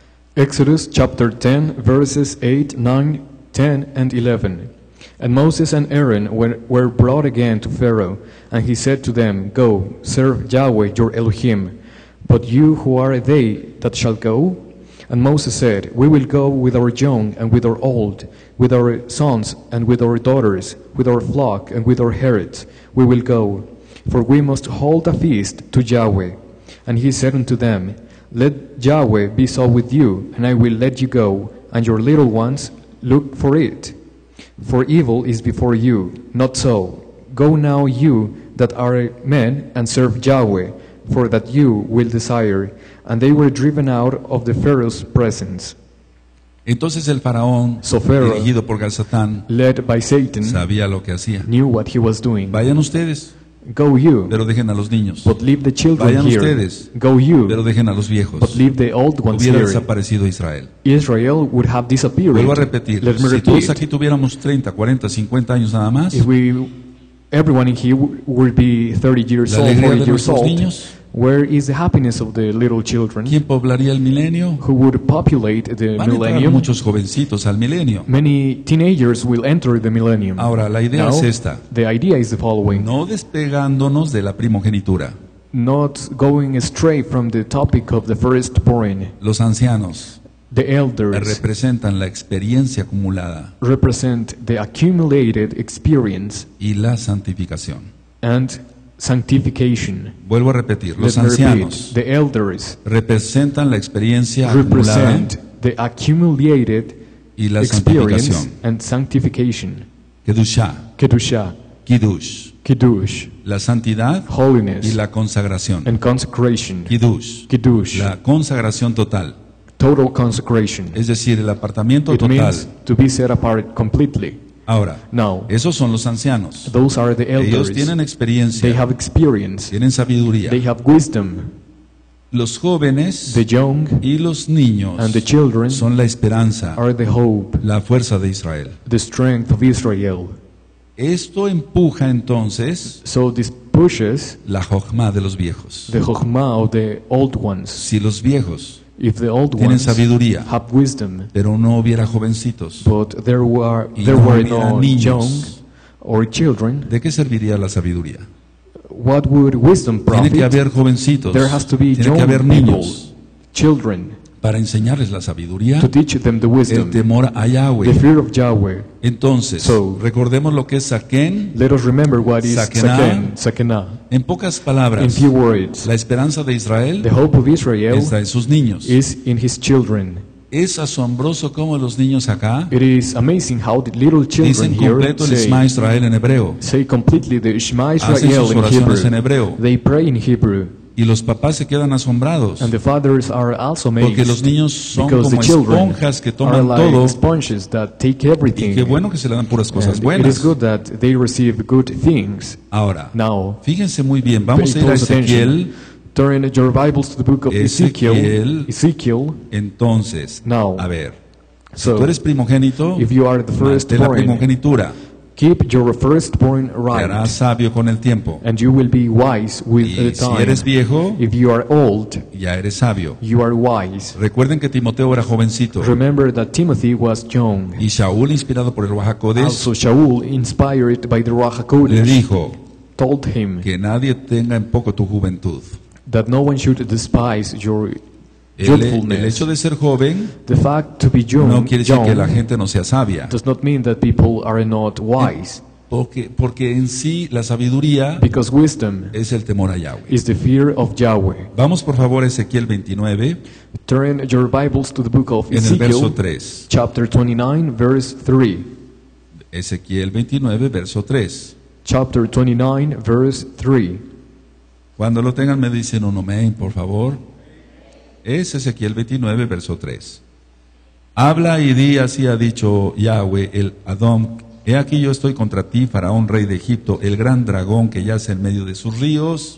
[SPEAKER 2] Exodus chapter 10, verses 8, 9, 10, and 11. And Moses and Aaron were brought again to Pharaoh, and he said to them, go, serve Yahweh your Elohim. But you, who are they that shall go? And Moses said, we will go with our young and with our old, with our sons and with our daughters, with our flock and with our herds. We will go, for we must hold a feast to Yahweh. And he said unto them, let Yahweh be so with you, and I will let you go, and your little ones look for it. For evil is before you, not so. Go now you that are men, and serve Yahweh, for that you will desire. And they were driven out of the Pharaoh's presence.
[SPEAKER 3] Entonces el faraón,
[SPEAKER 2] So Pharaoh,
[SPEAKER 3] dirigido por Gazatán,
[SPEAKER 2] led by Satan,
[SPEAKER 3] sabía lo que hacía.
[SPEAKER 2] knew what he was doing.
[SPEAKER 3] Vayan ustedes,
[SPEAKER 2] Go you,
[SPEAKER 3] pero dejen a los niños.
[SPEAKER 2] but leave the children
[SPEAKER 3] Vayan
[SPEAKER 2] here.
[SPEAKER 3] ustedes,
[SPEAKER 2] Go
[SPEAKER 3] pero
[SPEAKER 2] you,
[SPEAKER 3] dejen a los viejos.
[SPEAKER 2] but leave the old ones
[SPEAKER 3] Hubiera
[SPEAKER 2] here.
[SPEAKER 3] desaparecido Israel.
[SPEAKER 2] Israel would have disappeared.
[SPEAKER 3] Vuelvo a repetir,
[SPEAKER 2] Let me
[SPEAKER 3] si todos
[SPEAKER 2] repeat.
[SPEAKER 3] aquí tuviéramos 30, 40, 50 años nada más,
[SPEAKER 2] If everyone in here would be 30 years
[SPEAKER 3] la
[SPEAKER 2] old,
[SPEAKER 3] alegría
[SPEAKER 2] 40
[SPEAKER 3] de
[SPEAKER 2] years
[SPEAKER 3] nuestros
[SPEAKER 2] old,
[SPEAKER 3] niños,
[SPEAKER 2] where is the happiness of the little children
[SPEAKER 3] ¿quién poblaría el milenio?
[SPEAKER 2] who would populate the
[SPEAKER 3] Van a entrar
[SPEAKER 2] millennium?
[SPEAKER 3] muchos jovencitos al milenio.
[SPEAKER 2] Many teenagers will enter the millennium.
[SPEAKER 3] Ahora, la idea
[SPEAKER 2] Now,
[SPEAKER 3] es esta:
[SPEAKER 2] the idea is the following.
[SPEAKER 3] no despegándonos de la primogenitura.
[SPEAKER 2] Not going astray from the topic of the firstborn.
[SPEAKER 3] Los ancianos
[SPEAKER 2] The elders
[SPEAKER 3] representan la experiencia acumulada
[SPEAKER 2] represent the accumulated experience
[SPEAKER 3] y la santificación.
[SPEAKER 2] and sanctification.
[SPEAKER 3] Vuelvo a repetir, los
[SPEAKER 2] Let me repeat.
[SPEAKER 3] ancianos
[SPEAKER 2] The elders
[SPEAKER 3] representan la experiencia acumulada
[SPEAKER 2] represent the accumulated
[SPEAKER 3] y la
[SPEAKER 2] experience
[SPEAKER 3] santificación.
[SPEAKER 2] and sanctification.
[SPEAKER 3] Kedushá,
[SPEAKER 2] Kedusha,
[SPEAKER 3] Kiddush,
[SPEAKER 2] Kiddush,
[SPEAKER 3] la santidad
[SPEAKER 2] holiness,
[SPEAKER 3] y la consagración.
[SPEAKER 2] and consecration.
[SPEAKER 3] Kiddush,
[SPEAKER 2] Kiddush,
[SPEAKER 3] la consagración total.
[SPEAKER 2] total consecration.
[SPEAKER 3] Es decir, el apartamiento
[SPEAKER 2] It
[SPEAKER 3] total.
[SPEAKER 2] means to be set apart completely.
[SPEAKER 3] Ahora,
[SPEAKER 2] Now,
[SPEAKER 3] esos son los ancianos.
[SPEAKER 2] those are the
[SPEAKER 3] Ellos
[SPEAKER 2] elders.
[SPEAKER 3] tienen
[SPEAKER 2] They
[SPEAKER 3] experiencia,
[SPEAKER 2] have experience.
[SPEAKER 3] tienen sabiduría.
[SPEAKER 2] They have wisdom.
[SPEAKER 3] Los jóvenes
[SPEAKER 2] The young
[SPEAKER 3] y los niños
[SPEAKER 2] and the children
[SPEAKER 3] son la esperanza,
[SPEAKER 2] are the hope,
[SPEAKER 3] la fuerza de Israel.
[SPEAKER 2] the strength of Israel.
[SPEAKER 3] Esto empuja entonces
[SPEAKER 2] So this pushes
[SPEAKER 3] la jochma de los viejos.
[SPEAKER 2] the chokhmah of the old ones.
[SPEAKER 3] Si los viejos
[SPEAKER 2] If the old
[SPEAKER 3] tienen
[SPEAKER 2] ones
[SPEAKER 3] sabiduría,
[SPEAKER 2] have wisdom,
[SPEAKER 3] pero no hubiera jovencitos,
[SPEAKER 2] but there were
[SPEAKER 3] y no hubiera
[SPEAKER 2] no
[SPEAKER 3] niños,
[SPEAKER 2] young or children,
[SPEAKER 3] ¿de qué serviría la sabiduría?
[SPEAKER 2] what would wisdom
[SPEAKER 3] Tiene que
[SPEAKER 2] profit?
[SPEAKER 3] haber jovencitos,
[SPEAKER 2] There has to be
[SPEAKER 3] tiene
[SPEAKER 2] young
[SPEAKER 3] que haber
[SPEAKER 2] people,
[SPEAKER 3] niños
[SPEAKER 2] children,
[SPEAKER 3] para enseñarles la sabiduría,
[SPEAKER 2] to teach them the
[SPEAKER 3] el
[SPEAKER 2] wisdom,
[SPEAKER 3] temor a
[SPEAKER 2] the
[SPEAKER 3] Yahweh.
[SPEAKER 2] fear of Yahweh.
[SPEAKER 3] Entonces,
[SPEAKER 2] So,
[SPEAKER 3] recordemos lo que es Saquén.
[SPEAKER 2] Let us remember what is
[SPEAKER 3] Sakenah.
[SPEAKER 2] Sakenah.
[SPEAKER 3] En pocas
[SPEAKER 2] In
[SPEAKER 3] palabras,
[SPEAKER 2] few words,
[SPEAKER 3] la esperanza de Israel
[SPEAKER 2] the hope of Israel
[SPEAKER 3] está en sus niños.
[SPEAKER 2] is in his children.
[SPEAKER 3] Es asombroso cómo los niños acá
[SPEAKER 2] It is amazing how the little children
[SPEAKER 3] dicen
[SPEAKER 2] here
[SPEAKER 3] completo el Shema Israel en hebreo.
[SPEAKER 2] say completely the Shema
[SPEAKER 3] Hacen
[SPEAKER 2] Israel
[SPEAKER 3] sus
[SPEAKER 2] in
[SPEAKER 3] oraciones en
[SPEAKER 2] Hebrew.
[SPEAKER 3] hebreo.
[SPEAKER 2] They pray in Hebrew,
[SPEAKER 3] Y los papás se quedan asombrados.
[SPEAKER 2] and the fathers are also
[SPEAKER 3] Porque los
[SPEAKER 2] amazed
[SPEAKER 3] niños son
[SPEAKER 2] because the
[SPEAKER 3] como
[SPEAKER 2] children
[SPEAKER 3] esponjas que
[SPEAKER 2] are
[SPEAKER 3] toman
[SPEAKER 2] like
[SPEAKER 3] todo.
[SPEAKER 2] sponges that take
[SPEAKER 3] Y
[SPEAKER 2] everything.
[SPEAKER 3] qué bueno que se le dan puras cosas
[SPEAKER 2] And it
[SPEAKER 3] buenas.
[SPEAKER 2] is good that they receive good things.
[SPEAKER 3] Ahora,
[SPEAKER 2] Now,
[SPEAKER 3] fíjense muy bien, vamos a
[SPEAKER 2] pay
[SPEAKER 3] ir a
[SPEAKER 2] close attention.
[SPEAKER 3] Ezequiel.
[SPEAKER 2] Turn your Bibles to the book of
[SPEAKER 3] Ezequiel.
[SPEAKER 2] Ezekiel.
[SPEAKER 3] Entonces,
[SPEAKER 2] Now,
[SPEAKER 3] a ver, si
[SPEAKER 2] so,
[SPEAKER 3] tú eres primogénito,
[SPEAKER 2] if you are the
[SPEAKER 3] mantén la
[SPEAKER 2] firstborn,
[SPEAKER 3] primogenitura.
[SPEAKER 2] keep your firstborn
[SPEAKER 3] Te harás
[SPEAKER 2] right,
[SPEAKER 3] sabio con el tiempo.
[SPEAKER 2] and you will be wise with the
[SPEAKER 3] Y si
[SPEAKER 2] time.
[SPEAKER 3] eres viejo,
[SPEAKER 2] If you are old,
[SPEAKER 3] ya eres sabio.
[SPEAKER 2] you are wise.
[SPEAKER 3] Recuerden que Timoteo era jovencito.
[SPEAKER 2] Remember that Timothy was young.
[SPEAKER 3] Y Shaul, inspirado por el Ruach HaKodesh,
[SPEAKER 2] Also, Shaul, inspired by the Ruach
[SPEAKER 3] le
[SPEAKER 2] HaKodesh,
[SPEAKER 3] dijo
[SPEAKER 2] told him
[SPEAKER 3] que nadie tenga en poco tu juventud.
[SPEAKER 2] that no one should despise your
[SPEAKER 3] El
[SPEAKER 2] youthfulness.
[SPEAKER 3] hecho de ser joven
[SPEAKER 2] The fact to be young,
[SPEAKER 3] no quiere decir que la
[SPEAKER 2] young
[SPEAKER 3] gente no sea sabia.
[SPEAKER 2] does not mean that people are not wise,
[SPEAKER 3] Porque en sí la sabiduría
[SPEAKER 2] because wisdom
[SPEAKER 3] es el temor a Yahweh.
[SPEAKER 2] is the fear of Yahweh.
[SPEAKER 3] Vamos por favor a Ezequiel 29,
[SPEAKER 2] Turn your Bibles to the book of
[SPEAKER 3] en el verso
[SPEAKER 2] Ezekiel,
[SPEAKER 3] 3.
[SPEAKER 2] chapter 29, verse 3.
[SPEAKER 3] Ezequiel 29, verso 3.
[SPEAKER 2] Chapter 29, verse 3.
[SPEAKER 3] Cuando lo tengan me dicen un amén, por favor. Es Ezequiel 29, verso 3. Habla y di, así ha dicho Yahweh, el Adón. He aquí yo estoy contra ti, Faraón, rey de Egipto, el gran dragón que yace en medio de sus ríos,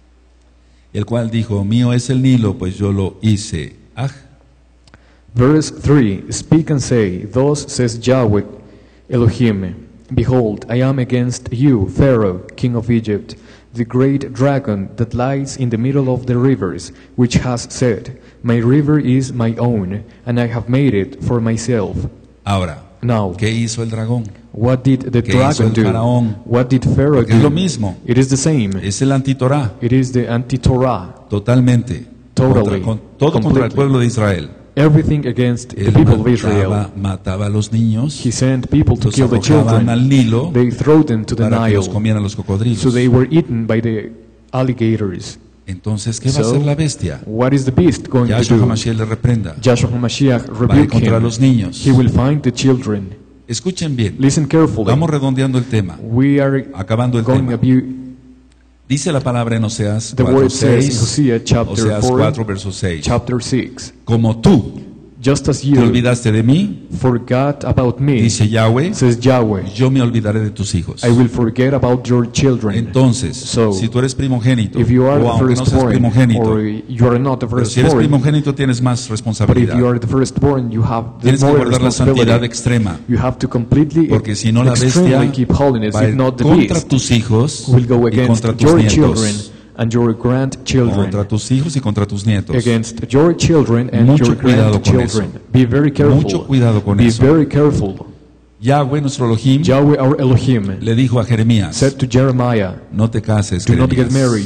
[SPEAKER 3] el cual dijo, mío es el Nilo, pues yo lo hice. Ah,
[SPEAKER 2] Verse 3. Speak and say, Thus says Yahweh Elohim, Behold, I am against you, Pharaoh, king of Egypt, the great dragon that lies in the middle of the rivers, which has said, My river is my own, and I have made it for myself.
[SPEAKER 3] ahora,
[SPEAKER 2] Now,
[SPEAKER 3] ¿qué hizo el dragón?
[SPEAKER 2] what did the
[SPEAKER 3] ¿Qué hizo
[SPEAKER 2] dragon
[SPEAKER 3] el
[SPEAKER 2] do?
[SPEAKER 3] faraón?
[SPEAKER 2] What did Pharaoh
[SPEAKER 3] Porque es lo
[SPEAKER 2] do?
[SPEAKER 3] mismo.
[SPEAKER 2] It is the same.
[SPEAKER 3] Es el antitorá,
[SPEAKER 2] It is the anti-Torah.
[SPEAKER 3] totalmente.
[SPEAKER 2] Totally.
[SPEAKER 3] Todo contra el
[SPEAKER 2] Completely.
[SPEAKER 3] pueblo de Israel.
[SPEAKER 2] Everything against the
[SPEAKER 3] Él
[SPEAKER 2] people of Israel.
[SPEAKER 3] mataba a los niños,
[SPEAKER 2] He sent people to
[SPEAKER 3] los
[SPEAKER 2] kill the
[SPEAKER 3] arrojaban al
[SPEAKER 2] children.
[SPEAKER 3] Nilo
[SPEAKER 2] They throw them to the
[SPEAKER 3] para que los
[SPEAKER 2] Nile.
[SPEAKER 3] comieran los cocodrilos.
[SPEAKER 2] So they were eaten by the alligators.
[SPEAKER 3] Entonces, ¿qué va a
[SPEAKER 2] So,
[SPEAKER 3] hacer la bestia?
[SPEAKER 2] what is the beast going to
[SPEAKER 3] Yahshua
[SPEAKER 2] do?
[SPEAKER 3] HaMashiach le reprenda.
[SPEAKER 2] Joshua HaMashiach
[SPEAKER 3] Va a ir
[SPEAKER 2] rebuked
[SPEAKER 3] contra
[SPEAKER 2] him.
[SPEAKER 3] los niños.
[SPEAKER 2] He will find the children.
[SPEAKER 3] Escuchen bien.
[SPEAKER 2] Listen carefully.
[SPEAKER 3] Vamos redondeando el tema.
[SPEAKER 2] We are
[SPEAKER 3] Acabando el
[SPEAKER 2] going
[SPEAKER 3] tema.
[SPEAKER 2] to
[SPEAKER 3] Dice la palabra en Oseas
[SPEAKER 2] the
[SPEAKER 3] 4,
[SPEAKER 2] word says in
[SPEAKER 3] 6.
[SPEAKER 2] Hosea chapter
[SPEAKER 3] Oseas
[SPEAKER 2] 4,
[SPEAKER 3] 4, verso 6.
[SPEAKER 2] chapter 6.
[SPEAKER 3] Como tú
[SPEAKER 2] Just as
[SPEAKER 3] te
[SPEAKER 2] you
[SPEAKER 3] olvidaste de mí,
[SPEAKER 2] forgot about me,
[SPEAKER 3] dice Yahweh,
[SPEAKER 2] says Yahweh,
[SPEAKER 3] yo me olvidaré de tus hijos.
[SPEAKER 2] I will forget about your children.
[SPEAKER 3] Entonces,
[SPEAKER 2] So,
[SPEAKER 3] si tú eres primogénito,
[SPEAKER 2] If you are
[SPEAKER 3] o
[SPEAKER 2] the
[SPEAKER 3] aunque no seas
[SPEAKER 2] firstborn,
[SPEAKER 3] primogénito,
[SPEAKER 2] or you are not the
[SPEAKER 3] pero si eres
[SPEAKER 2] firstborn,
[SPEAKER 3] primogénito tienes más
[SPEAKER 2] but if
[SPEAKER 3] responsabilidad.
[SPEAKER 2] you are the firstborn, you have the
[SPEAKER 3] Tienes que
[SPEAKER 2] more
[SPEAKER 3] guardar la santidad
[SPEAKER 2] responsibility.
[SPEAKER 3] extrema,
[SPEAKER 2] You have to completely,
[SPEAKER 3] porque si no la
[SPEAKER 2] extremely
[SPEAKER 3] bestia
[SPEAKER 2] keep holiness.
[SPEAKER 3] va a
[SPEAKER 2] If
[SPEAKER 3] ir
[SPEAKER 2] not, the
[SPEAKER 3] contra
[SPEAKER 2] beast
[SPEAKER 3] tus hijos
[SPEAKER 2] will go
[SPEAKER 3] y
[SPEAKER 2] against
[SPEAKER 3] contra tus
[SPEAKER 2] your children
[SPEAKER 3] nietos.
[SPEAKER 2] and your grandchildren.
[SPEAKER 3] Contra tus hijos y contra tus nietos.
[SPEAKER 2] Against your children and
[SPEAKER 3] Mucho
[SPEAKER 2] your
[SPEAKER 3] cuidado con
[SPEAKER 2] grandchildren. Be very careful.
[SPEAKER 3] Mucho cuidado con
[SPEAKER 2] Be
[SPEAKER 3] eso.
[SPEAKER 2] very careful.
[SPEAKER 3] Yahweh, nuestro Elohim,
[SPEAKER 2] Yahweh our Elohim
[SPEAKER 3] le dijo a Jeremías,
[SPEAKER 2] said to Jeremiah,
[SPEAKER 3] no te cases,
[SPEAKER 2] do not get
[SPEAKER 3] Jeremías.
[SPEAKER 2] married,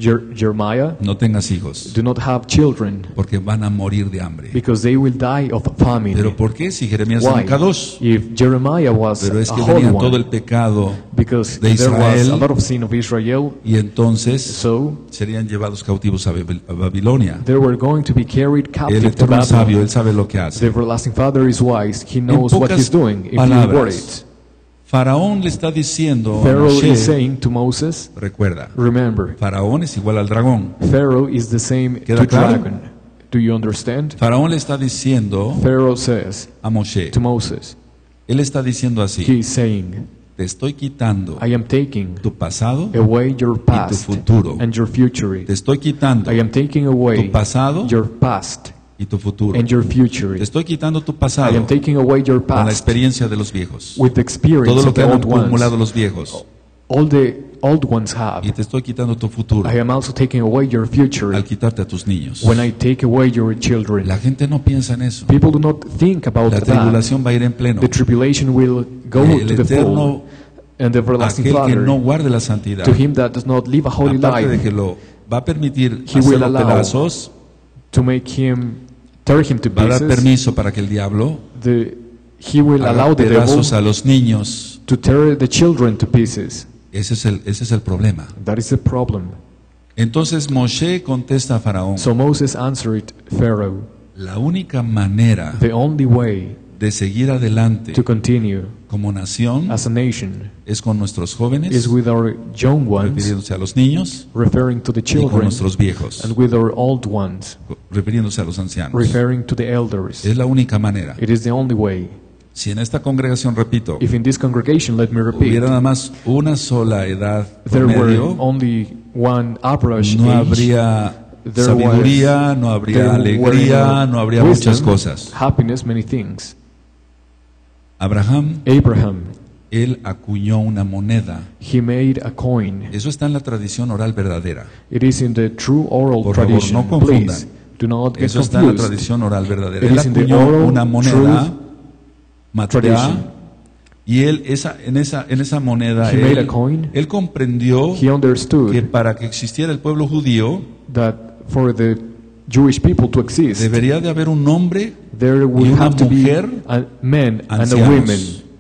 [SPEAKER 2] Jeremiah,
[SPEAKER 3] no tengas hijos,
[SPEAKER 2] do not have children,
[SPEAKER 3] porque van a morir de hambre.
[SPEAKER 2] because they will die of famine.
[SPEAKER 3] ¿Pero por qué? Si Jeremías era
[SPEAKER 2] Why?
[SPEAKER 3] un K2.
[SPEAKER 2] If Jeremiah was
[SPEAKER 3] Pero es
[SPEAKER 2] a
[SPEAKER 3] que
[SPEAKER 2] whole
[SPEAKER 3] venía todo
[SPEAKER 2] one,
[SPEAKER 3] el pecado
[SPEAKER 2] because
[SPEAKER 3] de
[SPEAKER 2] there was
[SPEAKER 3] Israel,
[SPEAKER 2] a lot of sin of Israel,
[SPEAKER 3] y entonces
[SPEAKER 2] so
[SPEAKER 3] serían llevados cautivos a Babilonia.
[SPEAKER 2] they were going to be carried
[SPEAKER 3] El
[SPEAKER 2] captive to
[SPEAKER 3] Eterno es sabio,
[SPEAKER 2] Babylon.
[SPEAKER 3] Él sabe lo que
[SPEAKER 2] The
[SPEAKER 3] hace.
[SPEAKER 2] everlasting Father is wise. He knows what
[SPEAKER 3] pocas
[SPEAKER 2] he's doing. If you
[SPEAKER 3] palabras,
[SPEAKER 2] word it.
[SPEAKER 3] Faraón le está diciendo a
[SPEAKER 2] Pharaoh is
[SPEAKER 3] Moshe,
[SPEAKER 2] saying to Moses,
[SPEAKER 3] recuerda,
[SPEAKER 2] remember,
[SPEAKER 3] Faraón es igual al dragón.
[SPEAKER 2] Pharaoh is the same
[SPEAKER 3] ¿Queda
[SPEAKER 2] to
[SPEAKER 3] claro?
[SPEAKER 2] dragon. Do you understand?
[SPEAKER 3] Faraón le está diciendo
[SPEAKER 2] Pharaoh says
[SPEAKER 3] a Moshe,
[SPEAKER 2] to Moses,
[SPEAKER 3] él está diciendo así,
[SPEAKER 2] he is saying,
[SPEAKER 3] te estoy quitando
[SPEAKER 2] I am taking
[SPEAKER 3] tu pasado,
[SPEAKER 2] away your past
[SPEAKER 3] futuro.
[SPEAKER 2] and your future.
[SPEAKER 3] te estoy quitando
[SPEAKER 2] I am taking away
[SPEAKER 3] tu pasado
[SPEAKER 2] your past
[SPEAKER 3] y tu futuro.
[SPEAKER 2] and your future.
[SPEAKER 3] Te estoy quitando tu
[SPEAKER 2] I
[SPEAKER 3] pasado
[SPEAKER 2] am taking away your
[SPEAKER 3] con la
[SPEAKER 2] past
[SPEAKER 3] experiencia de los viejos.
[SPEAKER 2] with the experience
[SPEAKER 3] Todo lo
[SPEAKER 2] of
[SPEAKER 3] que
[SPEAKER 2] the
[SPEAKER 3] han
[SPEAKER 2] old
[SPEAKER 3] acumulado
[SPEAKER 2] ones.
[SPEAKER 3] los viejos.
[SPEAKER 2] All the old ones have.
[SPEAKER 3] Y te estoy quitando tu futuro
[SPEAKER 2] I am also taking away your future
[SPEAKER 3] al quitarte a tus niños.
[SPEAKER 2] when I take away your children.
[SPEAKER 3] La gente no piensa en eso.
[SPEAKER 2] People do not think about
[SPEAKER 3] La
[SPEAKER 2] that.
[SPEAKER 3] tribulación va a ir en pleno.
[SPEAKER 2] The tribulation will go
[SPEAKER 3] El
[SPEAKER 2] to the
[SPEAKER 3] Eterno,
[SPEAKER 2] full, and the everlasting
[SPEAKER 3] aquel que
[SPEAKER 2] Father,
[SPEAKER 3] no guarde la santidad,
[SPEAKER 2] to him that does not live a holy
[SPEAKER 3] aparte de
[SPEAKER 2] life,
[SPEAKER 3] que lo va a permitir
[SPEAKER 2] He will
[SPEAKER 3] hacerlo
[SPEAKER 2] allow
[SPEAKER 3] pedazos,
[SPEAKER 2] to make him, tear him to
[SPEAKER 3] va a dar
[SPEAKER 2] pieces,
[SPEAKER 3] permiso para que el diablo
[SPEAKER 2] he will
[SPEAKER 3] haga
[SPEAKER 2] allow the devil
[SPEAKER 3] pedazos a los niños.
[SPEAKER 2] to tear the children to pieces.
[SPEAKER 3] Ese es el problema.
[SPEAKER 2] That is the problem.
[SPEAKER 3] Entonces Moshe contesta a Faraón,
[SPEAKER 2] So Moses answered Pharaoh,
[SPEAKER 3] la única manera
[SPEAKER 2] the only way
[SPEAKER 3] de seguir adelante
[SPEAKER 2] to continue
[SPEAKER 3] como nación
[SPEAKER 2] as a nation
[SPEAKER 3] es con nuestros jóvenes,
[SPEAKER 2] is with our young ones,
[SPEAKER 3] refiriéndose a los niños,
[SPEAKER 2] referring to the
[SPEAKER 3] y con
[SPEAKER 2] children,
[SPEAKER 3] nuestros viejos,
[SPEAKER 2] and with our old ones,
[SPEAKER 3] refiriéndose a los ancianos.
[SPEAKER 2] referring to the elders.
[SPEAKER 3] Es la única manera.
[SPEAKER 2] It is the only way.
[SPEAKER 3] Si en esta congregación, repito,
[SPEAKER 2] If in this congregation, let me repeat,
[SPEAKER 3] hubiera nada más una sola edad
[SPEAKER 2] there were
[SPEAKER 3] promedio,
[SPEAKER 2] only one average
[SPEAKER 3] no
[SPEAKER 2] age,
[SPEAKER 3] habría
[SPEAKER 2] there
[SPEAKER 3] sabiduría, no habría
[SPEAKER 2] there
[SPEAKER 3] alegría,
[SPEAKER 2] were
[SPEAKER 3] no habría
[SPEAKER 2] wisdom,
[SPEAKER 3] muchas cosas.
[SPEAKER 2] happiness, many things.
[SPEAKER 3] Abraham,
[SPEAKER 2] Abraham,
[SPEAKER 3] él acuñó una moneda.
[SPEAKER 2] he made a coin.
[SPEAKER 3] Eso está en la tradición oral verdadera.
[SPEAKER 2] It is in the true oral
[SPEAKER 3] Por favor,
[SPEAKER 2] tradition.
[SPEAKER 3] no confundan.
[SPEAKER 2] Please, do not get
[SPEAKER 3] Eso está en la
[SPEAKER 2] confused.
[SPEAKER 3] tradición oral verdadera.
[SPEAKER 2] It
[SPEAKER 3] Él
[SPEAKER 2] is in the
[SPEAKER 3] acuñó
[SPEAKER 2] oral
[SPEAKER 3] una moneda,
[SPEAKER 2] truth
[SPEAKER 3] matriá,
[SPEAKER 2] tradition.
[SPEAKER 3] y él en esa moneda
[SPEAKER 2] He made a coin.
[SPEAKER 3] él comprendió
[SPEAKER 2] He understood
[SPEAKER 3] que para que existiera el pueblo judío
[SPEAKER 2] that for the Jewish people to exist,
[SPEAKER 3] debería de haber un hombre,
[SPEAKER 2] there will
[SPEAKER 3] una
[SPEAKER 2] have to be
[SPEAKER 3] mujer,
[SPEAKER 2] a men and a
[SPEAKER 3] ancianos.
[SPEAKER 2] women,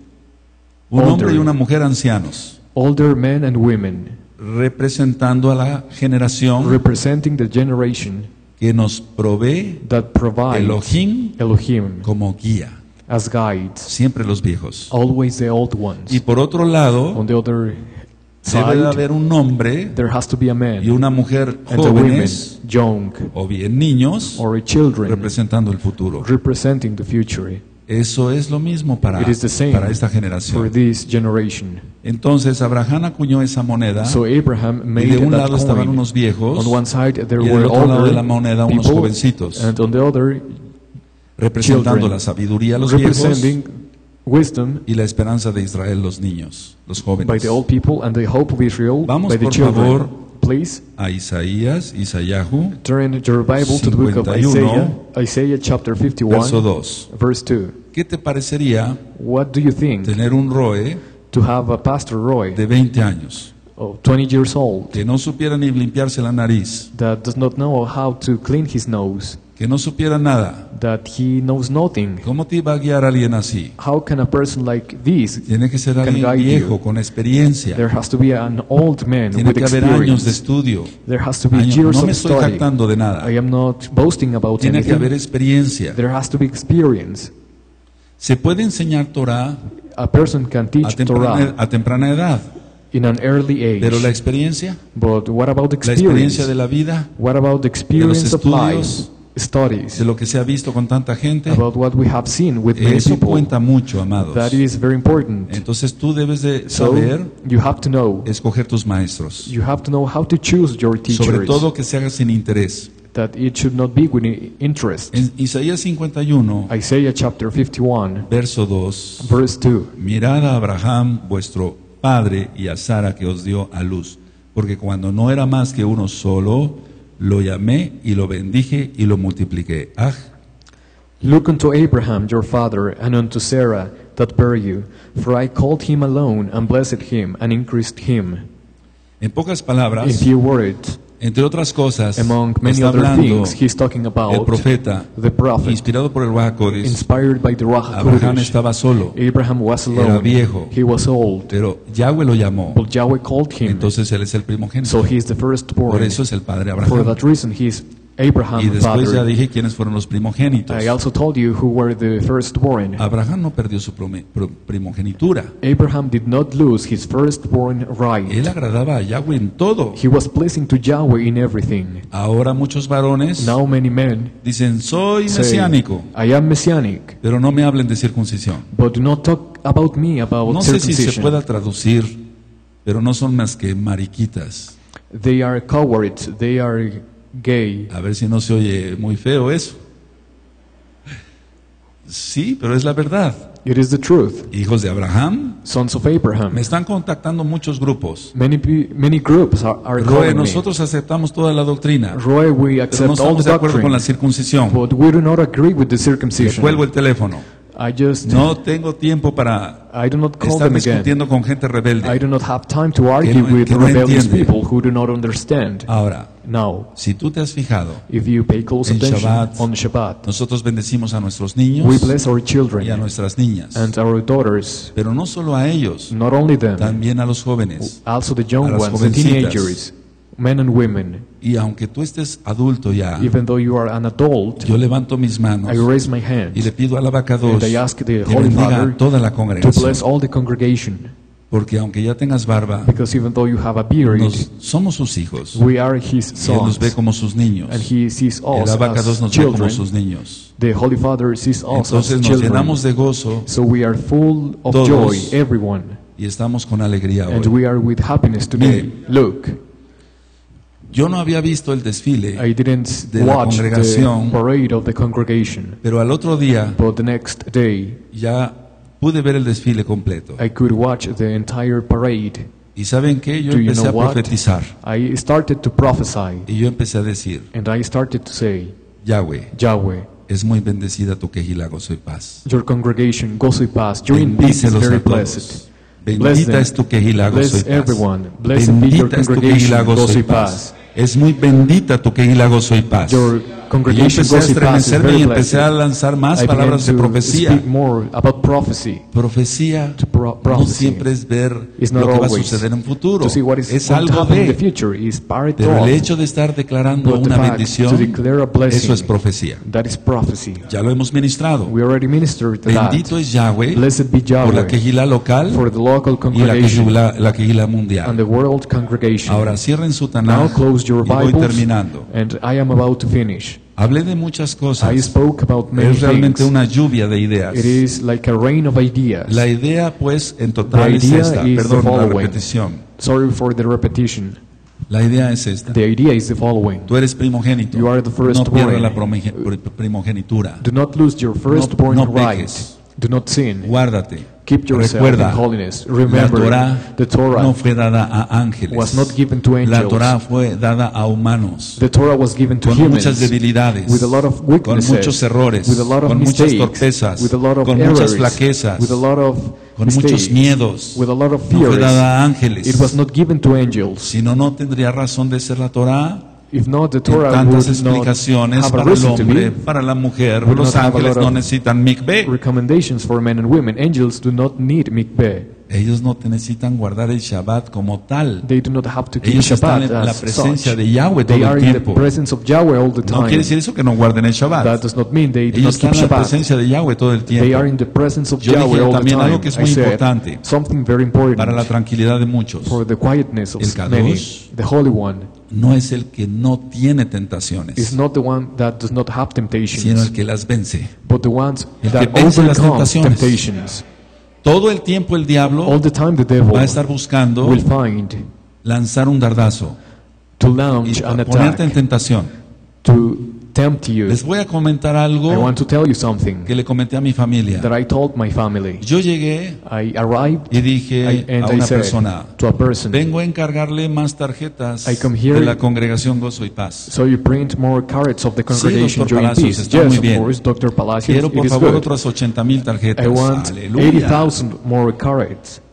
[SPEAKER 3] un hombre y
[SPEAKER 2] older.
[SPEAKER 3] una mujer ancianos,
[SPEAKER 2] older men and women,
[SPEAKER 3] representando a la generación
[SPEAKER 2] representing the generation
[SPEAKER 3] que nos provee
[SPEAKER 2] that provide
[SPEAKER 3] Elohim
[SPEAKER 2] Elohim
[SPEAKER 3] como guía,
[SPEAKER 2] as guides,
[SPEAKER 3] siempre los viejos.
[SPEAKER 2] always the old ones.
[SPEAKER 3] Y por otro lado,
[SPEAKER 2] On the other
[SPEAKER 3] debe de
[SPEAKER 2] side,
[SPEAKER 3] haber un hombre
[SPEAKER 2] there has to be a man
[SPEAKER 3] y una mujer
[SPEAKER 2] and a woman,
[SPEAKER 3] jóvenes
[SPEAKER 2] young
[SPEAKER 3] o bien niños
[SPEAKER 2] or children,
[SPEAKER 3] representando el futuro.
[SPEAKER 2] representing the future.
[SPEAKER 3] Eso es lo mismo para
[SPEAKER 2] It is the same
[SPEAKER 3] esta
[SPEAKER 2] for
[SPEAKER 3] generación.
[SPEAKER 2] this generation.
[SPEAKER 3] Entonces Abraham acuñó esa moneda
[SPEAKER 2] So Abraham
[SPEAKER 3] y
[SPEAKER 2] made
[SPEAKER 3] de un
[SPEAKER 2] that
[SPEAKER 3] lado estaban
[SPEAKER 2] coin.
[SPEAKER 3] unos viejos
[SPEAKER 2] On one side there
[SPEAKER 3] y del
[SPEAKER 2] were
[SPEAKER 3] otro lado de la
[SPEAKER 2] older
[SPEAKER 3] moneda unos
[SPEAKER 2] people,
[SPEAKER 3] jovencitos,
[SPEAKER 2] and on the other
[SPEAKER 3] representando
[SPEAKER 2] children,
[SPEAKER 3] la sabiduría a los viejos
[SPEAKER 2] representing wisdom
[SPEAKER 3] y la esperanza de Israel los niños, los
[SPEAKER 2] by
[SPEAKER 3] jóvenes.
[SPEAKER 2] the old people and the hope of Israel
[SPEAKER 3] Vamos,
[SPEAKER 2] by the
[SPEAKER 3] por
[SPEAKER 2] children.
[SPEAKER 3] favor,
[SPEAKER 2] Please
[SPEAKER 3] A Isaías, Isayahu,
[SPEAKER 2] turn your Bible to the book of
[SPEAKER 3] 51,
[SPEAKER 2] Isaiah chapter 51,
[SPEAKER 3] verso 2.
[SPEAKER 2] verse 2.
[SPEAKER 3] ¿Qué te parecería
[SPEAKER 2] What do you think
[SPEAKER 3] tener un Roe
[SPEAKER 2] to have a Pastor Roy
[SPEAKER 3] de 20 años
[SPEAKER 2] of 20 years old
[SPEAKER 3] que no supiera ni limpiarse la nariz,
[SPEAKER 2] that does not know how to clean his nose,
[SPEAKER 3] que no supiera nada?
[SPEAKER 2] that he knows nothing?
[SPEAKER 3] ¿Cómo te iba a guiar alguien así?
[SPEAKER 2] How can a person like this?
[SPEAKER 3] Tiene que ser
[SPEAKER 2] Can
[SPEAKER 3] alguien
[SPEAKER 2] guide
[SPEAKER 3] viejo,
[SPEAKER 2] you.
[SPEAKER 3] con experiencia.
[SPEAKER 2] There has to be an old man
[SPEAKER 3] Tiene
[SPEAKER 2] with
[SPEAKER 3] que haber años
[SPEAKER 2] experience.
[SPEAKER 3] de estudio.
[SPEAKER 2] There has to be
[SPEAKER 3] Años-
[SPEAKER 2] years
[SPEAKER 3] No me
[SPEAKER 2] of
[SPEAKER 3] estoy
[SPEAKER 2] study.
[SPEAKER 3] jactando de nada.
[SPEAKER 2] I am not boasting about
[SPEAKER 3] Tiene que haber
[SPEAKER 2] anything.
[SPEAKER 3] experiencia.
[SPEAKER 2] There has to be experience.
[SPEAKER 3] Se puede enseñar Torah
[SPEAKER 2] A person can teach Torah
[SPEAKER 3] a temprana edad,
[SPEAKER 2] in an early age.
[SPEAKER 3] pero la experiencia,
[SPEAKER 2] But what about
[SPEAKER 3] la
[SPEAKER 2] experience?
[SPEAKER 3] experiencia de la vida,
[SPEAKER 2] What about the experience of life?
[SPEAKER 3] estudios,
[SPEAKER 2] Studies.
[SPEAKER 3] de lo que se ha visto con tanta gente,
[SPEAKER 2] About what we have seen with many
[SPEAKER 3] eso
[SPEAKER 2] people.
[SPEAKER 3] cuenta mucho, amados.
[SPEAKER 2] That is very important.
[SPEAKER 3] Entonces tú debes de
[SPEAKER 2] So
[SPEAKER 3] saber
[SPEAKER 2] you have to know.
[SPEAKER 3] escoger tus maestros,
[SPEAKER 2] You have to know how to choose your teachers.
[SPEAKER 3] sobre todo que se haga sin interés.
[SPEAKER 2] That it should not be with interest.
[SPEAKER 3] En Isaías 51,
[SPEAKER 2] Isaiah chapter 51,
[SPEAKER 3] verso 2,
[SPEAKER 2] verse 2.
[SPEAKER 3] mirad a Abraham vuestro padre y a Sara que os dio a luz, porque cuando no era más que uno solo, lo llamé y lo bendije y lo multipliqué. Ah,
[SPEAKER 2] Look unto Abraham your father, and unto Sarah that bare you. For I called him alone, and blessed him, and increased him.
[SPEAKER 3] en pocas
[SPEAKER 2] In
[SPEAKER 3] palabras,
[SPEAKER 2] few words,
[SPEAKER 3] Entre otras cosas,
[SPEAKER 2] Among many
[SPEAKER 3] está
[SPEAKER 2] other
[SPEAKER 3] hablando
[SPEAKER 2] things, he's talking
[SPEAKER 3] el
[SPEAKER 2] about
[SPEAKER 3] profeta,
[SPEAKER 2] the prophet,
[SPEAKER 3] inspirado por el Ruach HaKodesh.
[SPEAKER 2] inspired by the Ruach
[SPEAKER 3] Abraham
[SPEAKER 2] HaKodesh.
[SPEAKER 3] estaba solo,
[SPEAKER 2] Abraham was
[SPEAKER 3] era
[SPEAKER 2] alone.
[SPEAKER 3] viejo,
[SPEAKER 2] He was old.
[SPEAKER 3] pero Yahweh lo llamó.
[SPEAKER 2] But Yahweh called him.
[SPEAKER 3] Entonces él es el primogénito.
[SPEAKER 2] So he is the
[SPEAKER 3] Por
[SPEAKER 2] firstborn.
[SPEAKER 3] eso es el padre
[SPEAKER 2] For
[SPEAKER 3] Abraham.
[SPEAKER 2] that reason, he is
[SPEAKER 3] Y
[SPEAKER 2] Abraham's
[SPEAKER 3] después ya
[SPEAKER 2] father.
[SPEAKER 3] dije quiénes fueron los primogénitos.
[SPEAKER 2] I also told you who were the firstborn.
[SPEAKER 3] Abraham no perdió su primogenitura.
[SPEAKER 2] Abraham did not lose his firstborn
[SPEAKER 3] Él
[SPEAKER 2] right.
[SPEAKER 3] agradaba a Yahweh en todo.
[SPEAKER 2] He was pleasing to Yahweh in everything.
[SPEAKER 3] Ahora muchos varones
[SPEAKER 2] Now many men
[SPEAKER 3] dicen, soy
[SPEAKER 2] say,
[SPEAKER 3] mesiánico,
[SPEAKER 2] I am messianic,
[SPEAKER 3] pero no me hablen de circuncisión.
[SPEAKER 2] but do not talk about me about
[SPEAKER 3] No sé si se
[SPEAKER 2] circumcision.
[SPEAKER 3] pueda traducir, pero no son más que mariquitas.
[SPEAKER 2] They are cowards, they are gay.
[SPEAKER 3] A ver si no se oye muy feo eso. Sí, pero es la verdad.
[SPEAKER 2] It is the truth.
[SPEAKER 3] Hijos de Abraham,
[SPEAKER 2] Sons of Abraham.
[SPEAKER 3] me están contactando muchos grupos.
[SPEAKER 2] Many groups are
[SPEAKER 3] Roe,
[SPEAKER 2] calling me.
[SPEAKER 3] nosotros aceptamos toda la doctrina,
[SPEAKER 2] Roy, we
[SPEAKER 3] pero
[SPEAKER 2] accept
[SPEAKER 3] no
[SPEAKER 2] all
[SPEAKER 3] estamos
[SPEAKER 2] the
[SPEAKER 3] de acuerdo con la
[SPEAKER 2] doctrine,
[SPEAKER 3] circuncisión.
[SPEAKER 2] but we do not agree with the
[SPEAKER 3] Le
[SPEAKER 2] circumcision.
[SPEAKER 3] cuelgo el teléfono.
[SPEAKER 2] I just,
[SPEAKER 3] No tengo tiempo para
[SPEAKER 2] I do not call
[SPEAKER 3] estar
[SPEAKER 2] them again.
[SPEAKER 3] discutiendo con gente
[SPEAKER 2] I
[SPEAKER 3] rebelde.
[SPEAKER 2] do not have time to argue
[SPEAKER 3] no-
[SPEAKER 2] with
[SPEAKER 3] que no
[SPEAKER 2] rebellious
[SPEAKER 3] entiende.
[SPEAKER 2] people who do not understand.
[SPEAKER 3] Ahora,
[SPEAKER 2] Now,
[SPEAKER 3] si tú te has fijado,
[SPEAKER 2] if you pay close
[SPEAKER 3] En
[SPEAKER 2] attention
[SPEAKER 3] Shabbat,
[SPEAKER 2] on Shabbat,
[SPEAKER 3] nosotros bendecimos a nuestros
[SPEAKER 2] we
[SPEAKER 3] niños
[SPEAKER 2] bless our
[SPEAKER 3] y a
[SPEAKER 2] children
[SPEAKER 3] nuestras niñas.
[SPEAKER 2] and our daughters,
[SPEAKER 3] Pero no solo a ellos,
[SPEAKER 2] not only them,
[SPEAKER 3] también a los jóvenes.
[SPEAKER 2] also the young
[SPEAKER 3] a las
[SPEAKER 2] ones, the
[SPEAKER 3] jovencitas.
[SPEAKER 2] teenagers, men and women.
[SPEAKER 3] Y aunque tú estés adulto ya,
[SPEAKER 2] Even though you are an adult,
[SPEAKER 3] yo levanto mis manos
[SPEAKER 2] I raise my hand
[SPEAKER 3] y le pido al abacados
[SPEAKER 2] and I ask the
[SPEAKER 3] que
[SPEAKER 2] Holy
[SPEAKER 3] bendiga
[SPEAKER 2] Father
[SPEAKER 3] a toda la
[SPEAKER 2] to
[SPEAKER 3] congregación.
[SPEAKER 2] bless all the congregation.
[SPEAKER 3] Porque aunque ya tengas barba,
[SPEAKER 2] Because even though you have a beard,
[SPEAKER 3] somos sus hijos.
[SPEAKER 2] we are His
[SPEAKER 3] Y Él nos
[SPEAKER 2] sons,
[SPEAKER 3] ve como sus niños.
[SPEAKER 2] and He sees
[SPEAKER 3] El
[SPEAKER 2] us
[SPEAKER 3] abacados
[SPEAKER 2] as
[SPEAKER 3] nos ve como
[SPEAKER 2] children.
[SPEAKER 3] sus niños.
[SPEAKER 2] The Holy Father sees us
[SPEAKER 3] Entonces
[SPEAKER 2] as
[SPEAKER 3] nos
[SPEAKER 2] children.
[SPEAKER 3] llenamos de gozo
[SPEAKER 2] So we are full of
[SPEAKER 3] Todos.
[SPEAKER 2] joy, everyone,
[SPEAKER 3] y estamos con alegría
[SPEAKER 2] and
[SPEAKER 3] hoy.
[SPEAKER 2] we are with happiness today.
[SPEAKER 3] Miren.
[SPEAKER 2] Look,
[SPEAKER 3] Yo no había visto el desfile,
[SPEAKER 2] I didn't
[SPEAKER 3] de la
[SPEAKER 2] watch the
[SPEAKER 3] congregación.
[SPEAKER 2] parade of the congregation,
[SPEAKER 3] pero al otro día
[SPEAKER 2] but the next day
[SPEAKER 3] ya pude ver el desfile completo.
[SPEAKER 2] I could watch the entire parade.
[SPEAKER 3] ¿Y saben qué? Yo
[SPEAKER 2] Do you
[SPEAKER 3] empecé a
[SPEAKER 2] know what?
[SPEAKER 3] profetizar.
[SPEAKER 2] I started to prophesy,
[SPEAKER 3] Y yo empecé a decir,
[SPEAKER 2] and I started to say,
[SPEAKER 3] Yahweh,
[SPEAKER 2] Yahweh,
[SPEAKER 3] es muy bendecida tu quejila, gozo y paz.
[SPEAKER 2] your congregation, gozo y paz, your in peace is
[SPEAKER 3] Bendícelos
[SPEAKER 2] very
[SPEAKER 3] a
[SPEAKER 2] blessed.
[SPEAKER 3] todos.
[SPEAKER 2] Bless
[SPEAKER 3] Bendita
[SPEAKER 2] them.
[SPEAKER 3] es tu quejila, gozo y
[SPEAKER 2] Bless
[SPEAKER 3] paz.
[SPEAKER 2] everyone. Blessed be your
[SPEAKER 3] Bendita es tu
[SPEAKER 2] congregation,
[SPEAKER 3] quejila, gozo
[SPEAKER 2] gozo
[SPEAKER 3] y
[SPEAKER 2] y
[SPEAKER 3] paz.
[SPEAKER 2] paz.
[SPEAKER 3] Es muy bendita tu quejila, gozo y paz.
[SPEAKER 2] Your
[SPEAKER 3] Y yo
[SPEAKER 2] congregation,
[SPEAKER 3] empecé a
[SPEAKER 2] gozo y paz, is
[SPEAKER 3] estremecerme
[SPEAKER 2] very
[SPEAKER 3] y empecé a
[SPEAKER 2] blessed.
[SPEAKER 3] lanzar más
[SPEAKER 2] I began
[SPEAKER 3] palabras de
[SPEAKER 2] to
[SPEAKER 3] profecía.
[SPEAKER 2] speak more about prophecy.
[SPEAKER 3] Profecía no
[SPEAKER 2] Prophecy
[SPEAKER 3] siempre es ver
[SPEAKER 2] is
[SPEAKER 3] lo
[SPEAKER 2] not
[SPEAKER 3] que va a
[SPEAKER 2] always
[SPEAKER 3] suceder en futuro.
[SPEAKER 2] to see what is
[SPEAKER 3] Es
[SPEAKER 2] going to
[SPEAKER 3] algo
[SPEAKER 2] happen in the
[SPEAKER 3] de.
[SPEAKER 2] future. Is part
[SPEAKER 3] Pero el
[SPEAKER 2] of,
[SPEAKER 3] hecho de estar declarando
[SPEAKER 2] but the
[SPEAKER 3] una
[SPEAKER 2] fact to
[SPEAKER 3] bendición,
[SPEAKER 2] declare a blessing,
[SPEAKER 3] eso es profecía.
[SPEAKER 2] that is prophecy.
[SPEAKER 3] Ya lo hemos ministrado.
[SPEAKER 2] We already ministered to
[SPEAKER 3] Bendito
[SPEAKER 2] that.
[SPEAKER 3] es Yahweh
[SPEAKER 2] Blessed be
[SPEAKER 3] por la
[SPEAKER 2] Yahweh
[SPEAKER 3] quejila local
[SPEAKER 2] for the local
[SPEAKER 3] y la
[SPEAKER 2] congregation
[SPEAKER 3] quejila
[SPEAKER 2] and
[SPEAKER 3] mundial.
[SPEAKER 2] the world congregation.
[SPEAKER 3] Ahora cierren su
[SPEAKER 2] Now
[SPEAKER 3] Tanaj
[SPEAKER 2] close your
[SPEAKER 3] y voy
[SPEAKER 2] Bibles,
[SPEAKER 3] terminando.
[SPEAKER 2] and I am about to finish.
[SPEAKER 3] Hablé de muchas
[SPEAKER 2] I
[SPEAKER 3] cosas.
[SPEAKER 2] spoke about many
[SPEAKER 3] Es realmente
[SPEAKER 2] things.
[SPEAKER 3] una lluvia de ideas.
[SPEAKER 2] It is like a rain of ideas.
[SPEAKER 3] La idea, pues, en total
[SPEAKER 2] The
[SPEAKER 3] es
[SPEAKER 2] idea
[SPEAKER 3] esta.
[SPEAKER 2] is the
[SPEAKER 3] Perdón, la
[SPEAKER 2] following.
[SPEAKER 3] repetición.
[SPEAKER 2] Sorry for the repetition.
[SPEAKER 3] La idea es esta.
[SPEAKER 2] The idea is the following.
[SPEAKER 3] Tú eres primogénito.
[SPEAKER 2] You are the
[SPEAKER 3] No
[SPEAKER 2] firstborn.
[SPEAKER 3] pierdas la primogenitura.
[SPEAKER 2] Do not lose your firstborn
[SPEAKER 3] no
[SPEAKER 2] right.
[SPEAKER 3] peques.
[SPEAKER 2] Do not sin.
[SPEAKER 3] Guárdate.
[SPEAKER 2] Keep yourself
[SPEAKER 3] Recuerda,
[SPEAKER 2] in holiness.
[SPEAKER 3] la
[SPEAKER 2] Remember,
[SPEAKER 3] Torah
[SPEAKER 2] the Torah
[SPEAKER 3] no fue dada a ángeles.
[SPEAKER 2] was not given to
[SPEAKER 3] La
[SPEAKER 2] angels.
[SPEAKER 3] Torah fue dada a humanos.
[SPEAKER 2] The Torah was given to
[SPEAKER 3] Con
[SPEAKER 2] humans
[SPEAKER 3] muchas debilidades.
[SPEAKER 2] with a lot of
[SPEAKER 3] Con
[SPEAKER 2] weaknesses,
[SPEAKER 3] muchos errores.
[SPEAKER 2] with a lot of
[SPEAKER 3] Con muchas
[SPEAKER 2] mistakes,
[SPEAKER 3] torpezas.
[SPEAKER 2] with a lot of
[SPEAKER 3] Con
[SPEAKER 2] errors,
[SPEAKER 3] muchas flaquezas.
[SPEAKER 2] with a lot of
[SPEAKER 3] Con
[SPEAKER 2] mistakes,
[SPEAKER 3] muchos miedos.
[SPEAKER 2] with a lot of
[SPEAKER 3] No fue
[SPEAKER 2] fears.
[SPEAKER 3] dada a ángeles.
[SPEAKER 2] It was not given to angels.
[SPEAKER 3] Si no, no tendría razón de ser la Torah.
[SPEAKER 2] If not, the
[SPEAKER 3] En
[SPEAKER 2] Torah
[SPEAKER 3] tantas
[SPEAKER 2] would not
[SPEAKER 3] explicaciones
[SPEAKER 2] have a
[SPEAKER 3] para el
[SPEAKER 2] reason to
[SPEAKER 3] hombre,
[SPEAKER 2] be.
[SPEAKER 3] para la mujer.
[SPEAKER 2] Would
[SPEAKER 3] Los
[SPEAKER 2] not have a
[SPEAKER 3] ángeles
[SPEAKER 2] lot
[SPEAKER 3] no
[SPEAKER 2] of
[SPEAKER 3] necesitan mikveh.
[SPEAKER 2] recommendations for men and women. Angels do not need mikveh.
[SPEAKER 3] Ellos no necesitan guardar el Shabbat como tal.
[SPEAKER 2] They do not have to keep
[SPEAKER 3] Ellos están
[SPEAKER 2] Shabbat
[SPEAKER 3] en la
[SPEAKER 2] as
[SPEAKER 3] presencia
[SPEAKER 2] such.
[SPEAKER 3] de Yahweh
[SPEAKER 2] They
[SPEAKER 3] todo
[SPEAKER 2] are
[SPEAKER 3] el
[SPEAKER 2] in the
[SPEAKER 3] tiempo.
[SPEAKER 2] presence of Yahweh all the
[SPEAKER 3] No
[SPEAKER 2] time.
[SPEAKER 3] quiere decir eso que no guarden el
[SPEAKER 2] That
[SPEAKER 3] Shabbat.
[SPEAKER 2] does not mean they do
[SPEAKER 3] Ellos
[SPEAKER 2] not keep
[SPEAKER 3] están en la
[SPEAKER 2] Shabbat.
[SPEAKER 3] presencia de Yahweh todo el
[SPEAKER 2] They are
[SPEAKER 3] tiempo.
[SPEAKER 2] in the presence of
[SPEAKER 3] Yo dije
[SPEAKER 2] Yahweh all the
[SPEAKER 3] también
[SPEAKER 2] time.
[SPEAKER 3] algo que es
[SPEAKER 2] I
[SPEAKER 3] muy
[SPEAKER 2] said
[SPEAKER 3] importante
[SPEAKER 2] something very
[SPEAKER 3] para la
[SPEAKER 2] important
[SPEAKER 3] tranquilidad de muchos.
[SPEAKER 2] for the quietness of
[SPEAKER 3] El
[SPEAKER 2] many.
[SPEAKER 3] Kadosh
[SPEAKER 2] The Holy One
[SPEAKER 3] No es el que no tiene
[SPEAKER 2] is
[SPEAKER 3] tentaciones,
[SPEAKER 2] not the one that does not have
[SPEAKER 3] sino el
[SPEAKER 2] temptations,
[SPEAKER 3] que las vence.
[SPEAKER 2] but the ones
[SPEAKER 3] El que
[SPEAKER 2] that
[SPEAKER 3] vence las
[SPEAKER 2] overcome
[SPEAKER 3] tentaciones.
[SPEAKER 2] temptations.
[SPEAKER 3] Todo el tiempo el
[SPEAKER 2] All
[SPEAKER 3] diablo
[SPEAKER 2] the time the devil
[SPEAKER 3] va a estar buscando
[SPEAKER 2] will find
[SPEAKER 3] lanzar un dardazo
[SPEAKER 2] to
[SPEAKER 3] y
[SPEAKER 2] launch an
[SPEAKER 3] ponerte en
[SPEAKER 2] attack,
[SPEAKER 3] tentación.
[SPEAKER 2] to tempt you.
[SPEAKER 3] Les voy a comentar
[SPEAKER 2] I
[SPEAKER 3] algo
[SPEAKER 2] want to tell you something
[SPEAKER 3] que le comenté a mi familia.
[SPEAKER 2] that I told my family.
[SPEAKER 3] Yo llegué
[SPEAKER 2] I arrived
[SPEAKER 3] y dije
[SPEAKER 2] and
[SPEAKER 3] a
[SPEAKER 2] I
[SPEAKER 3] una
[SPEAKER 2] said
[SPEAKER 3] persona,
[SPEAKER 2] to a person,
[SPEAKER 3] vengo a encargarle más tarjetas
[SPEAKER 2] I come here-
[SPEAKER 3] de la congregación Gozo y Paz.
[SPEAKER 2] so you print more cards of the congregation
[SPEAKER 3] Dr.
[SPEAKER 2] during
[SPEAKER 3] Palacios,
[SPEAKER 2] peace.
[SPEAKER 3] está
[SPEAKER 2] Yes,
[SPEAKER 3] muy
[SPEAKER 2] of
[SPEAKER 3] bien.
[SPEAKER 2] course, Dr. Palacios,
[SPEAKER 3] Quiero
[SPEAKER 2] it
[SPEAKER 3] por
[SPEAKER 2] is
[SPEAKER 3] favor
[SPEAKER 2] good.
[SPEAKER 3] otras 80,000 tarjetas.
[SPEAKER 2] I want
[SPEAKER 3] Aleluya.
[SPEAKER 2] 80,000 more cards.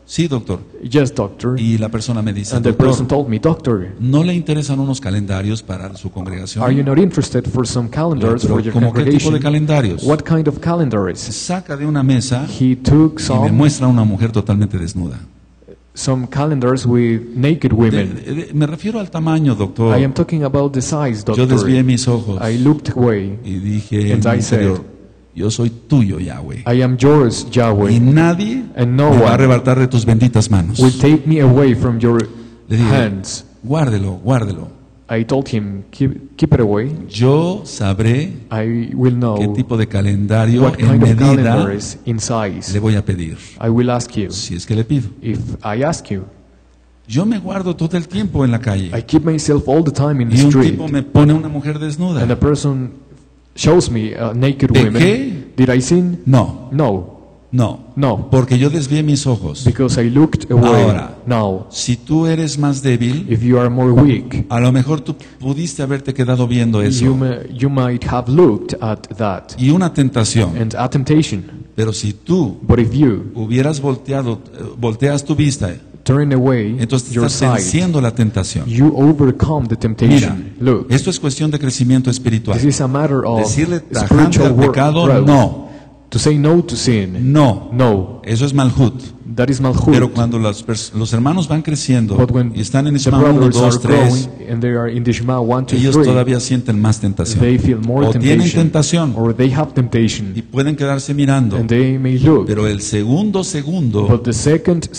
[SPEAKER 3] Sí, doctor.
[SPEAKER 2] Yes, doctor.
[SPEAKER 3] Y la persona me dice,
[SPEAKER 2] And the person
[SPEAKER 3] doctor,
[SPEAKER 2] told me, doctor,
[SPEAKER 3] ¿no le interesan unos calendarios para su
[SPEAKER 2] are you
[SPEAKER 3] congregación?
[SPEAKER 2] not interested for some calendars
[SPEAKER 3] Pero,
[SPEAKER 2] for your
[SPEAKER 3] ¿cómo qué tipo de
[SPEAKER 2] congregation?
[SPEAKER 3] calendarios?
[SPEAKER 2] What kind of calendars?
[SPEAKER 3] Saca de una mesa
[SPEAKER 2] He took
[SPEAKER 3] y me
[SPEAKER 2] some
[SPEAKER 3] muestra a una mujer totalmente desnuda.
[SPEAKER 2] calendars with naked women.
[SPEAKER 3] Me refiero al tamaño, doctor.
[SPEAKER 2] I am talking about the size,
[SPEAKER 3] Yo desvié
[SPEAKER 2] doctor.
[SPEAKER 3] mis ojos
[SPEAKER 2] I looked away,
[SPEAKER 3] y dije en
[SPEAKER 2] and
[SPEAKER 3] mi
[SPEAKER 2] I said,
[SPEAKER 3] interior, yo soy tuyo, Yahweh.
[SPEAKER 2] I am yours,
[SPEAKER 3] Y
[SPEAKER 2] Yahweh,
[SPEAKER 3] nadie
[SPEAKER 2] and no
[SPEAKER 3] me va a
[SPEAKER 2] one
[SPEAKER 3] arrebatar de tus benditas manos.
[SPEAKER 2] will take me away from your
[SPEAKER 3] Le dije,
[SPEAKER 2] hands.
[SPEAKER 3] guárdelo, guárdelo.
[SPEAKER 2] I told him, keep it away.
[SPEAKER 3] Yo sabré
[SPEAKER 2] I will
[SPEAKER 3] qué
[SPEAKER 2] know
[SPEAKER 3] tipo de calendario
[SPEAKER 2] what
[SPEAKER 3] en
[SPEAKER 2] kind of
[SPEAKER 3] medida
[SPEAKER 2] calendars in size.
[SPEAKER 3] le voy a pedir,
[SPEAKER 2] I will ask you.
[SPEAKER 3] si es que le pido.
[SPEAKER 2] If I ask you,
[SPEAKER 3] Yo me guardo todo el tiempo en la calle
[SPEAKER 2] I keep myself all the time in the
[SPEAKER 3] y un
[SPEAKER 2] street,
[SPEAKER 3] tipo me pone una mujer
[SPEAKER 2] and a
[SPEAKER 3] desnuda.
[SPEAKER 2] person shows me a naked
[SPEAKER 3] ¿Pequé?
[SPEAKER 2] woman. Did I sin?
[SPEAKER 3] No,
[SPEAKER 2] No,
[SPEAKER 3] no, porque yo desvié mis ojos.
[SPEAKER 2] because I looked away.
[SPEAKER 3] Ahora.
[SPEAKER 2] Now,
[SPEAKER 3] Si tú eres más débil,
[SPEAKER 2] if you are more weak,
[SPEAKER 3] a lo mejor tú pudiste haberte quedado viendo eso.
[SPEAKER 2] you might have looked at that
[SPEAKER 3] Y una tentación.
[SPEAKER 2] and a temptation.
[SPEAKER 3] Pero si tú
[SPEAKER 2] But if you
[SPEAKER 3] hubieras volteas tu vista,
[SPEAKER 2] turn away
[SPEAKER 3] entonces
[SPEAKER 2] your
[SPEAKER 3] estás
[SPEAKER 2] sight,
[SPEAKER 3] venciendo la tentación.
[SPEAKER 2] you overcome the
[SPEAKER 3] Mira,
[SPEAKER 2] temptation. Look,
[SPEAKER 3] esto es cuestión de crecimiento espiritual.
[SPEAKER 2] this is a matter of
[SPEAKER 3] Decirle tajante
[SPEAKER 2] spiritual
[SPEAKER 3] al pecado,
[SPEAKER 2] growth.
[SPEAKER 3] no,
[SPEAKER 2] To say no to sin,
[SPEAKER 3] no.
[SPEAKER 2] no,
[SPEAKER 3] Eso es malhut.
[SPEAKER 2] that is malhut.
[SPEAKER 3] Pero cuando los hermanos van creciendo
[SPEAKER 2] But when
[SPEAKER 3] y están en
[SPEAKER 2] the
[SPEAKER 3] Shema 1,
[SPEAKER 2] brothers
[SPEAKER 3] 2,
[SPEAKER 2] are
[SPEAKER 3] 3,
[SPEAKER 2] growing and they are in the Shema 1, 2,
[SPEAKER 3] ellos
[SPEAKER 2] 3,
[SPEAKER 3] todavía sienten más tentación.
[SPEAKER 2] they feel more
[SPEAKER 3] O tienen
[SPEAKER 2] temptation,
[SPEAKER 3] tentación
[SPEAKER 2] or they have temptation,
[SPEAKER 3] y pueden quedarse mirando.
[SPEAKER 2] and they may look.
[SPEAKER 3] Pero el segundo,
[SPEAKER 2] But the second,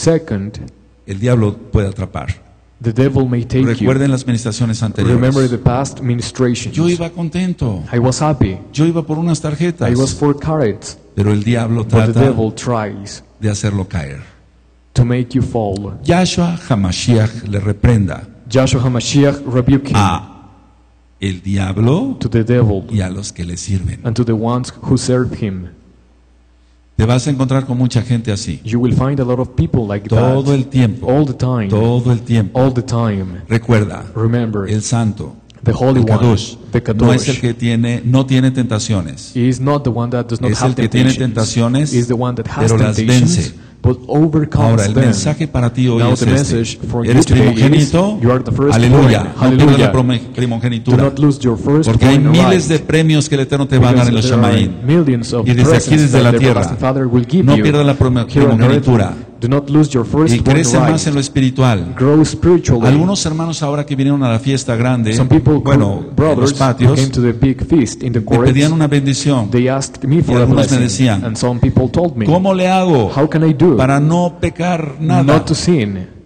[SPEAKER 3] el diablo puede atrapar.
[SPEAKER 2] the devil may take you.
[SPEAKER 3] Recuerden las ministraciones
[SPEAKER 2] Remember
[SPEAKER 3] anteriores.
[SPEAKER 2] the past ministrations.
[SPEAKER 3] Yo iba contento.
[SPEAKER 2] I was happy.
[SPEAKER 3] Yo iba por unas
[SPEAKER 2] I was
[SPEAKER 3] tarjetas.
[SPEAKER 2] for carrots.
[SPEAKER 3] Pero el diablo
[SPEAKER 2] But the
[SPEAKER 3] trata
[SPEAKER 2] devil tries
[SPEAKER 3] de hacerlo caer.
[SPEAKER 2] to make you fall.
[SPEAKER 3] Yahshua HaMashiach le reprenda
[SPEAKER 2] Joshua HaMashiach rebuked him
[SPEAKER 3] a el diablo
[SPEAKER 2] to the devil
[SPEAKER 3] y a los que le sirven.
[SPEAKER 2] and to the ones who serve him.
[SPEAKER 3] Te vas a encontrar con mucha gente así.
[SPEAKER 2] You will find a lot of people like
[SPEAKER 3] Todo
[SPEAKER 2] that
[SPEAKER 3] el tiempo.
[SPEAKER 2] all the time.
[SPEAKER 3] Todo el tiempo.
[SPEAKER 2] All the time.
[SPEAKER 3] Recuerda,
[SPEAKER 2] Remember,
[SPEAKER 3] el santo,
[SPEAKER 2] the Holy
[SPEAKER 3] el Kadosh,
[SPEAKER 2] One, the
[SPEAKER 3] no es el
[SPEAKER 2] Kadosh,
[SPEAKER 3] que no tiene tentaciones.
[SPEAKER 2] is not the one that does not
[SPEAKER 3] Es
[SPEAKER 2] have
[SPEAKER 3] el que tiene
[SPEAKER 2] temptations.
[SPEAKER 3] tentaciones,
[SPEAKER 2] Is the one that has
[SPEAKER 3] pero las
[SPEAKER 2] temptations,
[SPEAKER 3] vence.
[SPEAKER 2] but overcomes
[SPEAKER 3] Ahora, el
[SPEAKER 2] them.
[SPEAKER 3] mensaje para ti hoy
[SPEAKER 2] Now
[SPEAKER 3] es
[SPEAKER 2] the message
[SPEAKER 3] este.
[SPEAKER 2] for you
[SPEAKER 3] Eres
[SPEAKER 2] today
[SPEAKER 3] primogénito,
[SPEAKER 2] is, you are the firstborn.
[SPEAKER 3] aleluya. No pierdas
[SPEAKER 2] Hallelujah.
[SPEAKER 3] la
[SPEAKER 2] Do
[SPEAKER 3] primogenitura.
[SPEAKER 2] not lose your first
[SPEAKER 3] Porque hay
[SPEAKER 2] born
[SPEAKER 3] miles de
[SPEAKER 2] right.
[SPEAKER 3] premios que el Eterno te va a dar en los
[SPEAKER 2] Because there are
[SPEAKER 3] Shamaín.
[SPEAKER 2] millions of
[SPEAKER 3] Y desde aquí,
[SPEAKER 2] presents
[SPEAKER 3] desde la
[SPEAKER 2] that the
[SPEAKER 3] tierra,
[SPEAKER 2] everlasting Father will give
[SPEAKER 3] no
[SPEAKER 2] you
[SPEAKER 3] pierdas la
[SPEAKER 2] here on earth.
[SPEAKER 3] primogenitura.
[SPEAKER 2] Do not lose your first
[SPEAKER 3] Y
[SPEAKER 2] born
[SPEAKER 3] crece más en lo
[SPEAKER 2] right.
[SPEAKER 3] espiritual.
[SPEAKER 2] Grow spiritually.
[SPEAKER 3] Algunos hermanos ahora que vinieron a la fiesta grande,
[SPEAKER 2] Some people,
[SPEAKER 3] bueno, en los
[SPEAKER 2] brothers, who
[SPEAKER 3] patios,
[SPEAKER 2] came to the big feast in the
[SPEAKER 3] me
[SPEAKER 2] courts,
[SPEAKER 3] pedían una bendición.
[SPEAKER 2] they asked me for
[SPEAKER 3] Y
[SPEAKER 2] a
[SPEAKER 3] algunos me
[SPEAKER 2] blessing,
[SPEAKER 3] decían,
[SPEAKER 2] and some people told me,
[SPEAKER 3] ¿Cómo le hago
[SPEAKER 2] how can I do
[SPEAKER 3] para no pecar nada?
[SPEAKER 2] not to sin?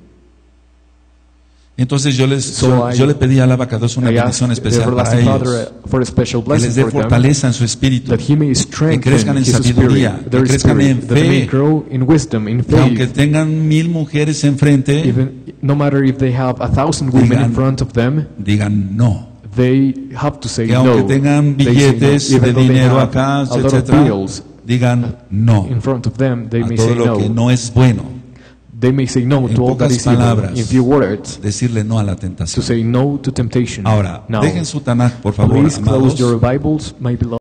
[SPEAKER 3] Entonces yo
[SPEAKER 2] So
[SPEAKER 3] le pedí al Abacados una
[SPEAKER 2] I
[SPEAKER 3] bendición
[SPEAKER 2] asked the
[SPEAKER 3] especial para
[SPEAKER 2] everlasting
[SPEAKER 3] ellos.
[SPEAKER 2] Father for a special
[SPEAKER 3] Que
[SPEAKER 2] blessing
[SPEAKER 3] les dé
[SPEAKER 2] for them,
[SPEAKER 3] fortaleza en su espíritu.
[SPEAKER 2] that He may
[SPEAKER 3] Que
[SPEAKER 2] strengthen
[SPEAKER 3] crezcan en
[SPEAKER 2] His
[SPEAKER 3] sabiduría,
[SPEAKER 2] spirit,
[SPEAKER 3] que
[SPEAKER 2] their
[SPEAKER 3] crezcan en
[SPEAKER 2] spirit, that they may
[SPEAKER 3] fe.
[SPEAKER 2] grow in wisdom, in
[SPEAKER 3] Que aunque
[SPEAKER 2] faith,
[SPEAKER 3] tengan 1000 mujeres enfrente,
[SPEAKER 2] even no matter if they have 1,000 women
[SPEAKER 3] Digan,
[SPEAKER 2] in front of them,
[SPEAKER 3] digan no.
[SPEAKER 2] they have to say
[SPEAKER 3] Que aunque
[SPEAKER 2] no.
[SPEAKER 3] tengan
[SPEAKER 2] They say no.
[SPEAKER 3] billetes de
[SPEAKER 2] Even though they
[SPEAKER 3] dinero
[SPEAKER 2] have
[SPEAKER 3] acá,
[SPEAKER 2] a lot of
[SPEAKER 3] etcétera,
[SPEAKER 2] bills
[SPEAKER 3] digan no
[SPEAKER 2] in front of them, they
[SPEAKER 3] a
[SPEAKER 2] may
[SPEAKER 3] todo
[SPEAKER 2] say
[SPEAKER 3] lo que
[SPEAKER 2] no.
[SPEAKER 3] no es bueno.
[SPEAKER 2] They may say no
[SPEAKER 3] En
[SPEAKER 2] to all that
[SPEAKER 3] pocas
[SPEAKER 2] is evil.
[SPEAKER 3] palabras,
[SPEAKER 2] In few words,
[SPEAKER 3] decirle no a la
[SPEAKER 2] to
[SPEAKER 3] tentación.
[SPEAKER 2] say no to temptation.
[SPEAKER 3] Ahora,
[SPEAKER 2] Now,
[SPEAKER 3] dejen su Tanaj, por favor,
[SPEAKER 2] please close
[SPEAKER 3] amados.
[SPEAKER 2] your Bibles, my beloved.